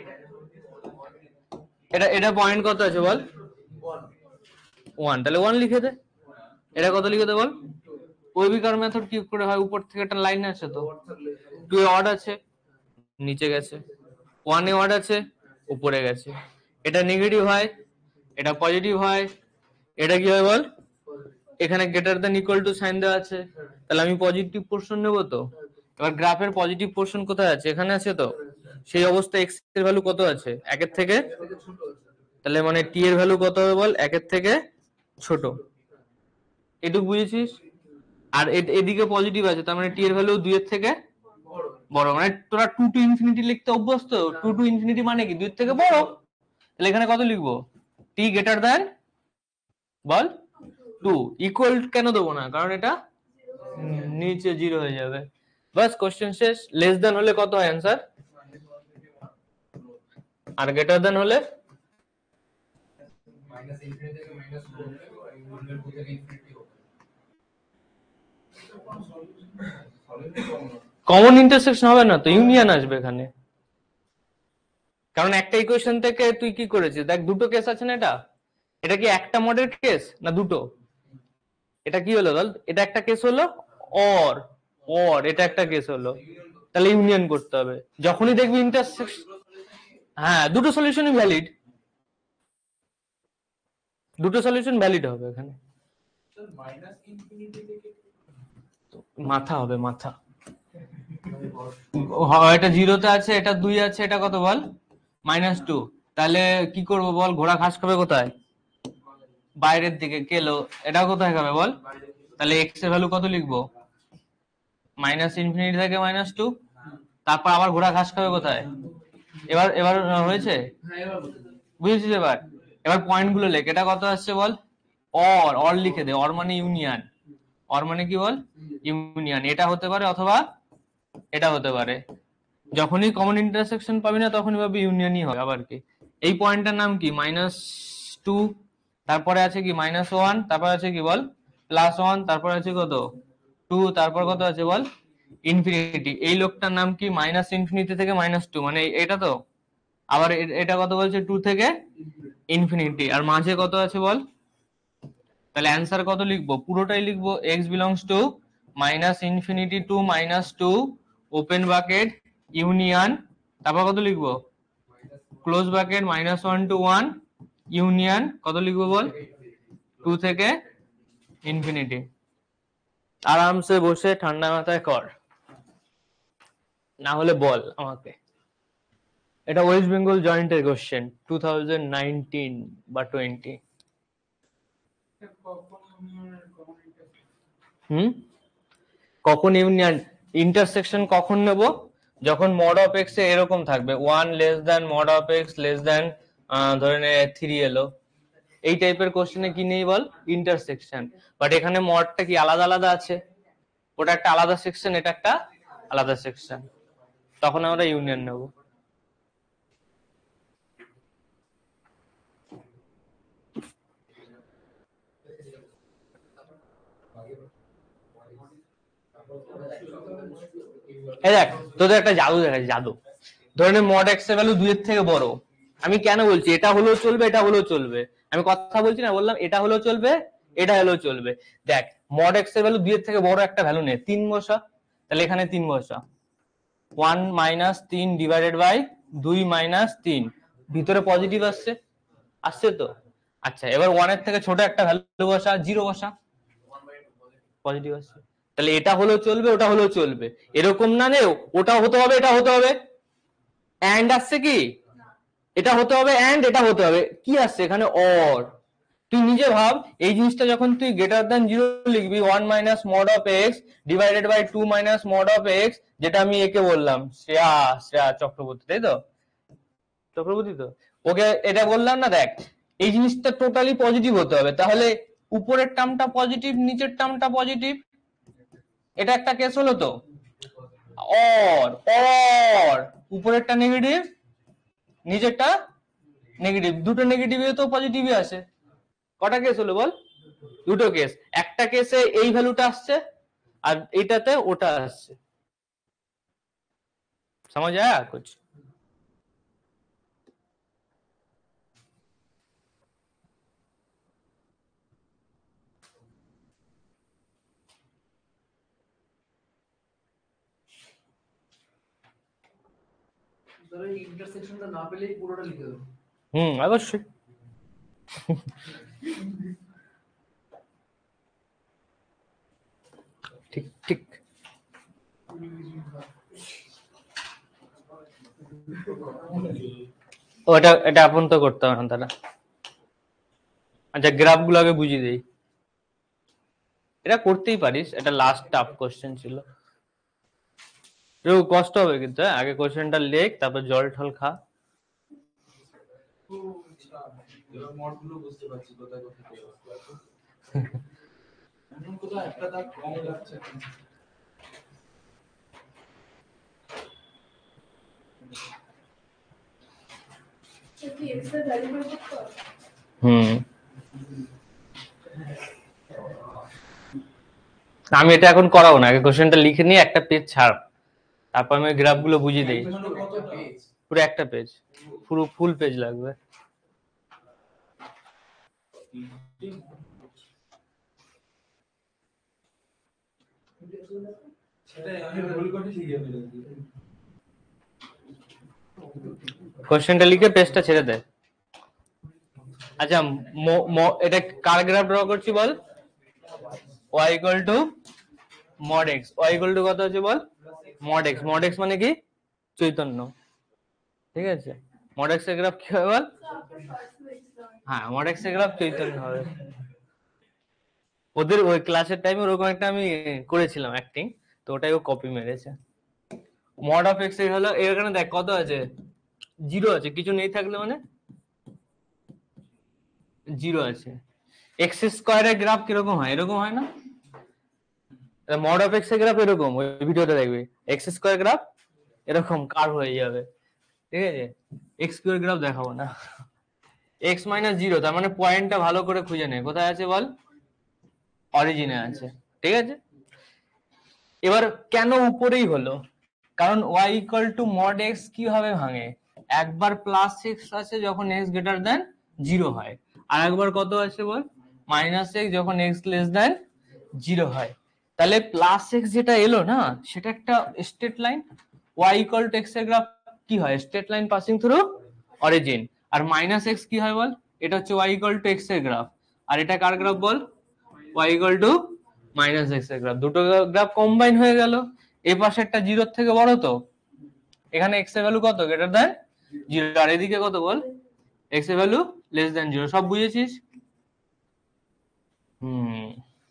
এটা এটা পয়েন্ট কত আছে বল, ওয়ান, তাহলে ওয়ান লিখে দে, এটা কত লিখে দে বল, ওয়েভিকার মেথড কি করে হয়, উপর থেকে একটা লাইন আছে তো, টু এ অড আছে নিচে গেছে, ওয়ান এ অড আছে উপরে গেছে, এটা নেগেটিভ হয় এটা পজিটিভ হয়, এটা কি হয় বল, এখানে greater than equal to sign দেওয়া আছে, তাহলে আমি পজিটিভ পোর্শন নেব তো, এবার গ্রাফের পজিটিভ পোর্শন কোথায় আছে, এখানে আছে তো, সেই অবস্থায় এক্স এর ভ্যালু কত আছে, একের থেকে, তাহলে মানে টি এর ভ্যালু কত হবে বল, একের থেকে ছোট, এটুকু বুঝেছিস। আর এ- এদিকে পজিটিভ আছে, তার মানে টি এর ভ্যালু দুই এর থেকে বড়, মানে তোরা টু টু ইনফিনিটি লিখতে অভ্যস্ত, টু টু ইনফিনিটি মানে কি দুই এর থেকে বড়, তাহলে এখানে কত লিখবো, টি গ্রেটার দ্যান বল টু, ইকুয়াল কেন দেবো না, কারণ এটা নিচে জিরো হয়ে যাবে, বাস কোশ্চেন শেষ। লেস দেন হলে কত হয় অ্যান্সার, আর গ্রেটার দেন হলে মাইনাস ইনফিনিটি থেকে মাইনাস টু হবে আর ইউনিয়ন টু থেকে ইনফিনিটি হবে। কমন ইন্টারসেকশন হবে না তো, ইউনিয়ন আসবে এখানে, কারণ একটা ইকুয়েশন থেকে তুই কি করেছিস দেখ, দুটো কেস আছে না, এটা এটা কি একটা মডেল কেস না দুটো, এটা কি হলো বল, এটা একটা কেস হলো, অর অর এটা একটা কেস হলো, তাহলে ইউনিয়ন করতে হবে যখনই দেখবি ইন্টারসেকশন, হ্যাঁ দুটো সলিউশনই ভ্যালিড, দুটো সলিউশন ভ্যালিড হবে এখানে, মাইনাস ইনফিনিটি থেকে মাথা হবে মাথা, হয় এটা জিরোতে আছে, এটা দুই আছে, এটা কত বল মাইনাস টু, তাহলে কি করব বল, ঘোড়া ঘাস খাবে কোথায়, বাইরের দিকে, কেলো এটা কোথায় খাবে বল, তাহলে এক্স এর ভ্যালু কত লিখবো, মাইনাস ইনফিনিটি থেকে মাইনাস টু, তারপর আবার ঘোড়া ঘাস খাবে কোথায়, এবার এবার হয়েছে, হ্যাঁ এবার বুঝতে পারছি। বুঝেছিস, এবার এবার পয়েন্ট গুলো লেখ, এটা কত আসছে বল, অর অর লিখে দে, অর মানে ইউনিয়ন, অর মানে কি বল ইউনিয়ন, এটা হতে পারে অথবা এটা হতে পারে, যখনই কমন ইন্টারসেকশন পাবি না তখনই ভাবি ইউনিয়নই হবে, আবার কি, এই পয়েন্টটার নাম কি মাইনাস টু, তারপরে আছে কি মাইনাস ওয়ান, তারপর আছে কি বল প্লাস ওয়ান, তারপর আছে কত টু, তারপর কত আছে বল ইনফিনিটি, এই লোকটার নাম কি মাইনাস ইনফিনিটি থেকে মাইনাস টু, মানে এটা তো, আবার এ- এটা কত বলছে টু থেকে ইনফিনিটি, আর মাঝে কত আছে বল, তাহলে অ্যান্সার কত লিখবো, পুরোটাই লিখবো, x belongs to minus infinity to minus two open bracket union, তারপর কত লিখবো close bracket minus one to one union, কত লিখবো বল টু থেকে ইনফিনিটি, আরামসে বসে ঠান্ডা মাথায় কর, না হলে বল আমাকে, এটা ওয়েস্ট বেঙ্গল জয়েন্টের কোশ্চেন টু থাউজেন্ড নাইনটিন বা টোয়েন্টি, হুম কখন ইউনিয়ন ইন্টারসেকশন কখন নেব, যখন মড অফ এক্স এ এরকম থাকবে, one less than mod of x less than ধরে নে থ্রি এলো, এই টাইপের কোশ্চেনে কি নেই বল ইন্টারসেকশন, বাট এখানে মডটা কি আলাদা আলাদা আছে, ওটা একটা আলাদা সেকশন, এটা একটা আলাদা সেকশন, তখন আমরা ইউনিয়ন নেব। এই দেখ তোদের একটা জাদু দেখাচ্ছি, জাদু। ধরে নে মড এক্স এর ভ্যালু দুই এর থেকে বড়। আমি কেন বলছি এটা হলেও চলবে, এটা হলেও চলবে, আমি কথা বলছি না, বললাম এটা হলেও চলবে, এটা হলেও চলবে। দেখ মড এক্স এর ভ্যালু দুই এর থেকে বড় একটা ভ্যালু নে, তিন বসা, তাহলে এখানে তিন বসা, ওয়ান মাইনাস তিন ডিভাইডেড বাই দুই মাইনাস তিন, ভিতরে পজিটিভ আসছে, আসছে তো? আচ্ছা এবার ওয়ান এর থেকে ছোট একটা ভ্যালু বসা, জিরো বসা, পজিটিভ আসছে। তাহলে এটা হলেও চলবে, ওটা হলেও চলবে, এরকম না নেও ওটাও হতে হবে, এটা হতে হবে, এন্ড আসছে কি, এটা হতে হবে এন্ড এটা হতে হবে, কি আসছে এখানে অর। তুই নিজে ভাব, এই জিনিসটা যখন তুই গ্রেটার দ্যান জিরো লিখবি, one minus mod of x divided by two minus mod of x, যেটা আমি একে বললাম শ্রেয়া, শ্রেয়া চক্রবর্তী, তাই তো? চক্রবর্তী তো, ওকে এটা বললাম না। দেখ এই জিনিসটা টোটালি পজিটিভ হতে হবে, তাহলে উপরের টার্মটা পজিটিভ, নিচের টার্মটা পজিটিভ, এটা একটা কেস হলো তো। অর অর উপরেরটা নেগেটিভ, নিচেরটা নেগেটিভ, দুটো নেগেটিভে তো পজিটিভই আসে। কটা কেস হলো বল? দুটো কেস। একটা কেসে এই ভ্যালুটা আসছে আর এইটাতে ওটা আসছে। समझ आया कुछ? ধরো এই ইন্টারসেকশনটা না পেলেই পুরোটা লিখে দেবো। হুম অবশ্যই। ঠিক ঠিক। ওটা এটা আপন তো করতে হবে না তারা। আচ্ছা গ্রাফ গুলো আগে বুঝিয়ে দেই, এটা করতেই পারিস, এটা লাস্ট টাফ কোশ্চেন ছিল, একটু কষ্ট হবে কিন্তু, হ্যাঁ? আগে কোশ্চেনটা লেখ, তারপর জল ঠল খা। এবার মডগুলো বুঝতে পারছি কোথায় কোথায় কি অবস্থা। এখন কোথাও একটা দাগ কম লাগছে। হুম আমি এটা এখন করাবো না, আগে কোশ্চেনটা লিখে নিয়ে একটা পেজ ছাড়, তারপর আমি গ্রাফ গুলো বুঝিয়ে দিই। পুরো একটা পেজ, পুরো ফুল পেজ লাগবে। সেটাই আমি ভুল করে শিখে ফেলেছি। কোশ্চেনটা লিখে পেজটা ছেড়ে দে। আচ্ছা ম- ম- এটা কার গ্রাফ ড্র করছি বল? y equal to mod x, y equal to কত আছে বল? mod x, mod x মানে কি? চৈতন্য, ঠিক আছে? mod x এর গ্রাফ কি হবে বল? হ্যাঁ mod x এর গ্রাফ চৈতন্য হবে। ওদের ওই ক্লাসের টাইমে ওরকম একটা আমি করেছিলাম অ্যাক্টিং, তো ওটাই ও কপি মেরেছে। mod of x এর হলো এখানে দেখ কত আছে, জিরো আছে, কিছু নেই থাকলে মানে জিরো আছে। এক্স স্কোয়ারের গ্রাফ কিরকম হয়? এরকম হয় না? মড অফ এক্স এর গ্রাফ এরকম, ওই ভিডিওটা দেখবি, এক্স স্কোয়ার গ্রাফ এরকম কার্ভ হয়ে যাবে, ঠিক আছে? এক্স স্কোয়ার গ্রাফ দেখাবো না। এক্স মাইনাস জিরো, তার মানে পয়েন্টটা ভালো করে খুঁজে নে, কোথায় আছে বল? অরিজিনে আছে, ঠিক আছে? এবার কেন উপরেই হলো? কারণ y equal to mod x কিভাবে ভাঙে? একবার প্লাস এক্স আছে যখন এক্স গ্রেটার দেন জিরো হয়, আর একবার কত আছে বল? মাইনাস এক্স যখন এক্স লেস দেন জিরো হয়। তাহলে প্লাস এক্স যেটা এলো না, সেটা একটা straight line, y equal to x এর গ্রাফ কি হয়? Straight line passing through origin. আর মাইনাস এক্স কি হয় বল? এটা হচ্ছে y ইকুয়াল টু এক্স এর গ্রাফ, আর এটা কার গ্রাফ বল? y equal to minus x এর গ্রাফ। দুটো গ্রাফ কম্বাইন হয়ে গেল। এই পাশে একটা জিরোর থেকে বড় তো, এখানে এক্স এর ভ্যালু কত? গ্রেটার দ্যান জিরো, আর এদিকে কত বল? এক্স এর ভ্যালু লেস দ্যান জিরো। সব বুঝেছিস? হুম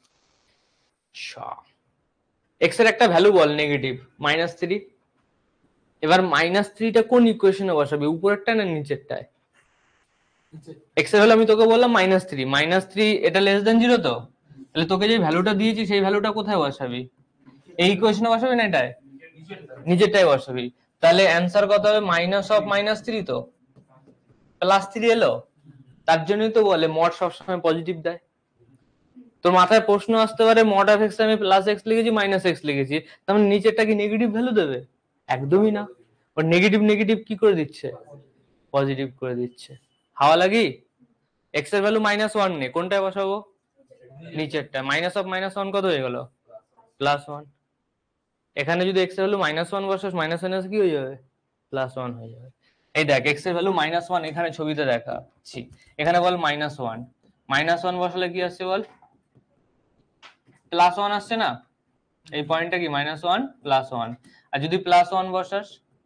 এক্স এর একটা ভ্যালু বল নেগেটিভ মাইনাস থ্রি। এবার মাইনাস থ্রিটা কোন ইকুয়েশনে বসাবি, উপরেরটা না নিচেরটায়? এক্স এর ভ্যালু আমি তোকে বললাম মাইনাস থ্রি, মাইনাস থ্রি এটা লেস দ্যান জিরো তো, তাহলে তোকে যে ভ্যালুটা দিয়েছি সেই ভ্যালুটা কোথায় বসাবি? এই কোশ্চেনে বসাবি না এটাই নিচেরটাই বসাবি। তাহলে অ্যান্সার কত হবে? মাইনাস অফ মাইনাস থ্রি, তো প্লাস থ্রি এলো। তার জন্যই তো বলে মড সবসময় পজিটিভ দেয়। তোর মাথায় প্রশ্ন আসতে পারে মড অফ এক্স আমি প্লাস এক্স লিখেছি মাইনাস এক্স লিখেছি, তার মানে নিচেরটা কি নেগেটিভ ভ্যালু দেবে? একদমই না, ওর নেগেটিভ নেগেটিভ কি করে দিচ্ছে? পজিটিভ করে দিচ্ছে। হাওয়া লাগি এক্স এর ভ্যালু মাইনাস ওয়ান নে, কোনটায় বসাবো? নিচেরটা। মাইনাস অফ মাইনাস ওয়ান কত হয়ে গেল? Plus one. এখানে যদি এক্স এর ভ্যালু মাইনাস ওয়ান বসাস মাইনাস মাইনাস কি হয়ে যাবে? প্লাস ওয়ান হয়ে যাবে। এই দেখ এক্স এর ভ্যালু মাইনাস ওয়ান এখানে ছবিতে দেখাচ্ছি, এখানে বল মাইনাস ওয়ান, মাইনাস ওয়ান বসালে কি আসছে বল? প্লাস ওয়ান আসছে না? এই পয়েন্টটা কি মাইনাস ওয়ান প্লাস ওয়ান। আর যদি প্লাস ওয়ান বসাস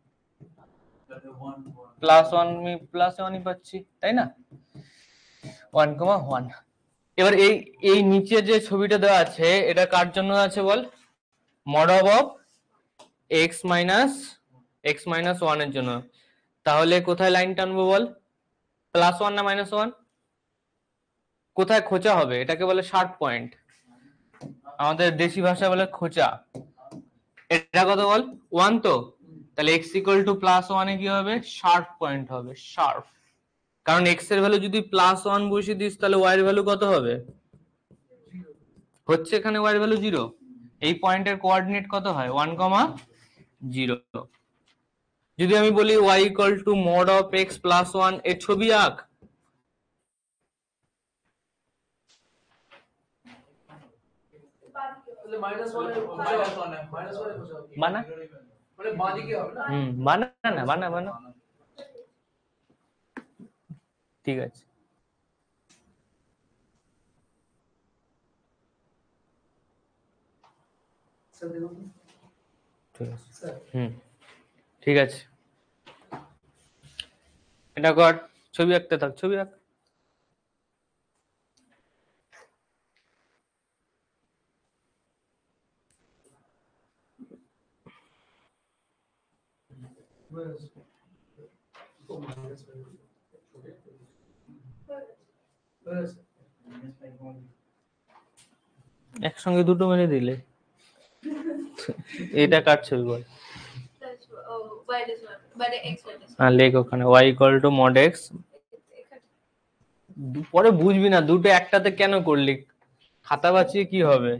প্লাস ওয়ান আমি প্লাস ওয়ানই পাচ্ছি, তাই না? One comma one. এবার এই এই নিচে যে ছবিটা দেওয়া আছে এটা কার জন্য আছে বল? Mod of x minus x minus one এর জন্য। তাহলে কোথায় লাইন টানবো বল? প্লাস ওয়ান না মাইনাস ওয়ান? কোথায় খোঁচা হবে? এটাকে বলে শার্প পয়েন্ট, আমাদের দেশি ভাষা বলে খোঁচা। এটা কত বল? ওয়ান। তো তাহলে এক্স ইকুয়াল টু প্লাস ওয়ানে কি হবে? শার্প পয়েন্ট হবে, শার্প। কারণ এক্স এর ভ্যালু যদি প্লাস ওয়ান বসিয়ে দিস তাহলে ওয়াই এর ভ্যালু কত হবে? হচ্ছে এখানে ওয়াই এর ভ্যালু জিরো। এই পয়েন্টের কোঅর্ডিনেট কত হয়? One comma zero. যদি আমি বলি y equal to mod of x plus one এর ছবি আঁক, তাহলে মাইনাস ওয়ান এর মাইনাস ওয়ান মাইনাস ওয়ান এর কোথাও বানা মানে বাঁদিকে হবে না? হুম বানা না বানা বানা ঠিক আছে। স্যার দেখুন ঠিক আছে স্যার হুম ঠিক আছে। এটা কর, ছবি আঁকতে থাক, ছবি আঁক। একসঙ্গে দুটো মেরে দিলে এটা কার ছবি বল? That's oh, by this one, by the x by this. হ্যাঁ লেখ ওখানে y equal to mod x। পরে বুঝবি না দুটো একটাতে কেন করলি, খাতা বাঁচিয়ে কি হবে?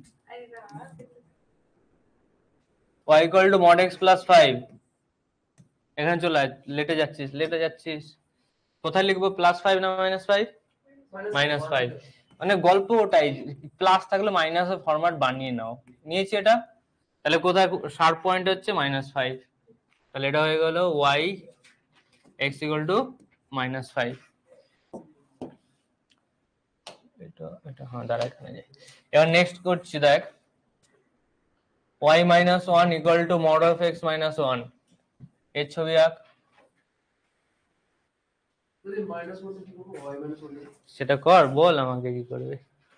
y equal to mod x plus five. এখানে চলে আয়, লেটে যাচ্ছিস লেটে যাচ্ছিস। কোথায় লিখবো? প্লাস ফাইভ না মাইনাস ফাইভ? Minus five. মানে গল্প ওটাই, প্লাস থাকলে মাইনাসের ফরম্যাট বানিয়ে নাও। নিয়েছি এটা, তাহলে কোথায় শার্প পয়েন্ট হচ্ছে? Minus five. তাহলে এটা হয়ে গেল y x equal to minus five. এটা এটা হ্যাঁ দাঁড়া এখানে যাই। এবার নেক্সট করছি দেখ, y minus one equal to mod of x minus one এর ছবি আঁক। যদি মাইনাস ওয়ান কি করব? y মাইনাস ওয়ান সেটা কর, বল আমাকে কি করবে।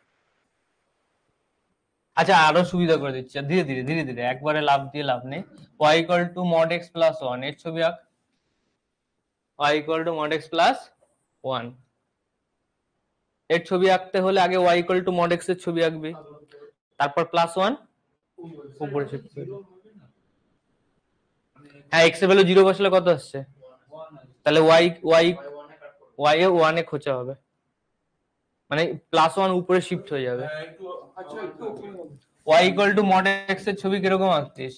আচ্ছা আরো সুবিধা করে দিচ্ছি, ধীরে ধীরে ধীরে ধীরে, একবারে লাভ দিয়ে লাভ নেই। y equal to mod x plus one এর ছবি আঁক। y equal to mod x plus one এর ছবি আঁকতে হলে আগে y equal to mod x এর ছবি আঁকবি, তারপর প্লাস ওয়ান উপরে শিফট করবি। হ্যাঁ x এর ভ্যালু জিরো বসলে কত আসছে? তাহলে y y y এ ওয়ান এ খোঁচা হবে, মানে প্লাস ওয়ান উপরে শিফট হয়ে যাবে। আচ্ছা একটু ওপেন করুন। y equal to mod x এর ছবি কিরকম আঁকতিস?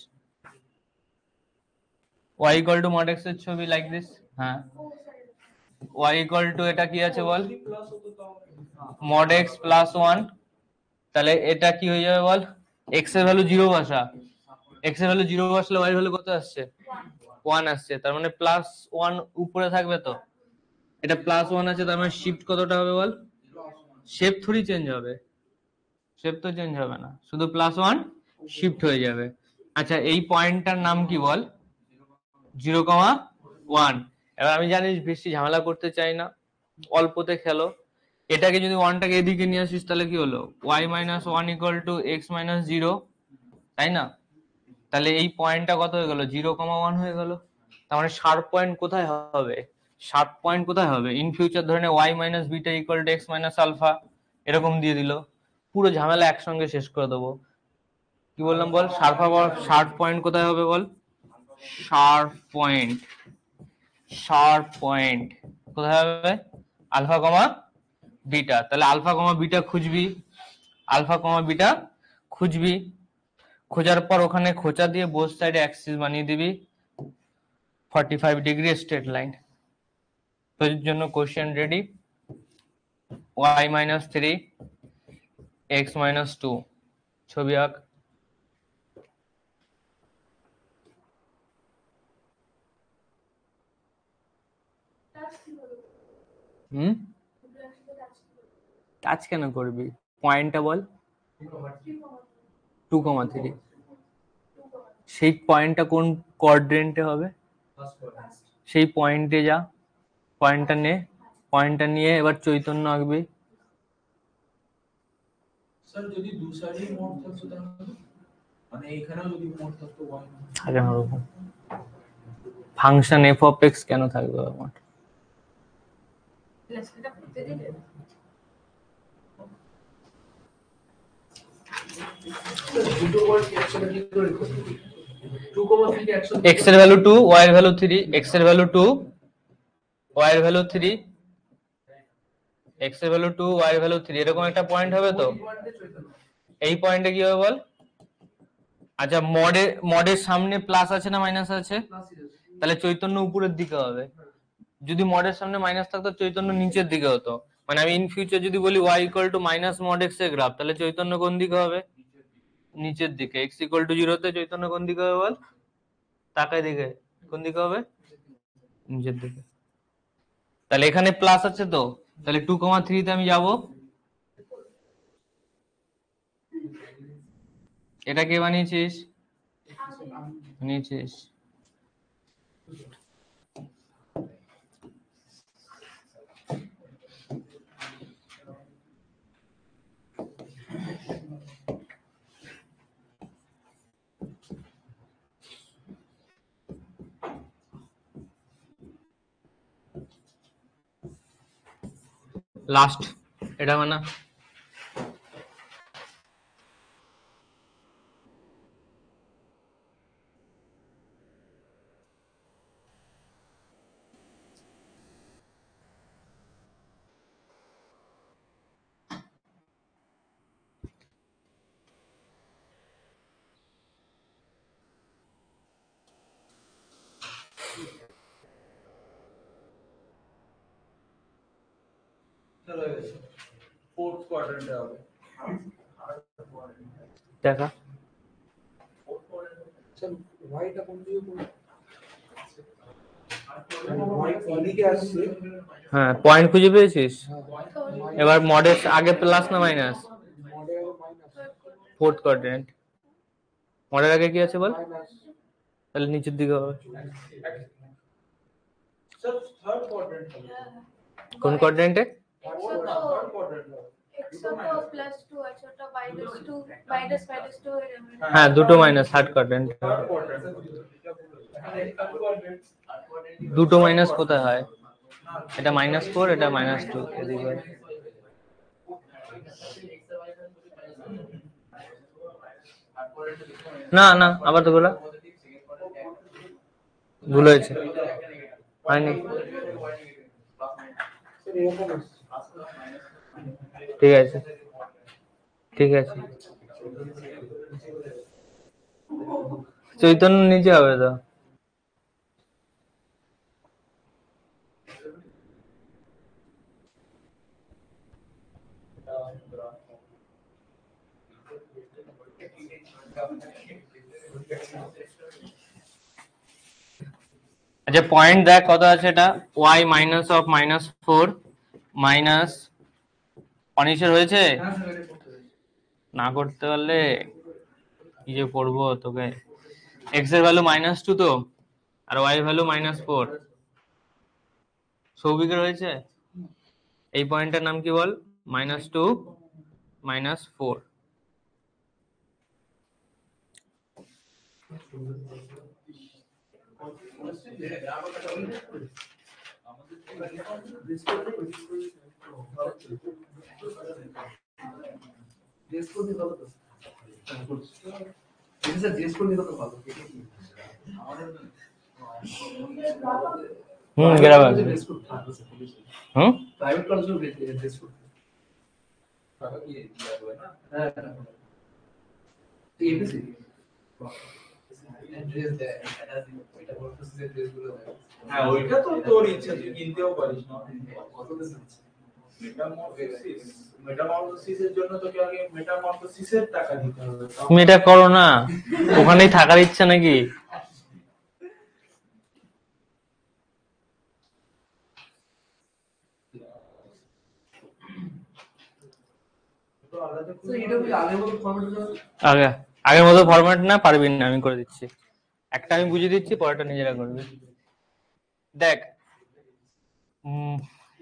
y equal to mod x এর ছবি লাইক দিস। হ্যাঁ y ইকুয়াল টু এটা কি আছে বল? প্লাস হতো তাও মড x প্লাস ওয়ান। তাহলে এটা কি হয়ে যাবে বল? x এর ভ্যালু জিরো বসা, x এর ভ্যালু জিরো বসলে y এর ভ্যালু কত আসছে? ওয়ান আসছে, তার মানে প্লাস ওয়ান উপরে থাকবে। তো এটা প্লাস ওয়ান আছে, তার মানে শিফট কতটা হবে বল? শেপ থোড়ি চেঞ্জ হবে, শেপ তো চেঞ্জ হবে না, শুধু প্লাস ওয়ান শিফট হয়ে যাবে। আচ্ছা এই পয়েন্টটার নাম কি বল? Zero comma one. এবার আমি জানি বেশি ঝামেলা করতে চাই না, অল্পতে খেলো। এটাকে যদি ওয়ানটাকে এদিকে নিয়ে আসিস তাহলে কি হলো? Y minus one equal to x minus zero, তাই না? তাহলে এই পয়েন্টটা কত হয়ে গেল? জিরো কমা ওয়ান হয়ে গেল। তার মানে শার্প পয়েন্ট কোথায় হবে? শার্প পয়েন্ট কোথায় হবে? ইন ফিউচার ধরে y minus beta equal to x minus alpha এরকম দিয়ে দিল, পুরো ঝামেলা একসঙ্গে শেষ করে দেবো। কি বললাম বল, শার্প শার্প পয়েন্ট কোথায় হবে বল, শার্প পয়েন্ট, শার্প পয়েন্ট কোথায় হবে, আলফা কমা বিটা। তাহলে আলফা কমা বিটা খুঁজবি, আলফা কমা বিটা খুঁজবি, খোঁজার পর ওখানে খোঁচা দিয়ে বোথ সাইডে অ্যাক্সিস বানিয়ে দিবি forty five degree straight line. তো এর জন্য question ready, y minus three x minus two, ছবি আঁক। হুম, টাচ কেন করবি, পয়েন্টটা বল, টু কমা থ্রি, সেই পয়েন্টটা কোন কোয়াড্রেন্টে হবে, সেই পয়েন্টে যা, পয়েন্টটা নে, পয়েন্টটা নিয়ে এবার চৈতন্য আঁকবি। স্যার যদি দু সাইডে মোড থাকতো তাহলে মানে এখানেও যদি মোড থাকতো ওয়াই থাকে না ওরকম, ফাংশন এফ অফ এক্স কেন থাকবে আমার, সেটা করতে দিলে দুটো ওয়ার্ড একসাথে কি করে লিখবো? টু কমা থ্রি কে একসাথে এক্স এর ভ্যালু টু, ওয়াই এর ভ্যালু থ্রি, এক্স এর ভ্যালু টু, ওয়াই এর ভ্যালু থ্রি, এক্স এর ভ্যালু টু, ওয়াই এর ভ্যালু থ্রি, এরকম একটা পয়েন্ট হবে তো। এই পয়েন্টে কি হবে বল, আচ্ছা মডের মডের সামনে প্লাস আছে না মাইনাস আছে, তাহলে চৈতন্য উপরের দিকে হবে, যদি মডের সামনে মাইনাস থাকতো চৈতন্য নিচের দিকে হতো। মানে আমি ইন ফিউচার যদি বলি y equal to minus mod x এর গ্রাফ, তাহলে চৈতন্য কোন দিকে হবে, নিচের দিকে। এক্স ইকুয়াল টু জিরো তে চৈতন্য কোন দিকে হবে বল, তাকায় দিকে, কোন দিকে হবে, নিচের দিকে। তাহলে এখানে প্লাস আছে তো, তাহলে টু কমা থ্রি তে আমি যাব, এটা কে বানিয়েছিস, বানিয়েছিস। লাস্ট এটা বানা, ফোর্থ কোয়াড্রেন্টে হবে দেখা। স্যার ওয়াইটা কোন দিকে কোন ওয়াই কোদিকে আসছে, হ্যাঁ পয়েন্ট খুঁজে পেয়েছিস, এবার মডের আগে প্লাস না মাইনাস, মডেল মাইনাস ফোর্থ কোয়াড্রেন্ট, মডের আগে কি আছে বল, মাইনাস তাহলে নিচের দিকে হবে, স্যার থার্ড কোয়াড্রেন্ট হবে কোন কোয়াড্রেন্টে, থার্ড কোয়াড্রেন্ট হবে একশো প্লাস টু আছে, ওটা minus two, minus minus two হয়ে যাবে। হ্যাঁ দুটো minus, third quadrant, third quadrant third quadrant দুটো মাইনাস কোথায় হয়, এটা মাইনাস ফোর, এটা মাইনাস টু, এদিকে হয়। না না আবার তো বলা ভুল হয়েছে, হয়নি, স্যার এরকম আসছে ঠিক আছে ঠিক আছে, চৈতন্য নিচে হবে তো, আচ্ছা পয়েন্ট দেখ কত আছে, এটা y minus of minus four minus অনিশের হয়েছে, না করতে পারলে কি যে করবো তোকে, এক্স এর ভ্যালু মাইনাস টু তো, আর ওয়াই এর ভ্যালু মাইনাস ফোর, সৌভিকের হয়েছে, এই পয়েন্টটার নাম কি বল, মাইনাস টু মাইনাস ফোর, রেস করতে ভালো তো স্যার জিজ্ঞেস করে নিতে তো ভালো। হুম গ্রাবার হুম প্রাইভেট কলেজে ড্রেস কোড। হ্যাঁ এবিসি ড্রেস দেয় এটা বলতেছে যে ড্রেসগুলো দেয়। হ্যাঁ ওইটা তো তোর ইচ্ছা, তুই কিনতেও পারিস না। কত দিন আছে? মেটামরফোসিস মেটামরফোসিসের জন্য তোকে আগে মেটামরফোসিসের টাকা দিতে হবে। তুমি এটা করো না, ওখানেই থাকার ইচ্ছা নাকি? তো আলাদা তো এটা কি আগের মতো ফরম্যাট হবে? আগে আগের মতো ফরম্যাট না, পারবি না, আমি করে দিচ্ছি। একটা আমি বুঝিয়ে দিচ্ছি, পরেরটা নিজেরা করবে। দেখ উম,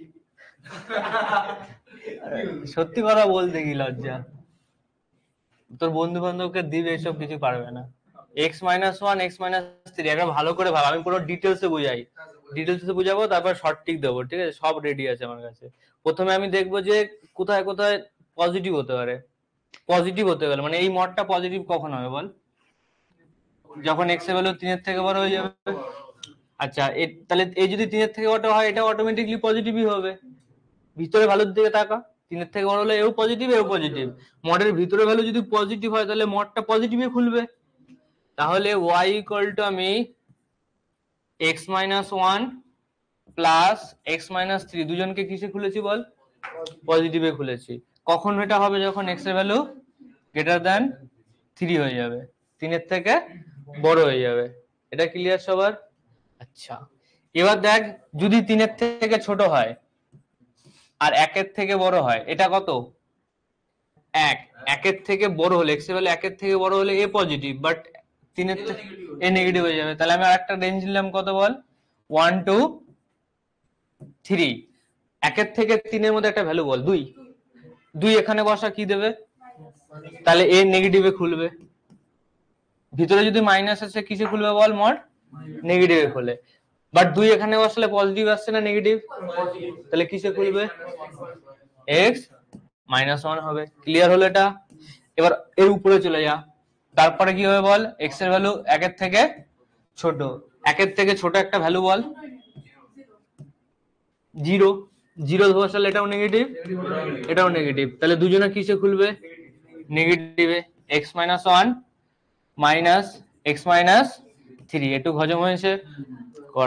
সত্যি কথা বলতে কি লজ্জা, তোর বন্ধু বান্ধবকে দিবে এসব কিছু পারবে না। X minus one x minus three একটা ভালো করে ভাব, আমি পুরো ডিটেলসে বুঝাই, ডিটেলসে বুঝাবো, তারপর শর্ট টিক দেবো, ঠিক আছে? সব রেডি আছে আমার কাছে। প্রথমে আমি দেখবো যে কোথায় কোথায় পজিটিভ হতে পারে। পজিটিভ হতে গেলে মানে এই মডটা পজিটিভ কখন হবে বল? যখন এক্স এর ভ্যালু তিনের থেকে বড় হয়ে যাবে। আচ্ছা তাহলে এই যদি তিনের থেকে বড় হয়, এটা অটোমেটিকলি পজিটিভই হবে। ভিতরে ভ্যালুর দিকে তাকা, তিনের থেকে বড় হলে এও পজিটিভ এও পজিটিভ। মডের ভিতরে ভ্যালু যদি পজিটিভ হয় তাহলে মডটা পজিটিভই খুলবে। তাহলে y ইকুয়াল টু আমি x minus one plus x minus three দুজনকে কিসে খুলেছি বল? পজিটিভে খুলেছি। কখন এটা হবে? যখন x এর ভ্যালু গ্রেটার দ্যান থ্রি হয়ে যাবে, তিনের থেকে বড় হয়ে যাবে। এটা ক্লিয়ার সবার? আচ্ছা এবার দেখ, যদি তিনের থেকে ছোট হয় আর একের থেকে বড় হয়, এটা কত? এক। একের থেকে বড় হলে এক্স এর ভ্যালু একের থেকে বড় হলে এ পজিটিভ, বাট তিনের থেকে এ নেগেটিভ হয়ে যাবে। তাহলে আমি আরেকটা রেঞ্জ নিলাম, কত বল? One to three. একের থেকে তিনের মধ্যে একটা ভ্যালু বল, দুই। দুই এখানে বসা কি দেবে? তাহলে এ নেগেটিভে খুলবে। ভিতরে যদি মাইনাস আছে কিসে খুলবে বল? মড নেগেটিভে খুলে। বাট দুই এখানে বসলে পজিটিভ আসছে না নেগেটিভ? তাহলে কিসে খুলবে? এক্স মাইনাস ওয়ান হবে। ক্লিয়ার হলো এটা? এবার এর উপরে চলে যা, তারপরে কি হবে বল? এক্স এর ভ্যালু একের থেকে ছোট, একের থেকে ছোট একটা ভ্যালু বল? জিরো। জিরো বসালে এটাও নেগেটিভ এটাও নেগেটিভ, তাহলে দুজনে কিসে খুলবে? নেগেটিভে। X minus one minus x minus three. একটু হজম হয়েছে? কর।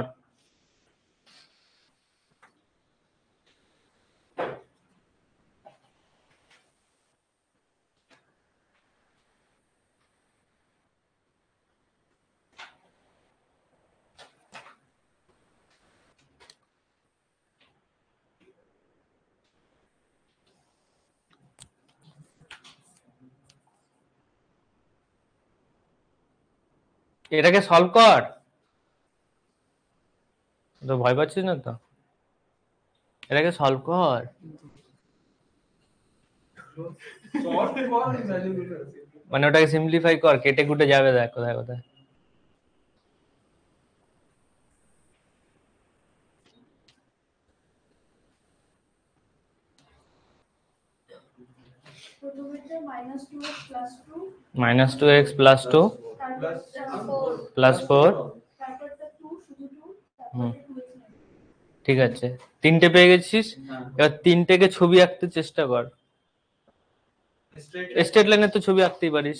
এটাকে সলভ কর। তো ভয় পাচ্ছিস না তো? এটাকে সলভ কর। মানে ওটাকে সিম্পলিফাই কর, কেটে কুটে যাবে, দেখ কোথায় কোথায়। minus two x plus two minus two x plus two তারপর four প্লাস ফোর। তারপরটা two শুধু two হুম তারপরে two x নেবে। ঠিক আছে, তিনটে পেয়ে গেছিস। এবার তিনটেকে ছবি আঁকতে চেষ্টা কর। স্ট্রেট লাইনের তো ছবি আঁকতেই পারিস।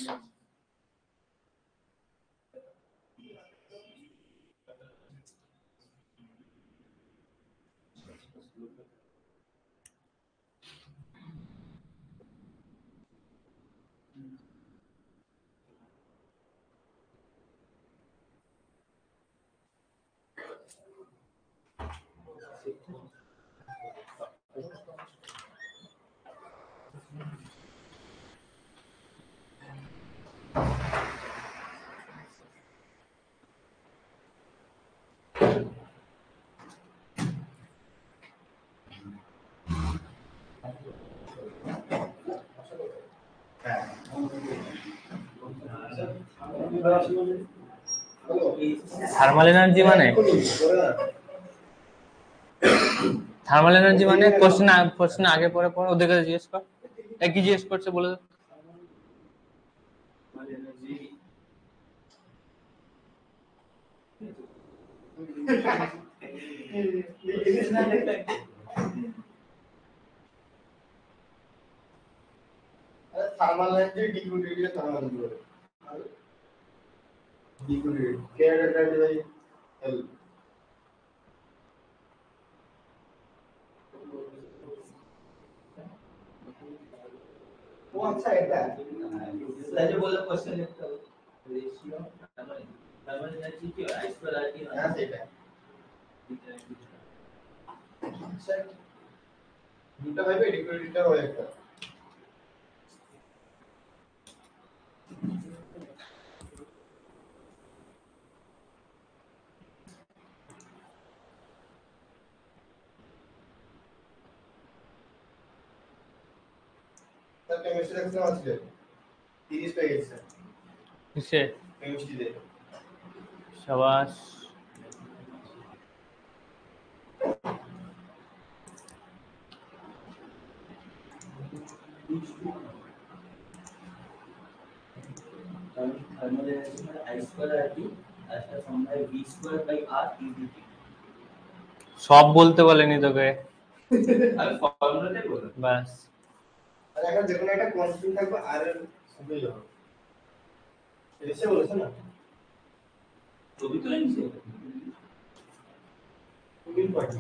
থার্মাল এনার্জি মানে থার্মাল এনার্জি মানে কোশ্চেন কোশ্চেন আগে পরে পরে ওদের কাছে জিজ্ঞেস কর। কি জিজ্ঞেস করছে বলে? থার্মাল এনার্জি ডিকিউটিভ থার্মাল করে ডিকিউটিভ কেয়ার এনার্জি বাই এল ও আচ্ছা এটা স্লাইডে বললে কোশ্চেন লিখতে হবে রেশিও থার্মাল থার্মাল এনার্জি কি আই স্কয়ার আর টি হ্যাঁ সেটা আচ্ছা দুটো ভাবে ডিকিউটিভটা হয় একটা তার কেমিস্ট্রি এক্সাম আছে তিরিশ পেয়ে গেছে কিসে কেমিস্ট্রি দে শাবাশ থার্মাল এনার্জি মানে আই স্কয়ার আর টি আর একটা formula V square by R ইজিটি সব বলতে বলেনি তোকে আমি ফর্মুলাটাই বললাম বাস আর এখন যেকোনো একটা কনস্ট্যান্ট থাকবে আর এর শুধুই হবে এসে বলেছে না ছবি তুলে নিছে তুমি পার্টি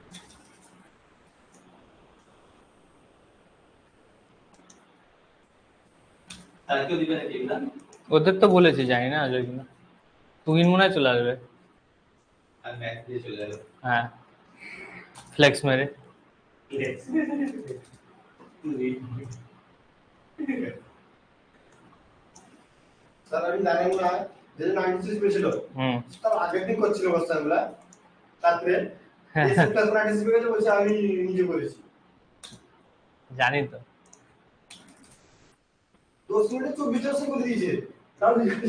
আর কেউ দিবে নাকি এগুলা ওদের তো বলেছি জানি না আজ ওইগুলো তুই মনে হয় চলে আসবে আর ম্যাথ দিয়ে চলে যাবে হ্যাঁ ফ্লেক্স মেরে স্যার আমি জানি না যে নাইনটি সিক্স পেয়েছিল হুম তার আগের দিন করছিল কোশ্চেনগুলো তারপরে এই সেন্টার নাইনটি সিক্স পেয়েছে বলছে আমি নিজে করেছি জানি তো দশ মিনিটে চব্বিশ দর্শন করে দিয়েছে তাও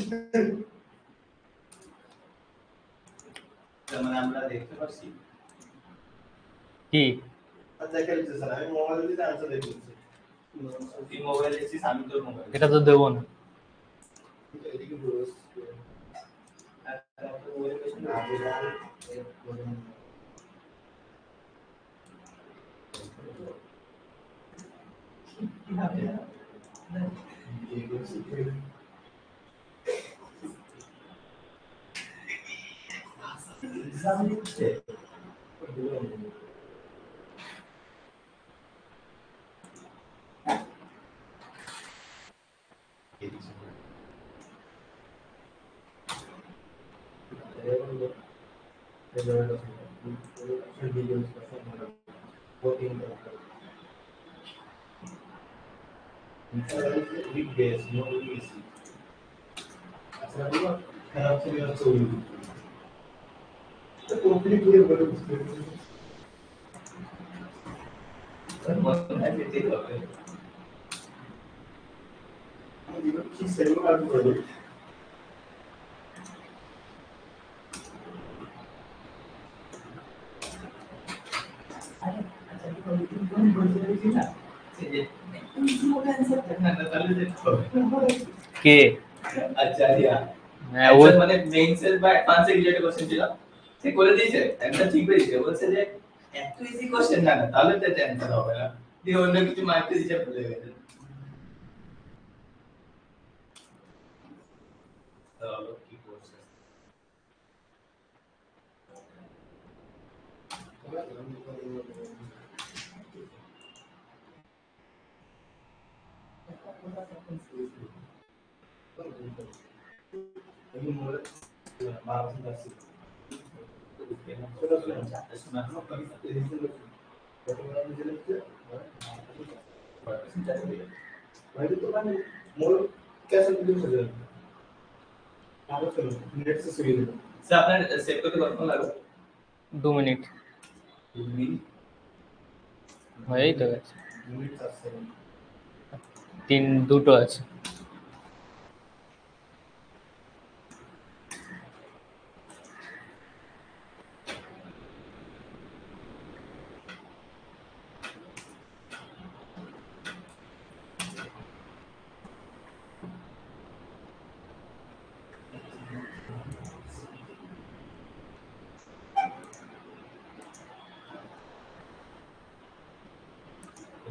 তার মানে আমরা দেখতে পাচ্ছি কি আর দেখে দিচ্ছে স্যার আমি মোবাইল দিয়ে আনসার দেখে দিচ্ছি তুই মোবাইল এসেছিস আমি তোর মোবাইল এটা তো দেবো না এদিকে বস আর তারপরে মোবাইল পেছনে এক্সাম দিচ্ছে weekdays, no weekdays. আচ্ছা বাবা খারাপ ছিল চলি তো কমপ্লিট হয়ে গেল মনে হয় যেতে হবে আমি কি সেলফ কাজ করব আরে আচ্ছা কি বলি তুমি বলতে দিছি না যে মোবাইল অ্যানসার না না তাহলে যেতে হবে কে আচ্ছা রিয়া হ্যাঁ ও মানে মেইনসের বা অ্যাডভান্স রিলেটেড কোশ্চেন ছিল সে করে দিয়েছে একটা ঠিক পেয়েছে বলছে যে এত ইজি কোশ্চেন না না তাহলে তো অ্যানসার হবে না দিয়ে অন্য কিছু মার্কস দিতে ভুলে গেছে তাহলে কি করছে আমি মোবাইল বারো দশ আপনার সেভ করতে কতক্ষণ লাগবে দু মিনিট হয়েই তো গেছে তিন দুটো আছে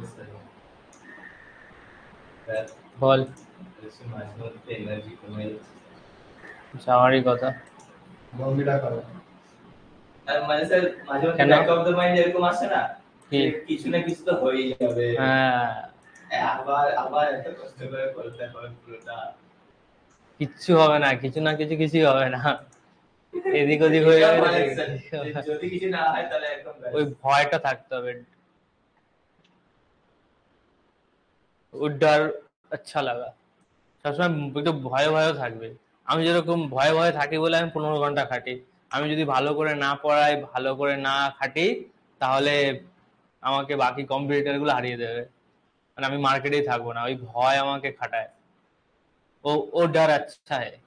বল এনার্জি কমে যাচ্ছে। যাওয়ারই কথা। বম্বিটা করো। আর মানে স্যার মাঝে মাঝে কেন? ব্যাক অফ দ্য মাইন্ড এরকম আসে না কি? যে কিছু না কিছু তো হয়েই যাবে, হ্যাঁ, আবার আবার এত কষ্ট করে করতে হবে পুরোটা। কিচ্ছু হবে না, কিছু না কিছু কিছুই হবে না, এদিক ওদিক হয়ে এটা যাবে, মানে এদিক স্যার, ওদিক হয়ে যে যাবে। যদি কিছু না হয় তাহলে একদম ওই ভয়টা থাকতে হবে, উড্ডার আচ্ছা লাগা সবসময় একটু ভয়ে ভয়ে থাকবে। আমি যেরকম ভয়ে ভয়ে থাকি বলে আমি পনেরো ঘন্টা খাটি। আমি যদি ভালো করে না পড়াই, ভালো করে না খাটি, তাহলে আমাকে বাকি কম্পিটিটর গুলো হারিয়ে দেবে, মানে আমি মার্কেটেই থাকবো না। ওই ভয় আমাকে খাটায়, ও ও ডর আচ্ছা হ্যায়।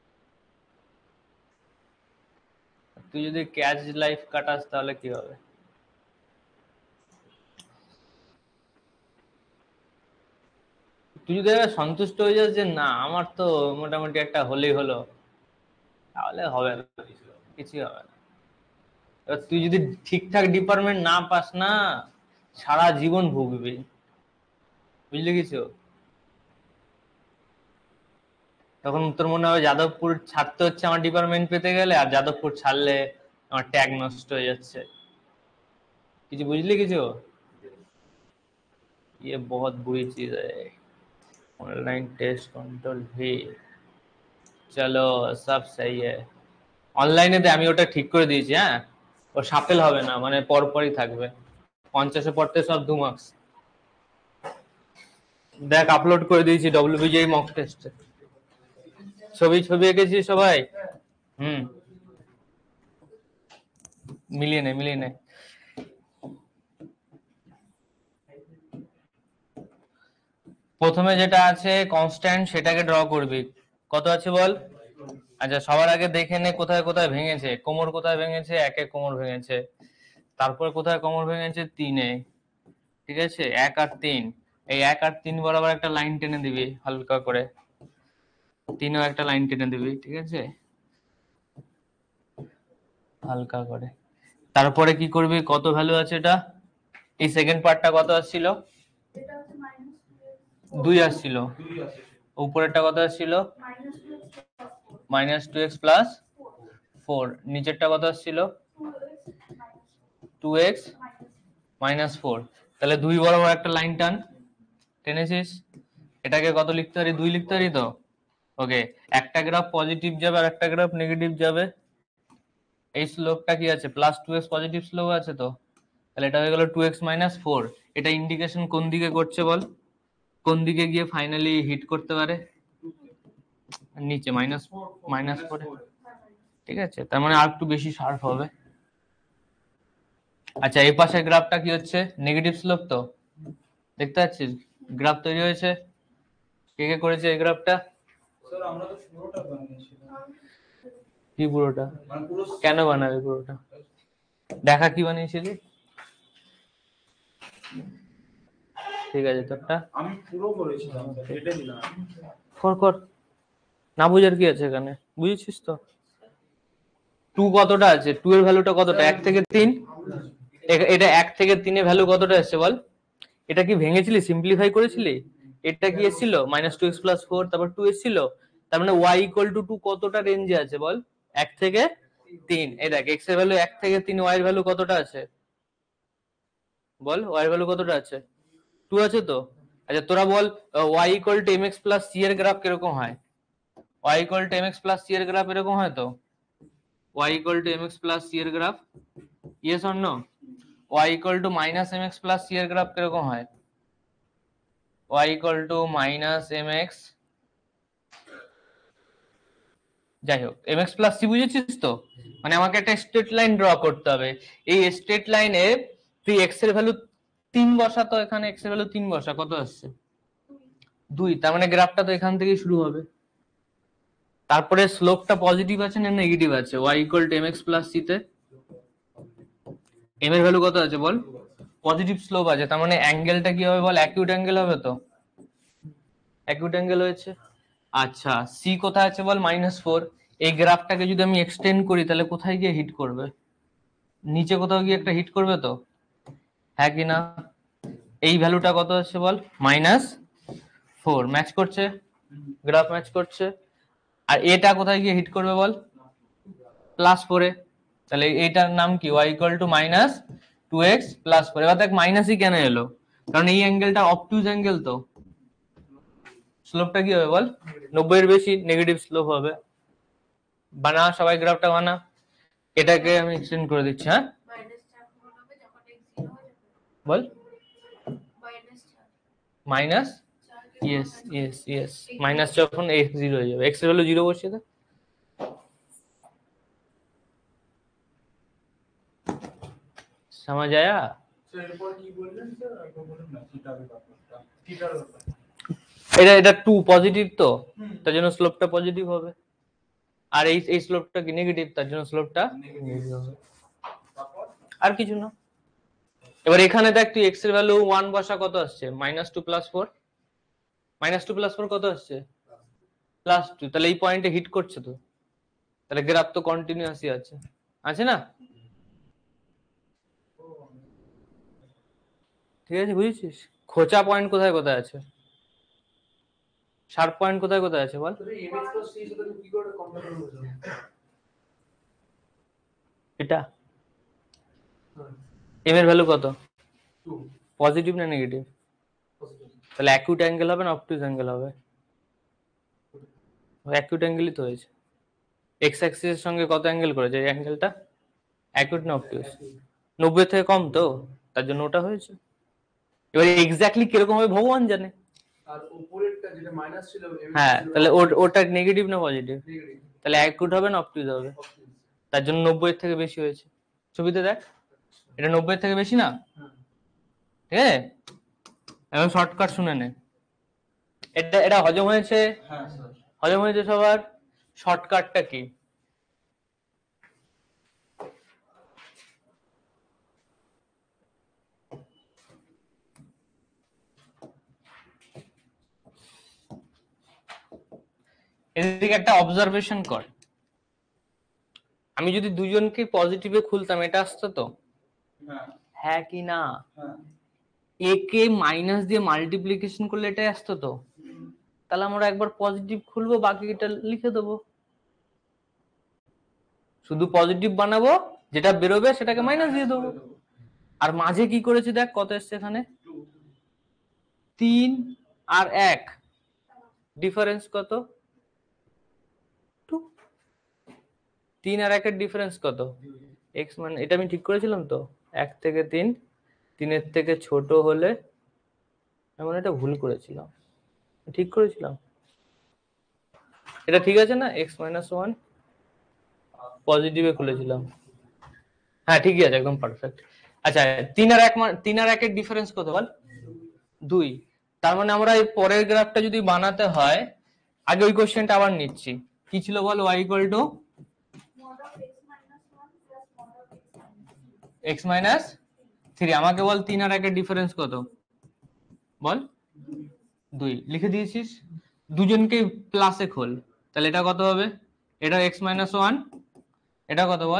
তুই যদি ক্যাচ লাইফ কাটাস তাহলে কি হবে? তুই যদি এবার সন্তুষ্ট হয়ে যাস যে না আমার তো মোটামুটি একটা হলেই হলো, তাহলে হবে না, কিছুই হবে না। এবার তুই যদি ঠিকঠাক ডিপার্টমেন্ট না পাস না, সারা জীবন ভুগবি, বুঝলি কিছু? তখন তোর মনে হবে যাদবপুর ছাড়তে হচ্ছে আমার ডিপার্টমেন্ট পেতে গেলে, আর যাদবপুর ছাড়লে আমার ট্যাগ নষ্ট হয়ে যাচ্ছে। কিছু বুঝলি কিছু? ये बहुत बुरी चीज है। ऑनलाइन टेस्ट कंट्रोल भी चलो सब सही है। অনলাইনে আমি ওটা ঠিক করে দিয়েছি। হ্যাঁ, ও সাপেল হবে না, মানে পরপরই থাকবে, পঞ্চাশে পড়তে সব দু মার্কস। দেখ আপলোড করে দিয়েছি ডব্লিউবিজেই মক টেস্ট। ছবি ছবি এঁকেছি সবাই। হুম, মিলিয়ে নে মিলিয়ে নে। প্রথমে যেটা আছে কনস্ট্যান্ট, সেটাকে ড্র করবি। কত আছে বল? আচ্ছা, সবার আগে দেখে নে কোথায় কোথায় ভেঙেছে। কোমর কোথায় ভেঙেছে? একে কোমর ভেঙেছে। তারপর কোথায় কোমর ভেঙেছে? তিনে। ঠিক আছে, এক আর তিন, এই এক আর তিন বরাবর একটা লাইন টেনে দিবি হালকা করে, তিনও একটা লাইন টেনে দিবি। ঠিক আছে, হালকা করে। তারপরে কি করবি? কত ভ্যালু আছে এটা? এই সেকেন্ড পার্টটা কত আসছিল? এটা হচ্ছে মাইনাস দুই আসছিল। দুই আছে উপরেরটা কত আসছিল? Minus two x plus four minus two x plus four. নিচেরটা কত আসছিল? Two x minus four. তাহলে দুই বরাবর একটা লাইন টান, টেনেছিস। এটাকে কত লিখতে পারি? দুই লিখতে পারি তো। ওকে, একটা গ্রাফ পজিটিভ যাবে আর একটা গ্রাফ নেগেটিভ যাবে। এই স্লোপটা কি আছে? Plus two x positive slope আছে তো, তাহলে এটা হয়ে গেল টু এক্স মাইনাস ফোর। এটা ইন্ডিকেশন কোন দিকে করছে বল? কোন দিকে গিয়ে ফাইনালি হিট করতে পারে? নিচে, মাইনাস মাইনাস ফোর। ঠিক আছে, তার মানে আর একটু বেশি শার্প হবে। আচ্ছা, এই পাশের গ্রাফটা কি হচ্ছে? নেগেটিভ স্লোপ তো, দেখতে পাচ্ছিস গ্রাফ তৈরি হয়েছে। কে কে করেছে এই গ্রাফটা? স্যার আমরা তো পুরোটা বানিয়েছিলাম। কি পুরোটা? মানে পুরো কেন বানাবে পুরোটা? দেখা কি বানিয়েছিলি? ঠিক আছে, তোরটা আমি পুরো করেছিলাম স্যার, কেটে দিলাম। কর কর, না বুঝার কি আছে এখানে, বুঝেছিস তো? টু কতটা আছে? টু এর ভ্যালুটা কতটা? এক থেকে তিন। এ- এটা এক থেকে তিনে ভ্যালু কতটা এসছে বল? এটা কি ভেঙেছিলি, সিম্পলিফাই করেছিলি? এটা কি এসেছিল? Minus two x plus four, তারপর টু এসেছিল। তার মানে ওয়াই ইকুয়াল টু টু কতটা রেঞ্জে আছে বল? এক থেকে তিন। এই দেখ, এক্স এর ভ্যালু এক থেকে তিন, ওয়াই এর ভ্যালু কতটা আছে বল? ওয়াই এর ভ্যালু কতটা আছে? টু আছে তো। আচ্ছা, তোরা বল y equal to m x plus c এর গ্রাফ কিরকম হয়? Y equal to m x plus c এর গ্রাফ এরকম হয় তো। Y equal to m x plus c এর graph, yes or no? Y equal to minus m x plus c এর graph কিরকম হয়? Y equal to minus m x, যাই হোক, এম এক্স প্লাস সি বুঝেছিস তো? মানে আমাকে একটা স্ট্রেট লাইন ড্র করতে হবে। এই স্ট্রেট লাইনে তুই এক্স এর ভ্যালু তিন বসা, তো এখানে এক্স এর ভ্যালু তিন বসা, কত আসছে? দুই। তার মানে গ্রাফটা তো এখান থেকেই শুরু হবে। তারপরে স্লোপটা পজিটিভ আছে না নেগেটিভ আছে? Y equal to m x plus c তে এম এর ভ্যালু কত আছে বল? পজিটিভ স্লোপ আছে, তার মানে অ্যাঙ্গেলটা কি হবে বল? অ্যাকিউট অ্যাঙ্গেল হবে তো। অ্যাকিউট অ্যাঙ্গেল হয়েছে। আচ্ছা, সি কোথায় আছে বল? Minus four. এই গ্রাফটাকে যদি আমি এক্সটেন্ড করি তাহলে কোথায় গিয়ে হিট করবে? নিচে কোথাও গিয়ে একটা হিট করবে তো, হ্যাঁ কি না? এই ভ্যালুটা কত হচ্ছে বল, মাইনাস ফোর। ম্যাচ করছে, গ্রাফ ম্যাচ করছে। আর এটা কোথায় গিয়ে হিট করবে বল, প্লাস ফোরে। তাহলে এইটার নাম কি, y equal to minus two x plus four. এবার দেখ মাইনাসই কেন এলো, কারণ এই অ্যাঙ্গেলটা অবটুজ অ্যাঙ্গেল, তো স্লোপটা কি হবে বল, নব্বই এর বেশি, নেগেটিভ স্লোপ হবে। বানা সবাই গ্রাফটা বানা, এটাকে আমি এক্সটেন্ড করে দিচ্ছি। হ্যাঁ মাইনাস চার কখন হবে যখন x জিরো হয়ে যাবে, বল, মাইনাস চার মাইনাস, চার ইয়েস ইয়েস ইয়েস, মাইনাস যখন এক্স জিরো হয়ে যাবে, এক্স এর ভ্যালু জিরো বসিয়ে দে। समझ आया? স্যার এরপর কি বললেন স্যার, একবার বলুন না থিটার ব্যাপারটা, থিটার ব্যাপার। এটা এটা টু পজিটিভ, তো তার জন্য স্লোপটা পজিটিভ হবে। আর এই এই স্লোপটা কি নেগেটিভ, তার জন্য স্লোপটা নেগেটিভ হবে। তারপর আর কিছু না। এবার এখানে দেখ তুই এক্স এর ভ্যালু ওয়ান বসা, কত আসছে, minus two plus four. Minus two plus four কত আসছে, প্লাস টু। তাহলে এই পয়েন্টে হিট করছে তো, তাহলে গ্রাফ তো কন্টিনিউয়াসই আছে, আছে না? ঠিক আছে, বুঝেছিস? খোঁচা পয়েন্ট কোথায় কোথায় আছে, শার্প পয়েন্ট কোথায় কোথায় আছে বল। তাহলে mx plus t এর সাথে কি করে কম্পেয়ার করব বুঝলাম। এটা হ্যাঁ এম এর ভ্যালু কত, টু পজিটিভ না নেগেটিভ? পজিটিভ। তাহলে অ্যাকিউট অ্যাঙ্গেল হবে না অবটুজ অ্যাঙ্গেল হবে? অ্যাকিউট অ্যাঙ্গেলই তো হয়েছে। এক্স অ্যাক্সিসের সঙ্গে কত অ্যাঙ্গেল করেছে এই অ্যাঙ্গেলটা, অ্যাকিউট না অবটুজ? নব্বই থেকে কম তো, তার জন্য ওটা হয়েছে। এবার এক্স্যাক্টলি কিরকম হবে ভগবান জানে। আর উপরেরটা যেটা মাইনাস ছিল হ্যাঁ, তাহলে ওর- ওটা নেগেটিভ না পজিটিভ? নেগেটিভ তাহলে অ্যাকিউট হবে না অবটুজ হবে? তার জন্য নব্বই এর থেকে বেশি হয়েছে। ছবিতে দেখ, এটা নব্বই এর থেকে বেশি না? ঠিক আছে, এখন শর্টকাট শুনে নে। এটা এটা হজম হয়েছে, হ্যাঁ স্যার হজম হয়েছে সবার। শর্টকাটটা কি, এদিকে একটা অবজারভেশন কর। আমি যদি দুজনকে পজিটিভে খুলতাম, এটা আসতো তো, হ্যাঁ হ্যাঁ কি না? হ্যাঁ এ কে মাইনাস দিয়ে মাল্টিপ্লিকেশন করলে এটাই আসতো তো। তাহলে আমরা একবার পজিটিভ খুলবো, বাকিটা লিখে দেবো। শুধু পজিটিভ বানাবো, যেটা বেরোবে সেটাকে মাইনাস দিয়ে দেবো। আর মাঝে কি করেছি দেখ, কত এসছে এখানে, তিন আর এক, ডিফারেন্স কত, টু। তিন আর একের ডিফারেন্স কত, এক্স মানে, এটা আমি ঠিক করেছিলাম তো, এক থেকে তিন, তিনের থেকে ছোট হলে, এমন এটা ভুল করেছিলাম, ঠিক করেছিলাম, এটা ঠিক আছে না, এক্স মাইনাস ওয়ান পজিটিভে খুলেছিলাম। হ্যাঁ ঠিকই আছে, একদম পারফেক্ট। আচ্ছা, তিন আর এক মা- তিন আর একের ডিফারেন্স কত বল, দুই। তার মানে আমরা এই পরের গ্রাফটা যদি বানাতে হয়, আগে ওই কোশ্চেনটা আবার নিচ্ছি। কি ছিল বল, y equal to mod of x minus one plus mod of x minus three. X minus three. আমাকে বল তিন আর একের ডিফারেন্স কত বল, দুই। লিখে দিয়েছিস, দুজনকে প্লাসে খোল, তাহলে এটা কত হবে, এটা এক্স মাইনাস ওয়ান, এটা কত বল,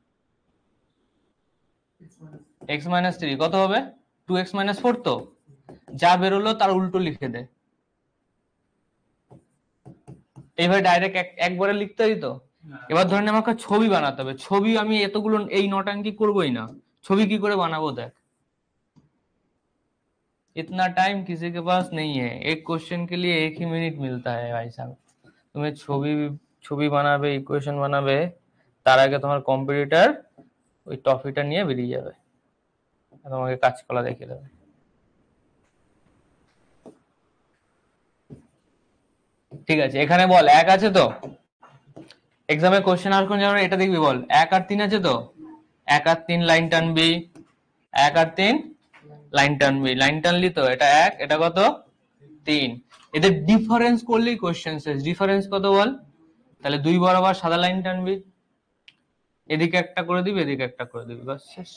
এক্স মাইনাস থ্রি, কত হবে, টু এক্স মাইনাস ফোর। তো যা বেরোলো তার উল্টো লিখে দে। এইভাবে ডাইরেক্ট একবারে লিখতে হয় তো। এবার ধরে নে আমাকে ছবি বানাতে হবে, ছবি আমি এতগুলো এই নটাঙ্কি করবোই না, ছবি কি করে বানাবো দেখ। इतना टाइम किसी के पास नहीं है, एक क्वेश्चन के लिए एक ही मिनट मिलता है भाई साहब। तुम्हें ছবি ছবি বানাবে, ইকুয়েশন বানাবে, তার আগে তোমার কম্পিউটার ওই টপিকটা নিয়ে বেরিয়ে যাবে, তোমাকে কাজকলা দেখিয়ে দেবে। ঠিক আছে, এখানে বল এক আছে তো, এক্সামে কোশ্চেন আর কোন জায়গায় এটা দেখবি, বল এক আর তিন আছে তো, এক আর তিন লাইন টানবি, এক আর তিন লাইন টানবি, লাইন টানলি তো, এটা এক, এটা কত, তিন। এদের ডিফারেন্স করলেই কোশ্চেন শেষ। ডিফারেন্স কত বল, তাহলে দুই বরাবর সাদা লাইন টানবি, এদিকে একটা করে দিবি, এদিকে একটা করে দিবি, বাস শেষ।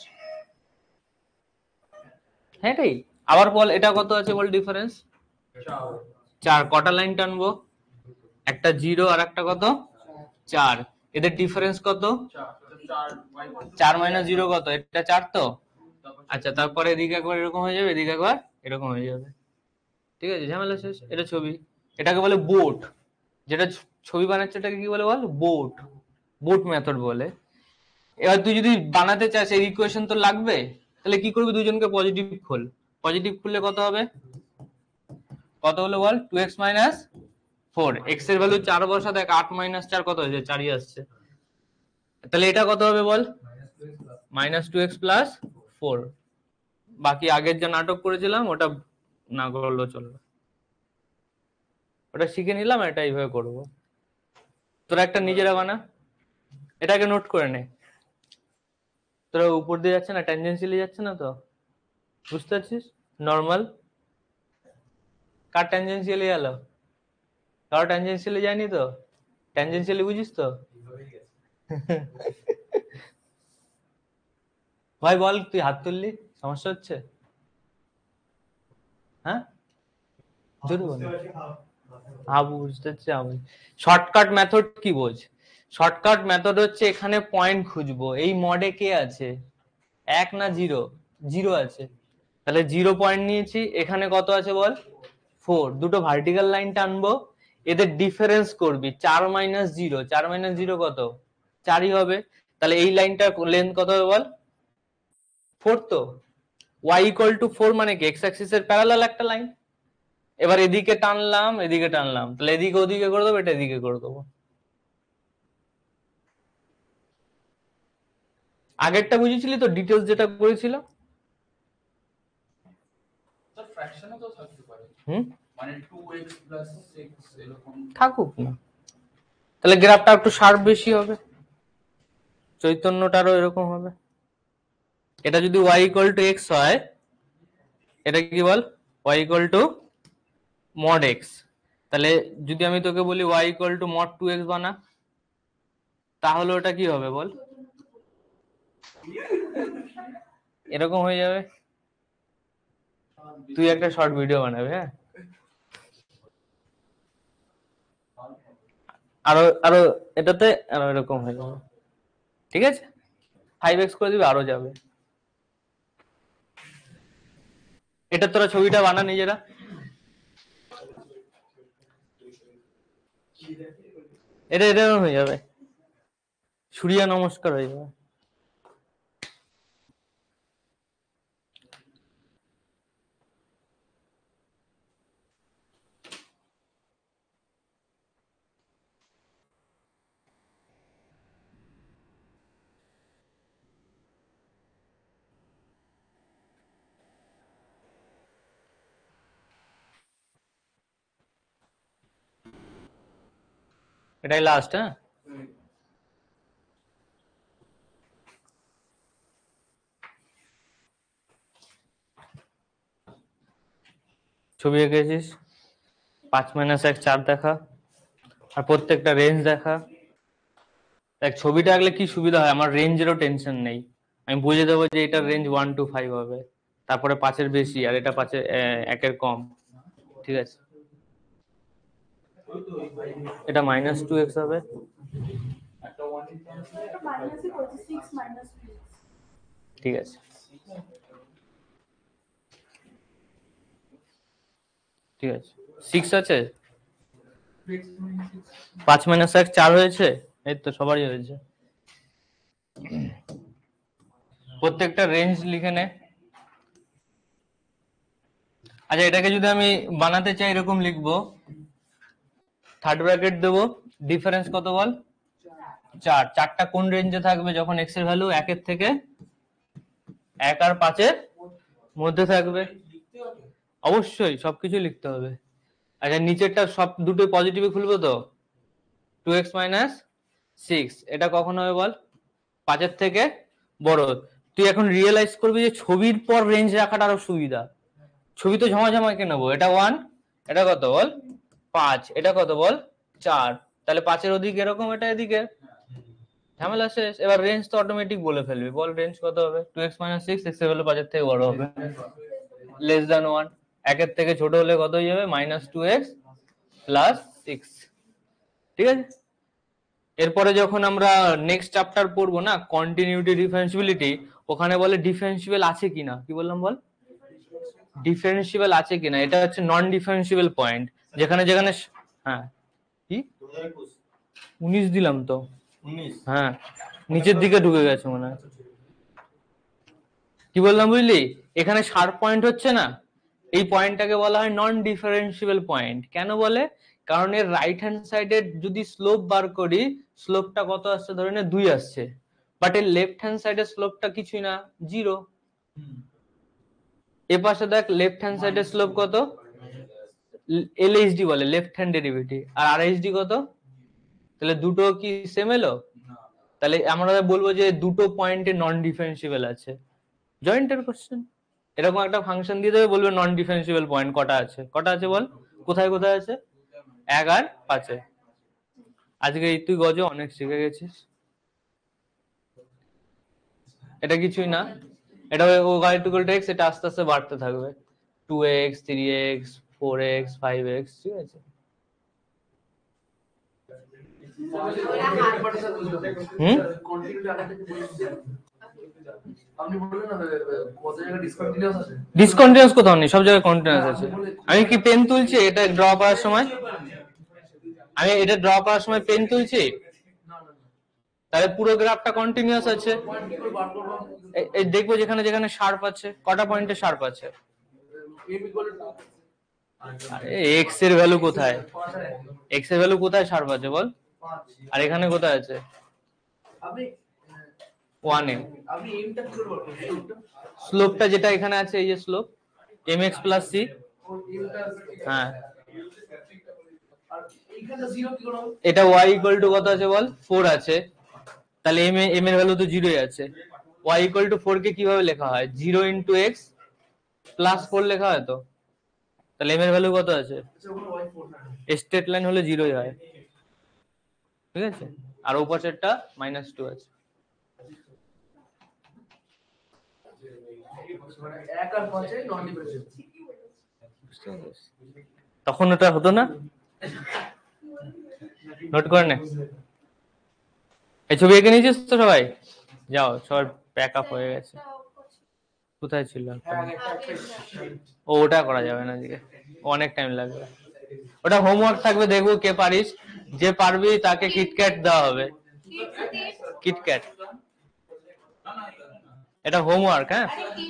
হ্যাঁ এটাই। আবার বল এটা কত আছে বল, ডিফারেন্স চার, কটা লাইন টানবো, একটা জিরো আর একটা কত, চার। এদের ডিফারেন্স কত, চার চার y চার মাইনাস জিরো কত, এটা চার তো, আচ্ছা তারপরে এদিকে একবার এরকম হয়ে যাবে, এদিকে একবার এরকম হয়ে যাবে, ঠিক আছে, ঝামেলা শেষ। এটা ছবি, এটাকে বলে বোট, যেটা ছ- ছবি বানাচ্ছে এটাকে কি বলে বল, বোট, বোট মেথড বলে। এবার তুই যদি বানাতে চাস এই ইকুয়েশন তো লাগবে, তাহলে কি করবি, দুজনকে পজিটিভ খোল, পজিটিভ খুললে কত হবে, কত হলো বল, two x minus four, x এর ভ্যালু চার বসা, দেখ আট মাইনাস চার কত হয়েছে, চারই আসছে, তাহলে এটা কত হবে বল, minus two x plus four. বাকি আগের যা নাটক করেছিলাম ওটা না করলেও চলবে, ওটা শিখে নিলাম, এটা এইভাবে করবো। তোরা একটা নিজেরা বানা, এটাকে নোট করে নে, তোরা উপর দিয়ে যাচ্ছে না, ট্যানজেন্সিয়ালি যাচ্ছে না তো, বুঝতে পারছিস, নর্মাল, কার ট্যানজেন্সিয়ালি গেল, কারো ট্যানজেন্সিয়ালি যায়নি তো, ট্যানজেন্সিয়ালি বুঝিস তো ভাই বল, তুই হাত তুললি, সমস্যা হচ্ছে, হ্যাঁ জোরে বল। হ্যাঁ বুঝতে পারছি আমি। শর্টকাট মেথড কি বোঝ, শর্টকাট মেথড হচ্ছে এখানে পয়েন্ট খুঁজবো, এই মডে কে আছে, এক না জিরো, জিরো আছে, তাহলে জিরো পয়েন্ট নিয়েছি, এখানে কত আছে বল, ফোর, দুটো ভার্টিক্যাল লাইন টানবো, এদের ডিফারেন্স করবি, চার মাইনাস জিরো, চার মাইনাস জিরো কত, চারই হবে, তাহলে এই লাইনটার লেন্থ কত হবে বল, ফোর। তো ওয়াই ইকুয়াল টু ফোর মানে কি, এক্স অ্যাক্সিস এর প্যারালাল একটা লাইন, এবার এদিকে টানলাম এদিকে টানলাম, তাহলে এদিকে ওদিকে করে দেবো, এটা এদিকে করে দেবো। আগেরটা বুঝেছিলি তো, ডিটেলস যেটা করেছিল, স্যার ফ্র্যাকশনও তো থাকতে পারে, হুম মানে টু এক্স প্লাস সিক্স এরকম। থাকুক না, তাহলে গ্রাফটা একটু শার্প বেশি হবে, চৈতন্যটারও এরকম হবে। এটা যদি ওয়াই ইকুয়াল টু এক্স হয়, এটা কি বল, y equal to mod x, তাহলে যদি আমি তোকে বলি y equal to mod two x বানা, তাহলে ওটা কি হবে বল, এরকম হয়ে যাবে। তুই একটা শর্ট ভিডিও বানাবে, হ্যাঁ, আরো আরো এটাতে আরো এরকম হয়ে যাবে, ঠিক আছে, ফাইভ এক্স করে দিবে, আরো যাবে। এটা তোরা ছবিটা বানা নিজেরা, এটা এরকম হয়ে যাবে, সূর্য নমস্কার হয়ে যাবে। এটাই লাস্ট, হ্যাঁ, ছবি এঁকেছিস, পাঁচ মাইনাস এক চার দেখা, আর প্রত্যেকটা রেঞ্জ দেখা। দেখ ছবিটা আঁকলে কি সুবিধা হয়, আমার রেঞ্জেরও টেনশন নেই, আমি বুঝে দেবো যে এটার রেঞ্জ ওয়ান টু ফাইভ হবে, তারপরে পাঁচের বেশি আর এটা পাঁচের একের কম, ঠিক আছে, এটা মাইনাস টু এক্স হবে, একটা ওয়ান মাইনাসই করছি সিক্স মাইনাস টু। ঠিক আছে, ঠিক আছে, সিক্স আছে, পাঁচ মাইনাস এক চার হয়েছে, এই তো সবারই হয়েছে। প্রত্যেকটা রেঞ্জ লিখে নে। আচ্ছা এটাকে যদি আমি বানাতে চাই এরকম লিখবো, থার্ড ব্র্যাকেট দেবো, ডিফারেন্স কত বল, চার, চারটা কোন রেঞ্জে থাকবে, যখন এক্স এর ভ্যালু একের থেকে এক আর পাঁচের মধ্যে থাকবে, অবশ্যই সবকিছু লিখতে হবে। আচ্ছা নিচেরটা সব দুটো পজিটিভে খুলবো তো, টু এক্স মাইনাস সিক্স, এটা কখন হবে বল, পাঁচের থেকে বড়। তুই এখন রিয়েলাইজ করবি যে ছবির পর রেঞ্জ রাখাটা আরো সুবিধা, ছবি তো ঝমাঝমা এঁকে নেবো, এটা ওয়ান, এটা কত বল পাঁচ, এটা কত বল চার, তাহলে পাঁচের ওদিকে এরকম, এটা এদিকে, ঝামেলা শেষ। এবার রেঞ্জ তো অটোমেটিক বলে ফেলবি, বল রেঞ্জ কত হবে, two x minus six, x এর ভ্যালু পাঁচের থেকে বড় হবে, লেস দ্যান ওয়ান, একের থেকে ছোট হলে কত হয়ে যাবে, minus two x plus six, ঠিক আছে, এরপরে যখন আমরা নেক্সট চ্যাপ্টার পড়বো না কন্টিনিউটি ডিফারেন্সিবিলিটি, ওখানে বলে ডিফারেন্সিবল আছে কিনা, কি বললাম বল, ডিফারেন্সিবল আছে কিনা, এটা হচ্ছে নন ডিফারেন্সিবল পয়েন্ট, যেখানে যেখানে হ্যাঁ কি উনিশ দিলাম তো, হ্যাঁ নিচের দিকে ঢুকে গেছে মনে হয়। কি বললাম বুঝলি, এখানে শার্প পয়েন্ট হচ্ছে না, এই পয়েন্টটাকে বলা হয় নন ডিফারেন্সিবল পয়েন্ট। কেন বলে, কারণ এর রাইট হ্যান্ড সাইডে যদি স্লোপ বার করি, স্লোপটা কত আসছে, ধরে নে দুই আসছে, বাট এর লেফট হ্যান্ড সাইডে স্লোপটা কিছুই না, জিরো। এ পাশে দেখ লেফট হ্যান্ড সাইডে স্লোপ কত, এলএইচডি বলে লেফট হ্যান্ড ডেরিভেটিভ, আর আরএইচডি কত, তাহলে দুটো কি সেম এলো, তাহলে আমরা বলবো যে দুটো পয়েন্টে নন ডিফারেন্সিবল আছে। জয়েন্টের কোশ্চেন এরকম একটা ফাংশন দিয়ে দেবে, বলবে নন ডিফারেন্সিবল পয়েন্ট কটা আছে, কটা আছে বল, কোথায় কোথায় আছে, এক আর পাঁচে। আজকে এই তুই গজ অনেক শিখে গেছিস, এটা কিছুই না, এটা ও y ইকুয়াল টু x, এটা আস্তে আস্তে বাড়তে থাকবে, two x, three x, four x, five x, ঠিক আছে। হুম ডিসকন্টিনিউয়াস কোথাও নেই, সব জায়গায় কন্টিনিউয়াস আছে। আমি কি পেন তুলছি এটা ড্র করার সময়, আমি এটা ড্র করার সময় পেন তুলছি, তাহলে পুরো গ্রাফটা কন্টিনিউয়াস আছে। এই দেখবো যেখানে যেখানে শার্প আছে, কটা পয়েন্টে শার্প আছে, এক্স এর ভ্যালু কোথায়, এক্স এর ভ্যালু কোথায় শার্প আছে বল, আর এখানে কোথায় আছে, ওয়ানে। স্লোপটা যেটা এখানে আছে, এই যে slope m x plus c, হ্যাঁ এটা y ইকুয়াল টু কত আছে বল, ফোর আছে, তাহলে m এম এর ভ্যালু তো জিরোই আছে। y ইকুয়াল টু ফোর কে কিভাবে লেখা হয়, zero into x plus four লেখা হয় তো, তাহলে m এর ভ্যালু কত আছে, স্ট্রেট লাইন হলে জিরোই হয়, ঠিক আছে, আর ওপাশেরটা মাইনাস টু আছে। তখন ওটা হতো না, নোট করে নে। এই ছবি এঁকে নিয়েছিস তো সবাই, যাও সবার প্যাক আপ হয়ে গেছে। কোথায় ছিল, ও ওটা করা যাবে না আজকে, অনেক টাইম লাগবে, ওটা হোমওয়ার্ক থাকবে, দেখবো কে পারিস, যে পারবি তাকে কিটক্যাট দেওয়া হবে, কিটক্যাট, এটা হোমওয়ার্ক। হ্যাঁ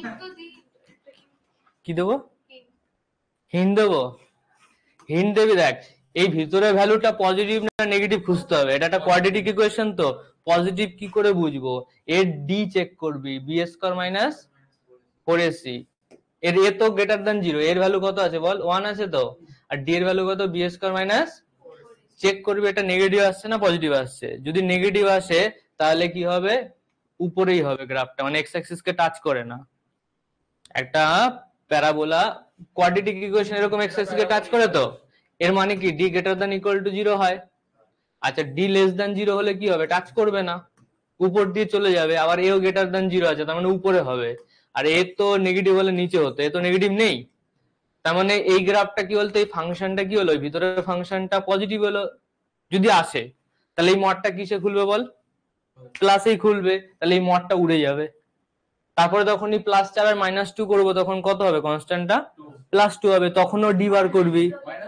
কি দেবো, হিন্ট দেবো, হিন্ট দেবি, দেখ এই ভিতরে ভ্যালুটা পজিটিভ না নেগেটিভ খুঁজতে হবে, এটা একটা কোয়াড্রেটিক ইকুয়েশন, তো পজিটিভ কি করে বুঝবো, এর ডি চেক করবি, b square minus four ac, এর এ তো গ্রেটার দ্যান জিরো, এর ভ্যালু কত আছে বল, ওয়ান আছে তো, আর ডি এর ভ্যালু কত, বি স্কয়ার মাইনাস, চেক করবি এটা নেগেটিভ আসছে না পজিটিভ আসছে, যদি নেগেটিভ আসে তাহলে কি হবে, উপরেই হবে গ্রাফটা, মানে এক্স অ্যাক্সিস কে টাচ করে না। একটা প্যারাবোলা কোয়াড্রেটিক ইকুয়েশন এরকম এক্স অ্যাক্সিস কে টাচ করে, তো এর মানে কি D greater than equal to zero হয়। আচ্ছা ডি লেস দ্যান জিরো হলে কি হবে, টাচ করবে না, উপর দিয়ে চলে যাবে, আবার এও গ্রেটার দ্যান জিরো আছে, তার মানে উপরে হবে, আর এ তো নেগেটিভ হলে নিচে হতো, এ তো নেগেটিভ নেই, তার মানে এই গ্রাফটা কি বলতো, এই ফাংশনটা কি হলো, ভিতরে ফাংশনটা পজিটিভ হলো, যদি আসে তাহলে এই মডটা কিসে খুলবে বল, প্লাসেই খুলবে, তাহলে এই মডটা উড়ে যাবে। তারপরে তখনই প্লাস চার আর মাইনাস টু করবো, তখন কত হবে, কনস্ট্যান্টটা প্লাস টু হবে, তখনও ডি বার করবি,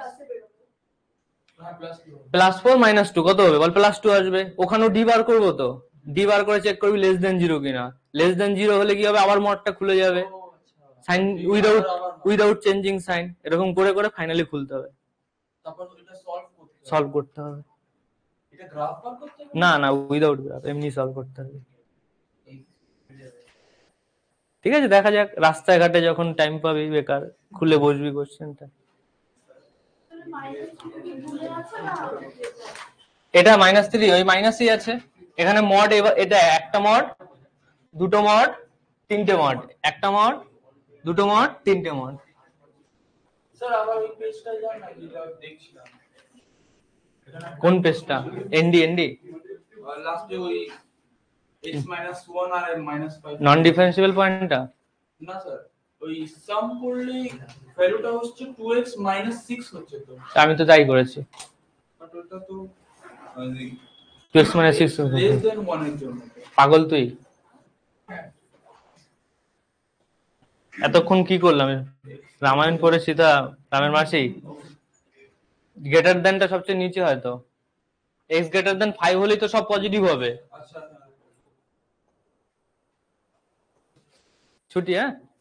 প্লাস ফোর মাইনাস টু কত হবে বল, প্লাস টু আসবে, ওখানেও ডি বার করবো, তো ডি বার করে চেক করবি লেস দেন জিরো কিনা, লেস দেন জিরো হলে কি হবে, আবার মডটা খুলে যাবে, sign without without changing sign, এরকম করে করে ফাইনালি খুলতে হবে, তারপর এটা সলভ করতে হবে, সলভ করতে হবে, এটা গ্রাফ বার করতে হবে, না না উইদাউট গ্রাফ, এমনি সলভ করতে হবে। ঠিক আছে, দেখা যাক, রাস্তায় ঘাটে যখন টাইম পাবি বেকার খুলে বসবি কোশ্চেনটা। এটা মাইনাস থ্রি, ওই মাইনাসই আছে, এখানে মড, এটা একটা মড, দুটো মড, তিনটে মড, একটা মড, দুটো মড, তিনটে মড। স্যার আবার ওই পেজটা যান না, যেটা দেখছিলাম, কোন পেজটা, এনডি এনডি লাস্টে ওই x minus ওয়ান আর minus ফাইভ, নন ডিফারেন্সিবল পয়েন্টটা, না স্যার ওই সাম করলে ভ্যালুটা হচ্ছে টু এক্স minus সিক্স হচ্ছে, তো আমি তো তাই করেছি, বাট ওটা তো টু এক্স মানে সিক্স লেস দেন ওয়ান এর জন্য। পাগল তুই এতক্ষণ কি করলাম রামায়ণ পড়েছি তা রামের মাসি গ্রেটার দেনটা সবচেয়ে নিচে হয়তো এক্স গ্রেটার দেন ফাইভ হলেই তো সব পজিটিভ হবে আচ্ছা ছুটি হ্যাঁ